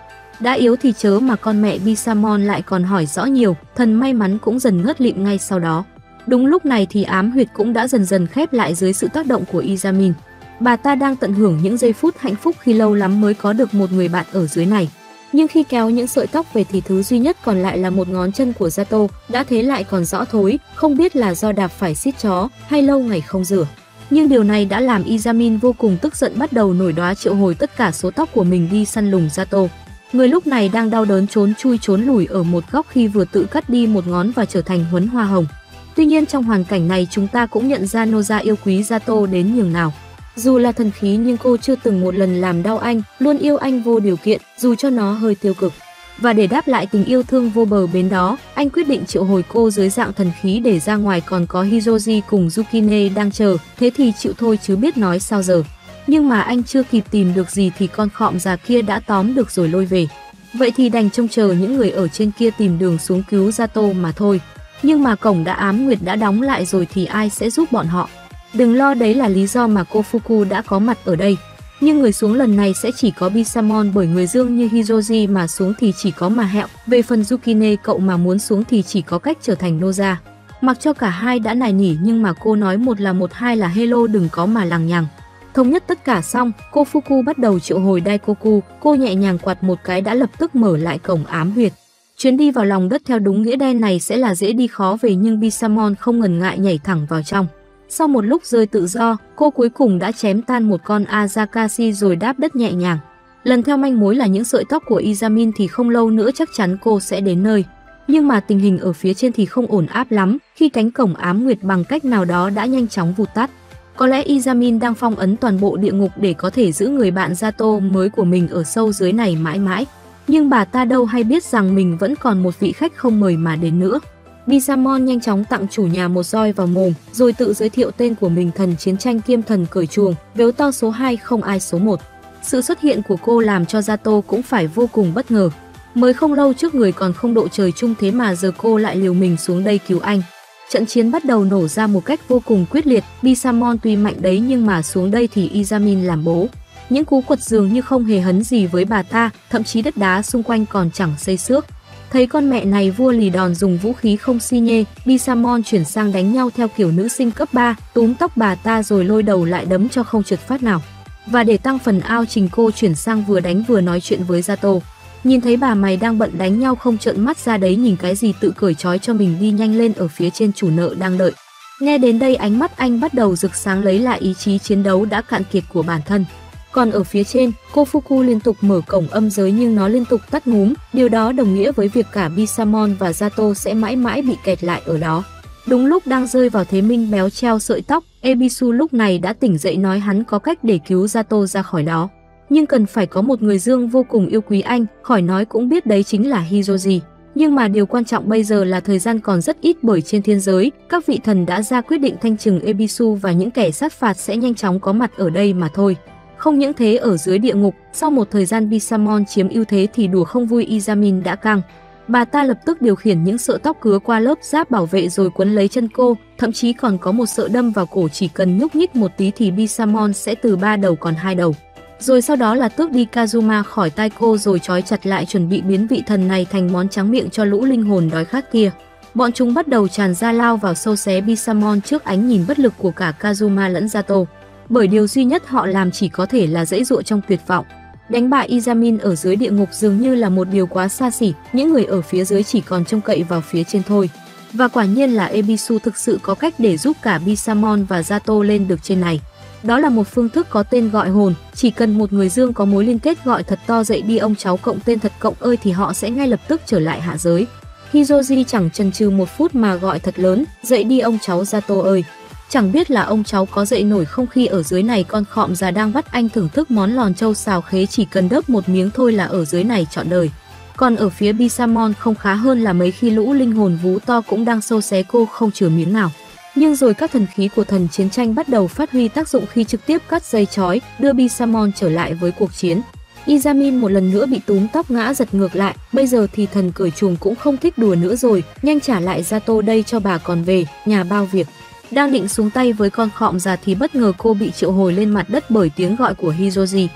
Đã yếu thì chớ mà con mẹ Bisamon lại còn hỏi rõ nhiều, thần may mắn cũng dần ngất lịm ngay sau đó. Đúng lúc này thì ám huyệt cũng đã dần dần khép lại dưới sự tác động của Izamin. Bà ta đang tận hưởng những giây phút hạnh phúc khi lâu lắm mới có được một người bạn ở dưới này. Nhưng khi kéo những sợi tóc về thì thứ duy nhất còn lại là một ngón chân của Sato, đã thế lại còn rõ thối, không biết là do đạp phải xít chó hay lâu ngày không rửa. Nhưng điều này đã làm Izamin vô cùng tức giận, bắt đầu nổi đoá triệu hồi tất cả số tóc của mình đi săn lùng Sato. Người lúc này đang đau đớn trốn chui trốn lùi ở một góc khi vừa tự cắt đi một ngón và trở thành huấn hoa hồng. Tuy nhiên trong hoàn cảnh này chúng ta cũng nhận ra Noza yêu quý Sato đến nhường nào. Dù là thần khí nhưng cô chưa từng một lần làm đau anh, luôn yêu anh vô điều kiện, dù cho nó hơi tiêu cực. Và để đáp lại tình yêu thương vô bờ bến đó, anh quyết định triệu hồi cô dưới dạng thần khí để ra ngoài còn có Hiroji cùng Yukine đang chờ, thế thì chịu thôi chứ biết nói sao giờ. Nhưng mà anh chưa kịp tìm được gì thì con khọm già kia đã tóm được rồi lôi về. Vậy thì đành trông chờ những người ở trên kia tìm đường xuống cứu Sato mà thôi. Nhưng mà cổng đã ám nguyệt đã đóng lại rồi thì ai sẽ giúp bọn họ? Đừng lo, đấy là lý do mà cô Fuku đã có mặt ở đây. Nhưng người xuống lần này sẽ chỉ có Bisamon, bởi người dương như Hiroji mà xuống thì chỉ có mà Hẹo. Về phần Yukine, cậu mà muốn xuống thì chỉ có cách trở thành Noza. Mặc cho cả hai đã nài nỉ nhưng mà cô nói một là một, hai là hello, đừng có mà lằng nhằng. Thống nhất tất cả xong, cô Fuku bắt đầu triệu hồi Daikoku, cô nhẹ nhàng quạt một cái đã lập tức mở lại cổng ám huyệt. Chuyến đi vào lòng đất theo đúng nghĩa đen này sẽ là dễ đi khó về, nhưng Bisamon không ngần ngại nhảy thẳng vào trong. Sau một lúc rơi tự do, cô cuối cùng đã chém tan một con Azakashi rồi đáp đất nhẹ nhàng. Lần theo manh mối là những sợi tóc của Izamin thì không lâu nữa chắc chắn cô sẽ đến nơi. Nhưng mà tình hình ở phía trên thì không ổn áp lắm, khi cánh cổng ám nguyệt bằng cách nào đó đã nhanh chóng vụt tắt. Có lẽ Izamin đang phong ấn toàn bộ địa ngục để có thể giữ người bạn Sato mới của mình ở sâu dưới này mãi mãi. Nhưng bà ta đâu hay biết rằng mình vẫn còn một vị khách không mời mà đến nữa. Bisamon nhanh chóng tặng chủ nhà một roi vào mồm, rồi tự giới thiệu tên của mình: thần chiến tranh kiêm thần cởi chuồng, véo to số 2 không ai số 1. Sự xuất hiện của cô làm cho Sato cũng phải vô cùng bất ngờ. Mới không lâu trước người còn không độ trời chung, thế mà giờ cô lại liều mình xuống đây cứu anh. Trận chiến bắt đầu nổ ra một cách vô cùng quyết liệt. Bisamon tuy mạnh đấy nhưng mà xuống đây thì Izamin làm bố. Những cú quật dường như không hề hấn gì với bà ta, thậm chí đất đá xung quanh còn chẳng xây xước. Thấy con mẹ này vua lì đòn dùng vũ khí không xi nhê, Bisamon chuyển sang đánh nhau theo kiểu nữ sinh cấp 3, túm tóc bà ta rồi lôi đầu lại đấm cho không trượt phát nào. Và để tăng phần ao trình, cô chuyển sang vừa đánh vừa nói chuyện với Sato. Nhìn thấy bà mày đang bận đánh nhau không trợn mắt ra đấy nhìn cái gì, tự cởi trói cho mình đi nhanh lên, ở phía trên chủ nợ đang đợi. Nghe đến đây ánh mắt anh bắt đầu rực sáng, lấy lại ý chí chiến đấu đã cạn kiệt của bản thân. Còn ở phía trên, cô Fuku liên tục mở cổng âm giới nhưng nó liên tục tắt ngúm, điều đó đồng nghĩa với việc cả Bisamon và Sato sẽ mãi mãi bị kẹt lại ở đó. Đúng lúc đang rơi vào thế minh béo treo sợi tóc, Ebisu lúc này đã tỉnh dậy nói hắn có cách để cứu Sato ra khỏi đó. Nhưng cần phải có một người dương vô cùng yêu quý anh, khỏi nói cũng biết đấy chính là Hiroji. Nhưng mà điều quan trọng bây giờ là thời gian còn rất ít, bởi trên thiên giới, các vị thần đã ra quyết định thanh trừng Ebisu và những kẻ sát phạt sẽ nhanh chóng có mặt ở đây mà thôi. Không những thế, ở dưới địa ngục, sau một thời gian Bisamon chiếm ưu thế thì đùa không vui Izamin đã căng. Bà ta lập tức điều khiển những sợi tóc cứa qua lớp giáp bảo vệ rồi quấn lấy chân cô, thậm chí còn có một sợi đâm vào cổ, chỉ cần nhúc nhích một tí thì Bisamon sẽ từ 3 đầu còn 2 đầu. Rồi sau đó là tước đi Kazuma khỏi tai cô rồi trói chặt lại, chuẩn bị biến vị thần này thành món tráng miệng cho lũ linh hồn đói khát kia. Bọn chúng bắt đầu tràn ra lao vào sâu xé Bisamon trước ánh nhìn bất lực của cả Kazuma lẫn Sato. Bởi điều duy nhất họ làm chỉ có thể là giãy giụa trong tuyệt vọng. Đánh bại Izamin ở dưới địa ngục dường như là một điều quá xa xỉ, những người ở phía dưới chỉ còn trông cậy vào phía trên thôi. Và quả nhiên là Ebisu thực sự có cách để giúp cả Bisamon và Sato lên được trên này. Đó là một phương thức có tên gọi hồn, chỉ cần một người dương có mối liên kết gọi thật to dậy đi ông cháu cộng tên thật cộng ơi thì họ sẽ ngay lập tức trở lại hạ giới. Hiroji chẳng chần chừ một phút mà gọi thật lớn, dậy đi ông cháu Sato ơi. Chẳng biết là ông cháu có dậy nổi không khi ở dưới này con khọm già đang bắt anh thưởng thức món lòn trâu xào khế, chỉ cần đớp một miếng thôi là ở dưới này trọn đời. Còn ở phía Bisamon không khá hơn là mấy khi lũ linh hồn vú to cũng đang xâu xé cô không chừa miếng nào. Nhưng rồi các thần khí của thần chiến tranh bắt đầu phát huy tác dụng khi trực tiếp cắt dây chói, đưa Bisamon trở lại với cuộc chiến. Izamin một lần nữa bị túm tóc ngã giật ngược lại, bây giờ thì thần cởi chuồng cũng không thích đùa nữa rồi, nhanh trả lại Sato đây cho bà còn về, nhà bao việc. Đang định xuống tay với con khọm già thì bất ngờ cô bị triệu hồi lên mặt đất bởi tiếng gọi của Hiroji.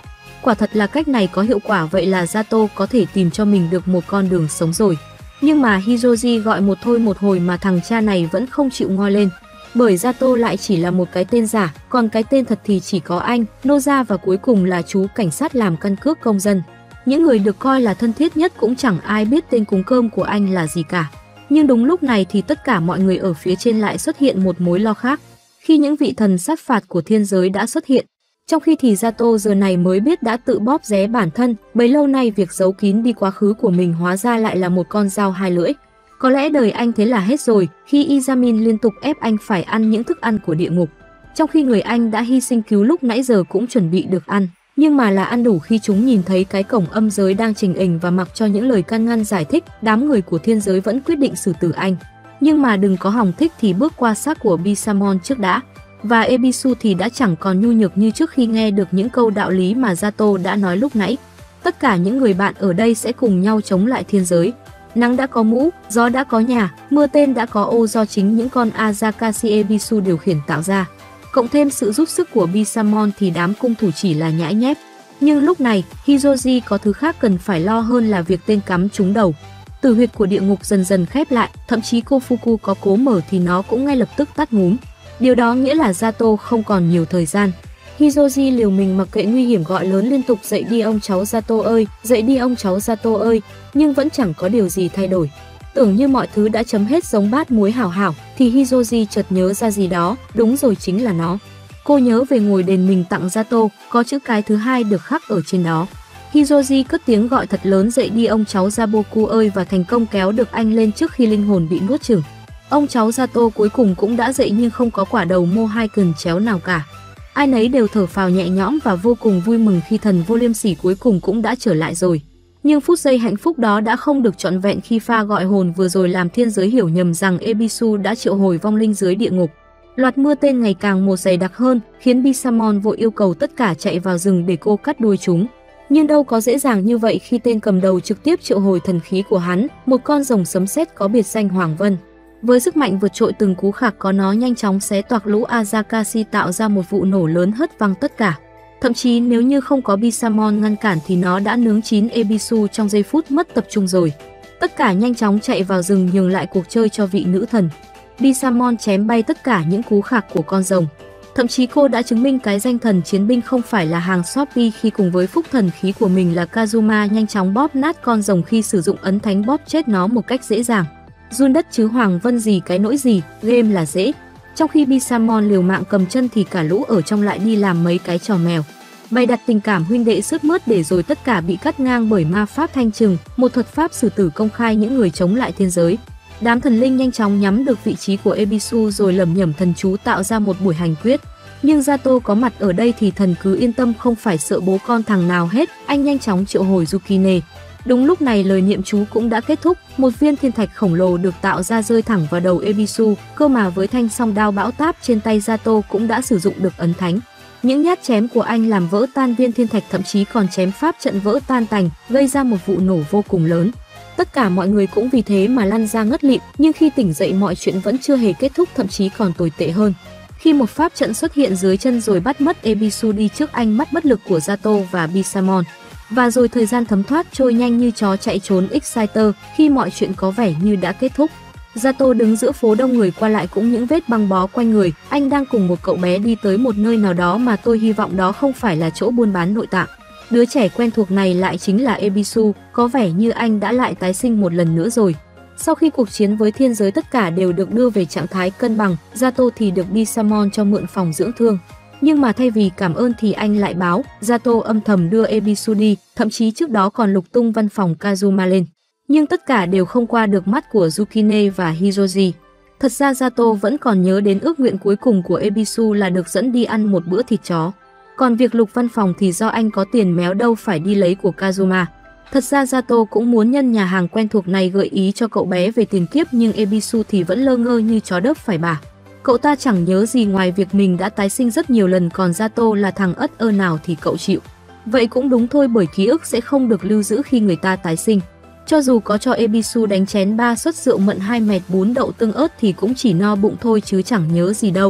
quả thật là cách này có hiệu quả, vậy là Sato có thể tìm cho mình được một con đường sống rồi. Nhưng mà Hiroji gọi một thôi một hồi mà thằng cha này vẫn không chịu ngoi lên. Bởi Sato lại chỉ là một cái tên giả, còn cái tên thật thì chỉ có anh, Noza và cuối cùng là chú cảnh sát làm căn cước công dân. Những người được coi là thân thiết nhất cũng chẳng ai biết tên cúng cơm của anh là gì cả. Nhưng đúng lúc này thì tất cả mọi người ở phía trên lại xuất hiện một mối lo khác. Khi những vị thần sát phạt của thiên giới đã xuất hiện, trong khi thì Sato giờ này mới biết đã tự bóp ré bản thân, bấy lâu nay việc giấu kín đi quá khứ của mình hóa ra lại là một con dao hai lưỡi. Có lẽ đời anh thế là hết rồi, khi Izamin liên tục ép anh phải ăn những thức ăn của địa ngục, trong khi người anh đã hy sinh cứu lúc nãy giờ cũng chuẩn bị được ăn. Nhưng mà là ăn đủ khi chúng nhìn thấy cái cổng âm giới đang trình hình và mặc cho những lời can ngăn giải thích, đám người của thiên giới vẫn quyết định xử tử anh. Nhưng mà đừng có hòng thích thì bước qua xác của Bisamon trước đã. Và Ebisu thì đã chẳng còn nhu nhược như trước khi nghe được những câu đạo lý mà Sato đã nói lúc nãy. Tất cả những người bạn ở đây sẽ cùng nhau chống lại thiên giới. Nắng đã có mũ, gió đã có nhà, mưa tên đã có ô do chính những con Azakashi Ebisu điều khiển tạo ra. Cộng thêm sự giúp sức của Bisamon thì đám cung thủ chỉ là nhãi nhép. Nhưng lúc này, Hiroji có thứ khác cần phải lo hơn là việc tên cắm trúng đầu. Tử huyệt của địa ngục dần dần khép lại, thậm chí Kofuku có cố mở thì nó cũng ngay lập tức tắt ngúm. Điều đó nghĩa là Sato không còn nhiều thời gian. Hiroji liều mình mặc kệ nguy hiểm gọi lớn liên tục dậy đi ông cháu Sato ơi, dậy đi ông cháu Sato ơi, nhưng vẫn chẳng có điều gì thay đổi. Tưởng như mọi thứ đã chấm hết giống bát muối hảo hảo, thì Hiroji chợt nhớ ra gì đó, đúng rồi chính là nó. Cô nhớ về ngôi đền mình tặng Sato, có chữ cái thứ hai được khắc ở trên đó. Hiroji cất tiếng gọi thật lớn dậy đi ông cháu Jaboku ơi và thành công kéo được anh lên trước khi linh hồn bị nuốt chửng. Ông cháu Sato cuối cùng cũng đã dậy nhưng không có quả đầu Mohaiken chéo nào cả. Ai nấy đều thở phào nhẹ nhõm và vô cùng vui mừng khi thần vô liêm sỉ cuối cùng cũng đã trở lại rồi. Nhưng phút giây hạnh phúc đó đã không được trọn vẹn khi pha gọi hồn vừa rồi làm thiên giới hiểu nhầm rằng Ebisu đã triệu hồi vong linh dưới địa ngục. Loạt mưa tên ngày càng một dày đặc hơn, khiến Bisamon vội yêu cầu tất cả chạy vào rừng để cô cắt đuôi chúng. Nhưng đâu có dễ dàng như vậy khi tên cầm đầu trực tiếp triệu hồi thần khí của hắn, một con rồng sấm sét có biệt danh Hoàng Vân. Với sức mạnh vượt trội từng cú khạc có nó nhanh chóng xé toạc lũ Azakashi tạo ra một vụ nổ lớn hất văng tất cả. Thậm chí nếu như không có Bisamon ngăn cản thì nó đã nướng chín Ebisu trong giây phút mất tập trung rồi. Tất cả nhanh chóng chạy vào rừng nhường lại cuộc chơi cho vị nữ thần. Bisamon chém bay tất cả những cú khạc của con rồng. Thậm chí cô đã chứng minh cái danh thần chiến binh không phải là hàng Shopee khi cùng với phúc thần khí của mình là Kazuma nhanh chóng bóp nát con rồng khi sử dụng ấn thánh bóp chết nó một cách dễ dàng. Run đất chứ Hoàng Vân gì cái nỗi gì, game là dễ. Trong khi Bisamon liều mạng cầm chân thì cả lũ ở trong lại đi làm mấy cái trò mèo. Bày đặt tình cảm huynh đệ sướt mướt để rồi tất cả bị cắt ngang bởi ma pháp thanh trừng, một thuật pháp xử tử công khai những người chống lại thiên giới. Đám thần linh nhanh chóng nhắm được vị trí của Ebisu rồi lẩm nhẩm thần chú tạo ra một buổi hành quyết. Nhưng Sato có mặt ở đây thì thần cứ yên tâm không phải sợ bố con thằng nào hết, anh nhanh chóng triệu hồi Yukine. Đúng lúc này lời niệm chú cũng đã kết thúc, một viên thiên thạch khổng lồ được tạo ra rơi thẳng vào đầu Ebisu, cơ mà với thanh song đao bão táp trên tay Sato cũng đã sử dụng được ấn thánh. Những nhát chém của anh làm vỡ tan viên thiên thạch, thậm chí còn chém pháp trận vỡ tan tành, gây ra một vụ nổ vô cùng lớn. Tất cả mọi người cũng vì thế mà lăn ra ngất lịm, nhưng khi tỉnh dậy mọi chuyện vẫn chưa hề kết thúc, thậm chí còn tồi tệ hơn. Khi một pháp trận xuất hiện dưới chân rồi bắt mất Ebisu đi trước ánh mắt bất lực của Sato và Bisamon. Và rồi thời gian thấm thoát trôi nhanh như chó chạy trốn Exciter khi mọi chuyện có vẻ như đã kết thúc. Sato đứng giữa phố đông người qua lại cũng những vết băng bó quanh người, anh đang cùng một cậu bé đi tới một nơi nào đó mà tôi hy vọng đó không phải là chỗ buôn bán nội tạng. Đứa trẻ quen thuộc này lại chính là Ebisu, có vẻ như anh đã lại tái sinh một lần nữa rồi. Sau khi cuộc chiến với thiên giới tất cả đều được đưa về trạng thái cân bằng, Sato thì được Bisamon cho mượn phòng dưỡng thương. Nhưng mà thay vì cảm ơn thì anh lại báo, Sato âm thầm đưa Ebisu đi, thậm chí trước đó còn lục tung văn phòng Kazuma lên. Nhưng tất cả đều không qua được mắt của Yukine và Hiroji. Thật ra Sato vẫn còn nhớ đến ước nguyện cuối cùng của Ebisu là được dẫn đi ăn một bữa thịt chó. Còn việc lục văn phòng thì do anh có tiền méo đâu phải đi lấy của Kazuma. Thật ra Sato cũng muốn nhân nhà hàng quen thuộc này gợi ý cho cậu bé về tiền kiếp, nhưng Ebisu thì vẫn lơ ngơ như chó đớp phải bả. Cậu ta chẳng nhớ gì ngoài việc mình đã tái sinh rất nhiều lần, còn Sato là thằng ất ơ nào thì cậu chịu. Vậy cũng đúng thôi, bởi ký ức sẽ không được lưu giữ khi người ta tái sinh. Cho dù có cho Ebisu đánh chén 3 suất rượu mận 2 mẹt bún đậu tương ớt thì cũng chỉ no bụng thôi chứ chẳng nhớ gì đâu.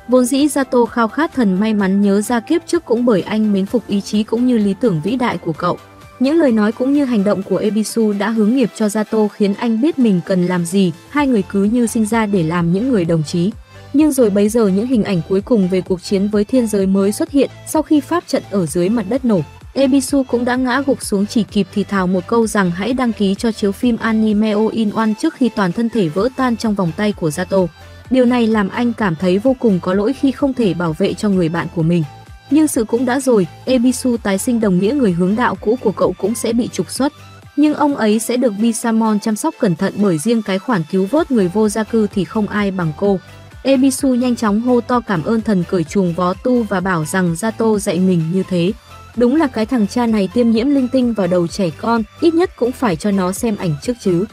Vốn dĩ Zato khao khát thần may mắn nhớ ra kiếp trước cũng bởi anh mến phục ý chí cũng như lý tưởng vĩ đại của cậu. Những lời nói cũng như hành động của Ebisu đã hướng nghiệp cho Zato khiến anh biết mình cần làm gì, hai người cứ như sinh ra để làm những người đồng chí. Nhưng rồi bấy giờ những hình ảnh cuối cùng về cuộc chiến với thiên giới mới xuất hiện sau khi pháp trận ở dưới mặt đất nổ. Ebisu cũng đã ngã gục xuống chỉ kịp thì thào một câu rằng hãy đăng ký cho chiếu phim anime All in One trước khi toàn thân thể vỡ tan trong vòng tay của Zato. Điều này làm anh cảm thấy vô cùng có lỗi khi không thể bảo vệ cho người bạn của mình. Nhưng sự cũng đã rồi, Ebisu tái sinh đồng nghĩa người hướng đạo cũ của cậu cũng sẽ bị trục xuất. Nhưng ông ấy sẽ được Bisamon chăm sóc cẩn thận bởi riêng cái khoản cứu vớt người vô gia cư thì không ai bằng cô. Ebisu nhanh chóng hô to cảm ơn thần cởi chuồng vó tu và bảo rằng Zato dạy mình như thế. Đúng là cái thằng cha này tiêm nhiễm linh tinh vào đầu trẻ con, ít nhất cũng phải cho nó xem ảnh trước chứ.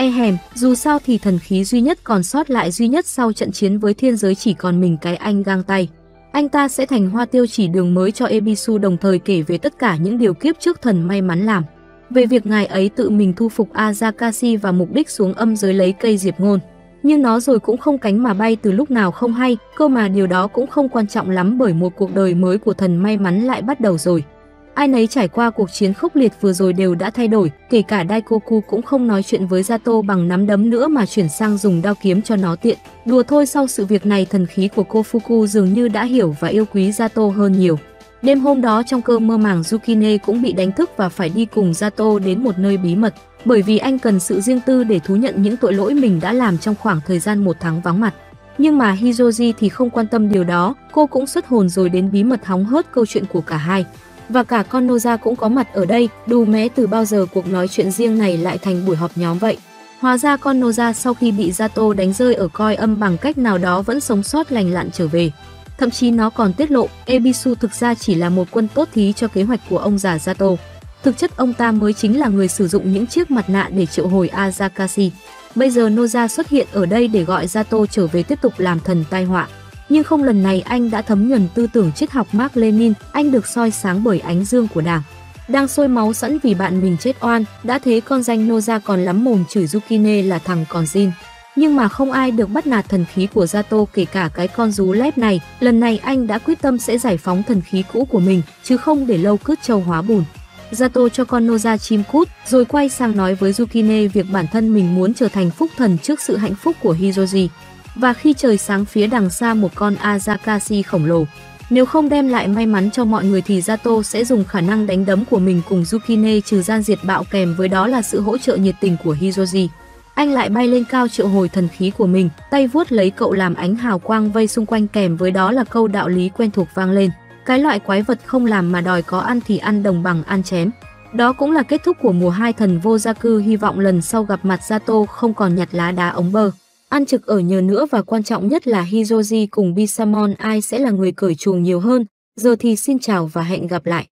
Dù sao thì thần khí duy nhất còn sót lại duy nhất sau trận chiến với thiên giới chỉ còn mình cái anh gang tay. Anh ta sẽ thành hoa tiêu chỉ đường mới cho Ebisu, đồng thời kể về tất cả những điều kiếp trước thần may mắn làm. Về việc ngài ấy tự mình thu phục Azakashi và mục đích xuống âm giới lấy cây diệp ngôn. Nhưng nó rồi cũng không cánh mà bay từ lúc nào không hay, cơ mà điều đó cũng không quan trọng lắm bởi một cuộc đời mới của thần may mắn lại bắt đầu rồi. Ai nấy trải qua cuộc chiến khốc liệt vừa rồi đều đã thay đổi, kể cả Daikoku cũng không nói chuyện với Zato bằng nắm đấm nữa mà chuyển sang dùng đao kiếm cho nó tiện. Đùa thôi, sau sự việc này thần khí của Kofuku dường như đã hiểu và yêu quý Zato hơn nhiều. Đêm hôm đó trong cơn mơ màng, Yukine cũng bị đánh thức và phải đi cùng Zato đến một nơi bí mật, bởi vì anh cần sự riêng tư để thú nhận những tội lỗi mình đã làm trong khoảng thời gian 1 tháng vắng mặt. Nhưng mà Hiroji thì không quan tâm điều đó, cô cũng xuất hồn rồi đến bí mật hóng hớt câu chuyện của cả hai. Và cả con Noza cũng có mặt ở đây, đù mé từ bao giờ cuộc nói chuyện riêng này lại thành buổi họp nhóm vậy. Hóa ra con Noza sau khi bị Zato đánh rơi ở coi âm bằng cách nào đó vẫn sống sót lành lặn trở về. Thậm chí nó còn tiết lộ Ebisu thực ra chỉ là một quân tốt thí cho kế hoạch của ông già Zato. Thực chất ông ta mới chính là người sử dụng những chiếc mặt nạ để triệu hồi Azakashi. Bây giờ Noza xuất hiện ở đây để gọi Zato trở về tiếp tục làm thần tai họa. Nhưng không, lần này anh đã thấm nhuần tư tưởng triết học Mác Lênin, anh được soi sáng bởi ánh dương của Đảng. Đang sôi máu sẵn vì bạn mình chết oan, đã thế con danh Noza còn lắm mồm chửi Yukine là thằng còn zin. Nhưng mà không ai được bắt nạt thần khí của Zato, kể cả cái con rú lép này. Lần này anh đã quyết tâm sẽ giải phóng thần khí cũ của mình, chứ không để lâu cứt trâu hóa bùn. Zato cho con Noza chim cút, rồi quay sang nói với Yukine việc bản thân mình muốn trở thành phúc thần trước sự hạnh phúc của Hiroji. Và khi trời sáng phía đằng xa một con Azakashi khổng lồ, nếu không đem lại may mắn cho mọi người thì Zato sẽ dùng khả năng đánh đấm của mình cùng Yukine trừ gian diệt bạo, kèm với đó là sự hỗ trợ nhiệt tình của Hiroji. Anh lại bay lên cao triệu hồi thần khí của mình, tay vuốt lấy cậu làm ánh hào quang vây xung quanh, kèm với đó là câu đạo lý quen thuộc vang lên: cái loại quái vật không làm mà đòi có ăn thì ăn đồng bằng ăn chém. Đó cũng là kết thúc của mùa 2 thần vô gia cư. Hy vọng lần sau gặp mặt Zato không còn nhặt lá đá ống bơ, ăn trực ở nhờ nữa, và quan trọng nhất là Hiroji cùng Bisamon ai sẽ là người cởi chuồng nhiều hơn. Giờ thì xin chào và hẹn gặp lại.